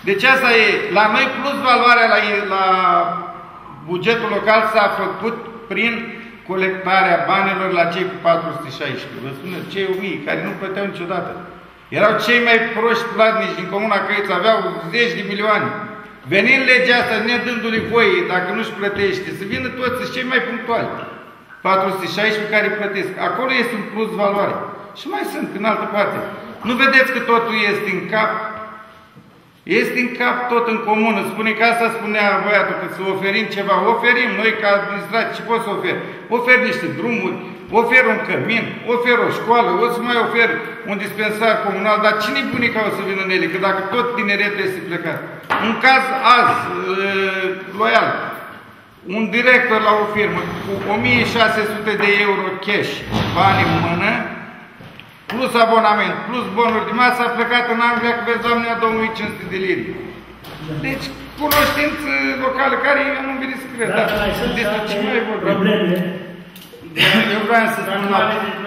Deci asta e, la noi plus valoarea la bugetul local s-a făcut prin colectarea banilor la cei cu 416. Vă spun, cei 1000 care nu plăteau niciodată. Erau cei mai proști platnici din Comuna Căiță, aveau 10 de milioane. Venind legea asta, nedându-le voie, dacă nu-și plătește, să vină toți cei mai punctuali. 416 care plătesc. Acolo este un plus valoare. Și mai sunt în altă parte. Nu vedeți că totul este în cap? Este în cap tot în comună. Spune că asta spunea băiatul, că să oferim ceva. Oferim noi ca administrație. Ce poți să oferi? Oferi niște drumuri, ofer un cămin, ofer o școală, o să mai ofer un dispensar comunal. Dar cine-i bunica o să vină în ele? Că dacă tot tineretul este plecat. Un caz azi, loial, un director la o firmă cu 1600 de euro cash, bani în mână, plus abonament, plus bonuri de masă, a plecat în Anglia cu vezaminea 2500 de lire. Deci, cunoștință locală, care eu nu vine să cred. Dacă mai sunt alte probleme, eu vreau să spun la...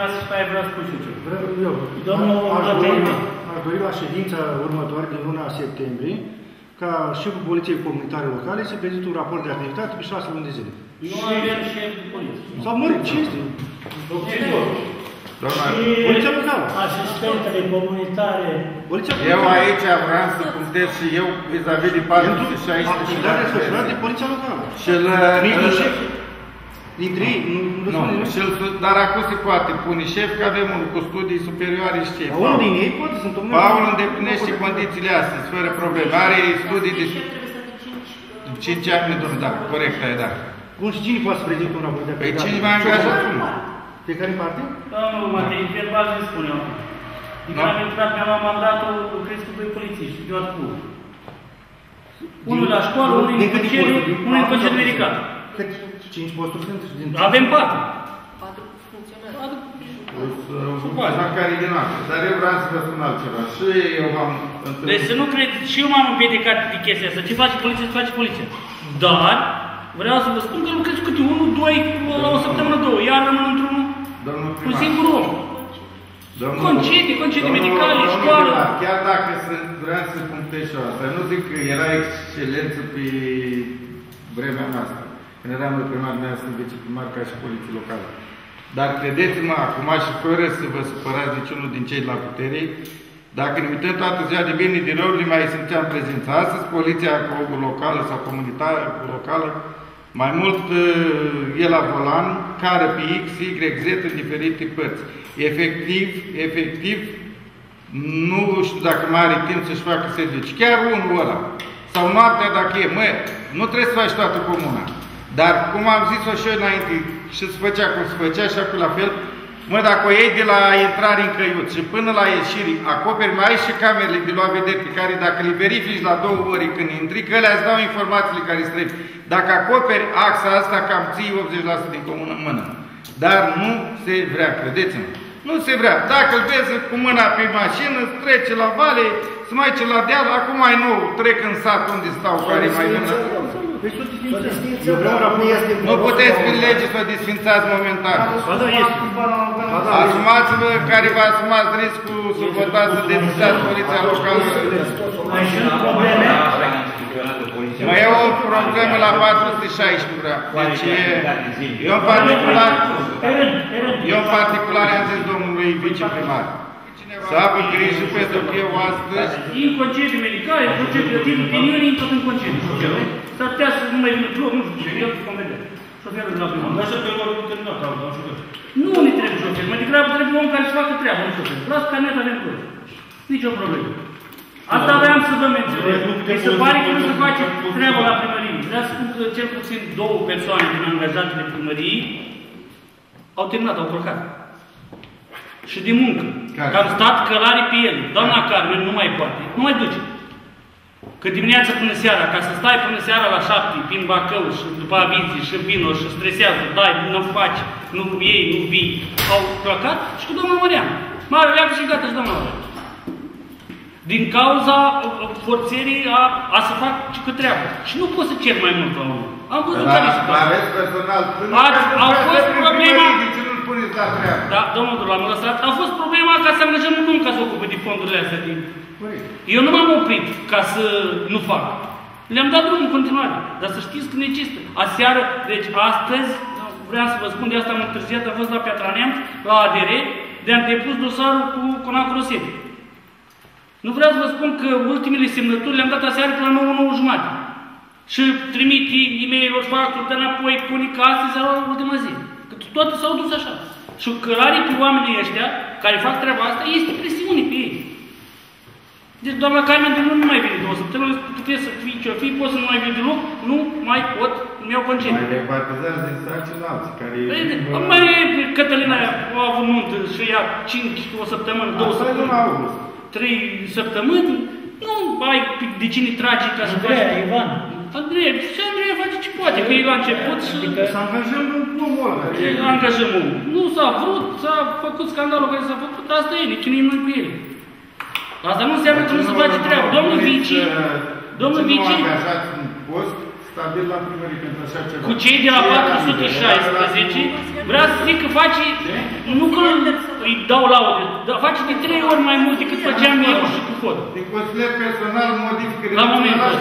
Aș dori la ședința următoare din luna septembrie ca șeful Poliției Comunitare Locale să prezinte un raport de activitate pe 6 luni de zile. Nu avem șef de poliție. Sau mă rog, ce este? Poliția locală. Asistentele comunitare. Eu aici vreau să punctez și eu vis-a-vis de 416. Activitatea desfășurată de Poliția Locală. Dintre ei, nu, dar acum se poate pune șef, că avem unul cu studii superioare și ce. Unul din ei poate, sunt o Paul îndeplinește condițiile astea, fără probleme. Are studii de 5 ani, da, corect, da. Bun, și cine poate să prezinte un raport de activitate? Păi cine m-a angajat? De care parte? Domnul Matei, verbal îmi spune eu. Din care am intrat, mi-am luat mandatul, crezi că doi polițiști, de oată pur. Unul la școală, unul în concediu, unul în concediu medical. 5 posturi sunt? Avem 4. 4 funcționari. Care e din asta. Dar eu vreau să vă spun altceva. Și eu am întâlnit... Deci să nu cred, și eu m-am împiedicat de chestia asta. Ce face poliția, ce face poliția. Dar vreau să vă spun că lucrez câte 1, 2, la o săptămână, 2. Iar rămân într-unul un singur om. Concedii medicale, școală. Chiar dacă vreau să punctez și asta, nu zic că era excelență pe vremea noastră. Când eram de primar, sunt viceprimar ca și poliție locală. Dar credeți-mă, acum și fără să vă supărați niciunul din cei de la putere, dacă ne uităm toată ziua de bine, din rău, mai simțeam prezența. Astăzi, poliția locală sau comunitară locală, mai mult e la volan, care pe X, Y, Z în diferite părți. Efectiv, nu știu dacă mai are timp să-și facă servici. Chiar unul ăla. Sau noaptea dacă e, nu trebuie să faci toată comuna. Dar, cum am zis-o și eu înainte, și se făcea cum se făcea și acum la fel, dacă o iei de la intrare în căiut și până la ieșire, acoperi mai ai și camerele de luat vederi pe care dacă le verifici la 2 ori când intri, că alea îți dau informațiile care îți trebuie. Dacă acoperi axa asta, cam ții 80% din comună în mână. Dar nu se vrea, credeți-mă. Nu se vrea. Dacă îl vezi cu mâna pe mașină, trece la vale, se mai ce la deal, acum mai nou trec în sat unde stau care mai vin la... Nu puteți prin lege să o desfințați momentan. Asumați-vă care vă asumați riscul să votați să desfințați poliția locală. Mai e o problemă la 416 vrea. Deci eu în particular am zis domnului viceprimar să aibă grijă pentru că eu astăzi... În concedii medicale, în concedii de timp, opiniunii, tot în concedii. S-ar putea să nu mai vină joc, nu știu ce, eu te convedea. Șoferul de la primar. Dar șoferul nu terminat, dar șofer. Nu ne trebuie șofer, mai degrabă trebuie om care să facă treaba, nu șofer. Las carnet avem toți. Nici o problemă. Asta vreau să vă menționez. Mi se pare că nu se face treaba la primărie. Vreau să spun că cel puțin 2 persoane din angajatele primăriei au terminat, au urcat. Și de muncă. Că am stat călare pe el. Doamna Carmen nu mai poate. Nu mai duce. Că dimineața până seara, ca să stai până seara la 7, prin Bacău și după aviții și vino și stresează, dai, nu faci, nu iei, nu vii. Au plecat și cu doamna Mariana. Mare leagă și gata și doamna Mariana. Din cauza forțării a să fac ce treabă. Și nu pot să cer mai mult la unul. Am văzut care se poate. Aveți personal. Au fost problema... De ce nu-l puneți la treabă? Da, domnul Dula m-a lăsat, a fost problema ca să angajăm un om ca să ocupe de fondurile astea. Eu nu m-am oprit ca să nu fac. Le-am dat drumul în continuare, dar să știți că necesită. Aseară, deci astăzi, vreau să vă spun, de asta am întârziat, am fost la Piatra Neamț, la ADR, de-am depus dosarul cu Conacul Rosetti. Nu vreau să vă spun că ultimele semnături le-am dat aseară pe la 9:30. Și trimit e-mail-uri, facturi, dă înapoi, pune că astăzi sau la ultima zi. Că toate s-au dus așa. Și cărare pe oamenii ăștia, care fac treaba asta, este presiune pe ei. Deci doamna Carmen de nu mai vine 2 săptămâni, puteți să fii ce-o fi, poți să nu mai vii deloc, nu mai pot, îmi iau concediu. Mai repartizați din sarcini alții, care... Mai Cătălina a avut nuntă și ea 5 o săptămână, 2 săptămâni, 3 săptămâni, nu ai de cine trage ca să faci... Ivan. Andrei, și Andrei face ce poate, că e la început și... Să angajăm omul ăla. Angajăm omul. Nu s-a vrut, s-a făcut scandalul care s-a făcut, asta e, nici nu-i noi cu el. Asta nu înseamnă că nu se face treabă. Domnul Vici... Domnul Vici... Stabil la primărie pentru așa ceva. Cu cei de la 416, vreau să zic că face, nu că îi dau laude, dar face de 3 ori mai mult decât făceam eu și cu Fod. Din consilier personal modifică la momentul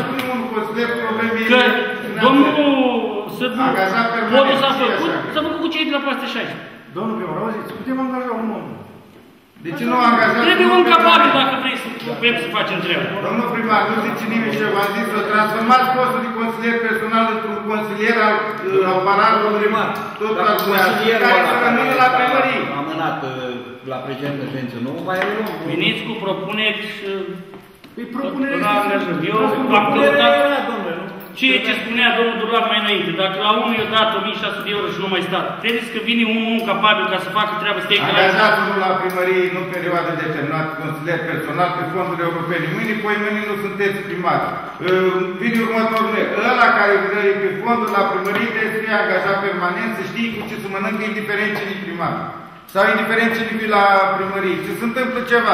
că domnul Sârbu, Fodul s-a făcut cu cei de la 416. Domnul primar, auziți, putem angaja un om. De ce nu angajați? Trebuie un capabil dacă vrem să facem treaba. Domnul primar, nu zice nimeni ce v-am zis, să transformați postul de consilier personal într-un consilier al aparatului primar. Tot al consilier care să rămână la primărie. Amânat la precedență, nu mai reluăm. Veniți cu propuneri și... Păi propunere eu am căutat ceea ce spunea domnul Dular mai înainte. Dacă la unul i-a dat 1600 de euro și nu mai stat, credeți că vine un om capabil ca să facă treaba să angajați-vă la primărie, nu perioadă determinată, consilier personal pe fonduri europene. Mâine, mâine nu sunteți primar. Vine următorul meu. Ăla care e pe fonduri la primărie trebuie să fie angajat permanent, să știe cu ce să mănâncă, indiferent ce e primar. Sau indiferent ce vii la primărie. Ce se întâmplă ceva.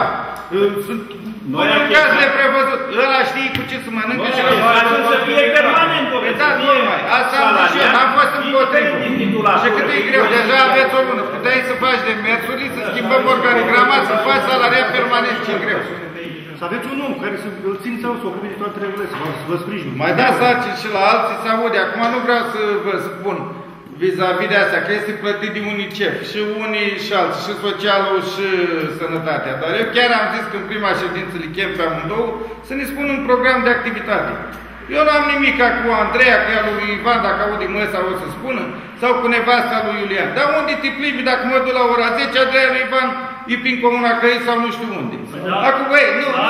Noi în caz neprevăzut. Ăla știe cu ce să mănâncă și să fie permanent. Da, numai. Asta am zis eu. N-am fost împotrivă. Și cât e greu. Deja aveți o lună. Puteai să faci demersuri, să schimbăm organigrama, să faci salariat permanent. Ce greu. Să aveți un om care să îl țin sau să ocupe de toate regulile, să vă sprijin. Mai dați sarcini și la alții să aude. Acum nu vreau să vă spun vis-a-vis de asta, că este plătit de UNICEF, și unii și alții, și socialul și sănătatea. Dar eu chiar am zis că în prima ședință le chem pe amândouă să ne spună un program de activitate. Eu nu am nimic cu Andreea, cu ea lui Ivan, dacă aude măsa o să spună, sau cu nevasta lui Iulian. Dar unde te plimbi dacă mă duc la ora 10, Andreea lui Ivan e prin Comuna Căi sau nu știu unde. Acum, băi,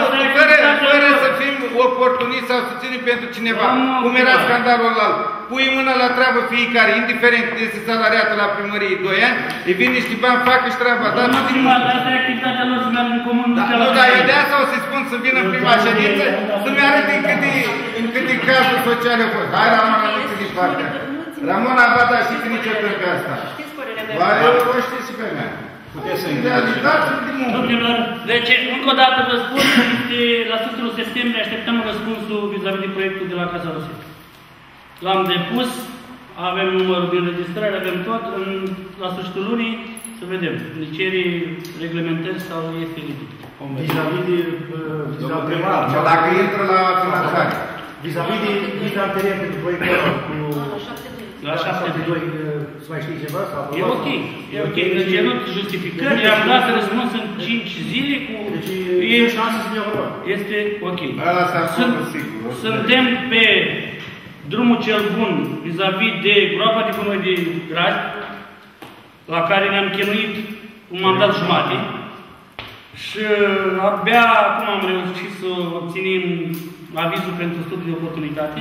fără să fim oportuniști sau să ținem pentru cineva, cum era scandalul ăla. Pui mâna la treabă fiecare, indiferent că este salariată la primărie 2 ani, îi vin niște bani, fac și treaba. Dar nu din mult. Asta e activitatea lor să meargă în comun. Nu, dar eu de asta o să-i spun să vină în prima ședință, să-mi arăte în câte cazuri sociale au fost. Hai, Ramona, nu ți din partea. Ramona, ba da, știi că nici o pe asta. Știți părerea mea? O știți și pe mea. Puteți să Domnilor, deci, încă o dată vă spun, la sfârșitul septembrie așteptăm răspunsul vis-a-vis de proiectul de la Casa Rosetti. L-am depus, avem numărul de înregistrare, avem tot, la sfârșitul lunii, să vedem, ne cere reglementări sau este liber. Vis-a-vis de primar. Dacă intră la finanțare. Vis-a-vis de viza anterior pentru proiectul cu... La 72, să mai știi ceva? E ok, e ok. Deci e not justificări, i-am dat răspuns în 5 zile cu... Deci e șansă să ne aprobat. Este ok. Sigur. Suntem pe drumul cel bun vis-a-vis de groapa de gunoi de Grad, la care ne-am chinuit un mandat jumate și abia acum am reușit să obținem avizul pentru studiul de oportunitate,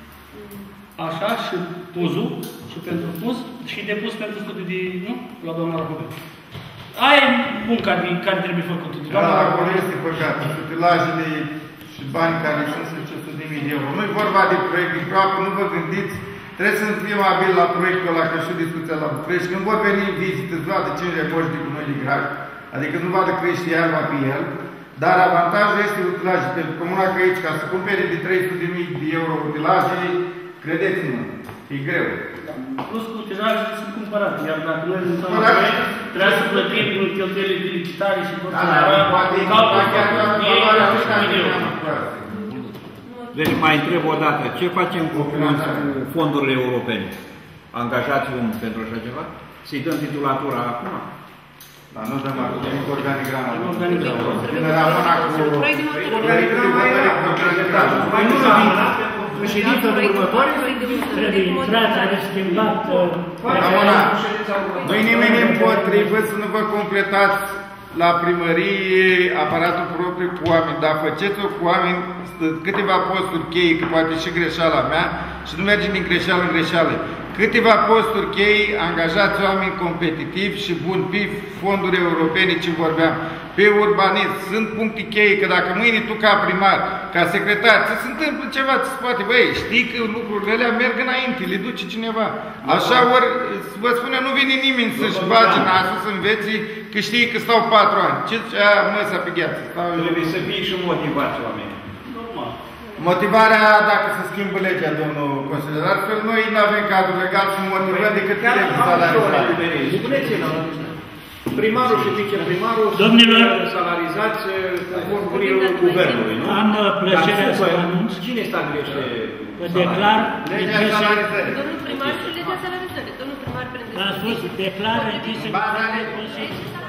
așa, și puzul, și pentru puz, și depus pentru studiul de, nu? La doamna Rahobel. Aia e munca care trebuie făcută. Acolo este păcat, utilajele și bani care sunt 100.000 de euro. Nu e vorba de proiect, de proapă, nu vă gândiți. Trebuie să fim abili la proiectul ăla, că și discuția la București. Când vor veni în vizită, îți vadă 5 remoși de gunoi de Grad, adică nu vadă crește iarba pe el, dar avantajul este utilajul pentru Comuna Căici, ca să cumpere de 300.000 de euro utilaje, credeți-mă, e greu. Plus cu tirajele sunt cumpărate, iar dacă noi nu stăm la proiect, trebuie să plătim din cheltuielile de licitare și tot ce Deci mai întreb o dată, ce facem cu fondurile europene? Angajați un pentru așa ceva? Să-i dăm titulatura acum? Dar nu dăm acum nimic organigramă. În ședința următoare trebuie intrația de schimbat. Nu-i nimeni împotrivă să nu vă completați la primărie aparatul propriu cu oameni, dar faceți-o cu oameni, câteva posturi cheie, că poate și greșeala mea, și nu merge din greșeală în greșeală. Câteva posturi chei, angajați oameni competitivi și buni pe fonduri europene, ce vorbeam, pe urbanism. Sunt puncte cheie, că dacă mâine tu ca primar, ca secretar, ți se întâmplă ceva, ți se poate, băi, știi că lucrurile alea merg înainte, le duce cineva. Așa ori, vă spune, nu vine nimeni să-și bage nasul, să înveți, că știi că stau 4 ani. Ce zicea măsa pe gheață? Trebuie să fie și motivați oamenii. Motivarea, dacă se schimbă legea, domnul consilier, altfel noi nu avem cadrul legal să motivăm decât primarul și viceprimarul sunt salarizați conform guvernului, nu? Am plăcerea să anunț. Cine stabilește? Declar legea salarizării. Domnul primar și legea salarizării. Domnul primar, a spus, declar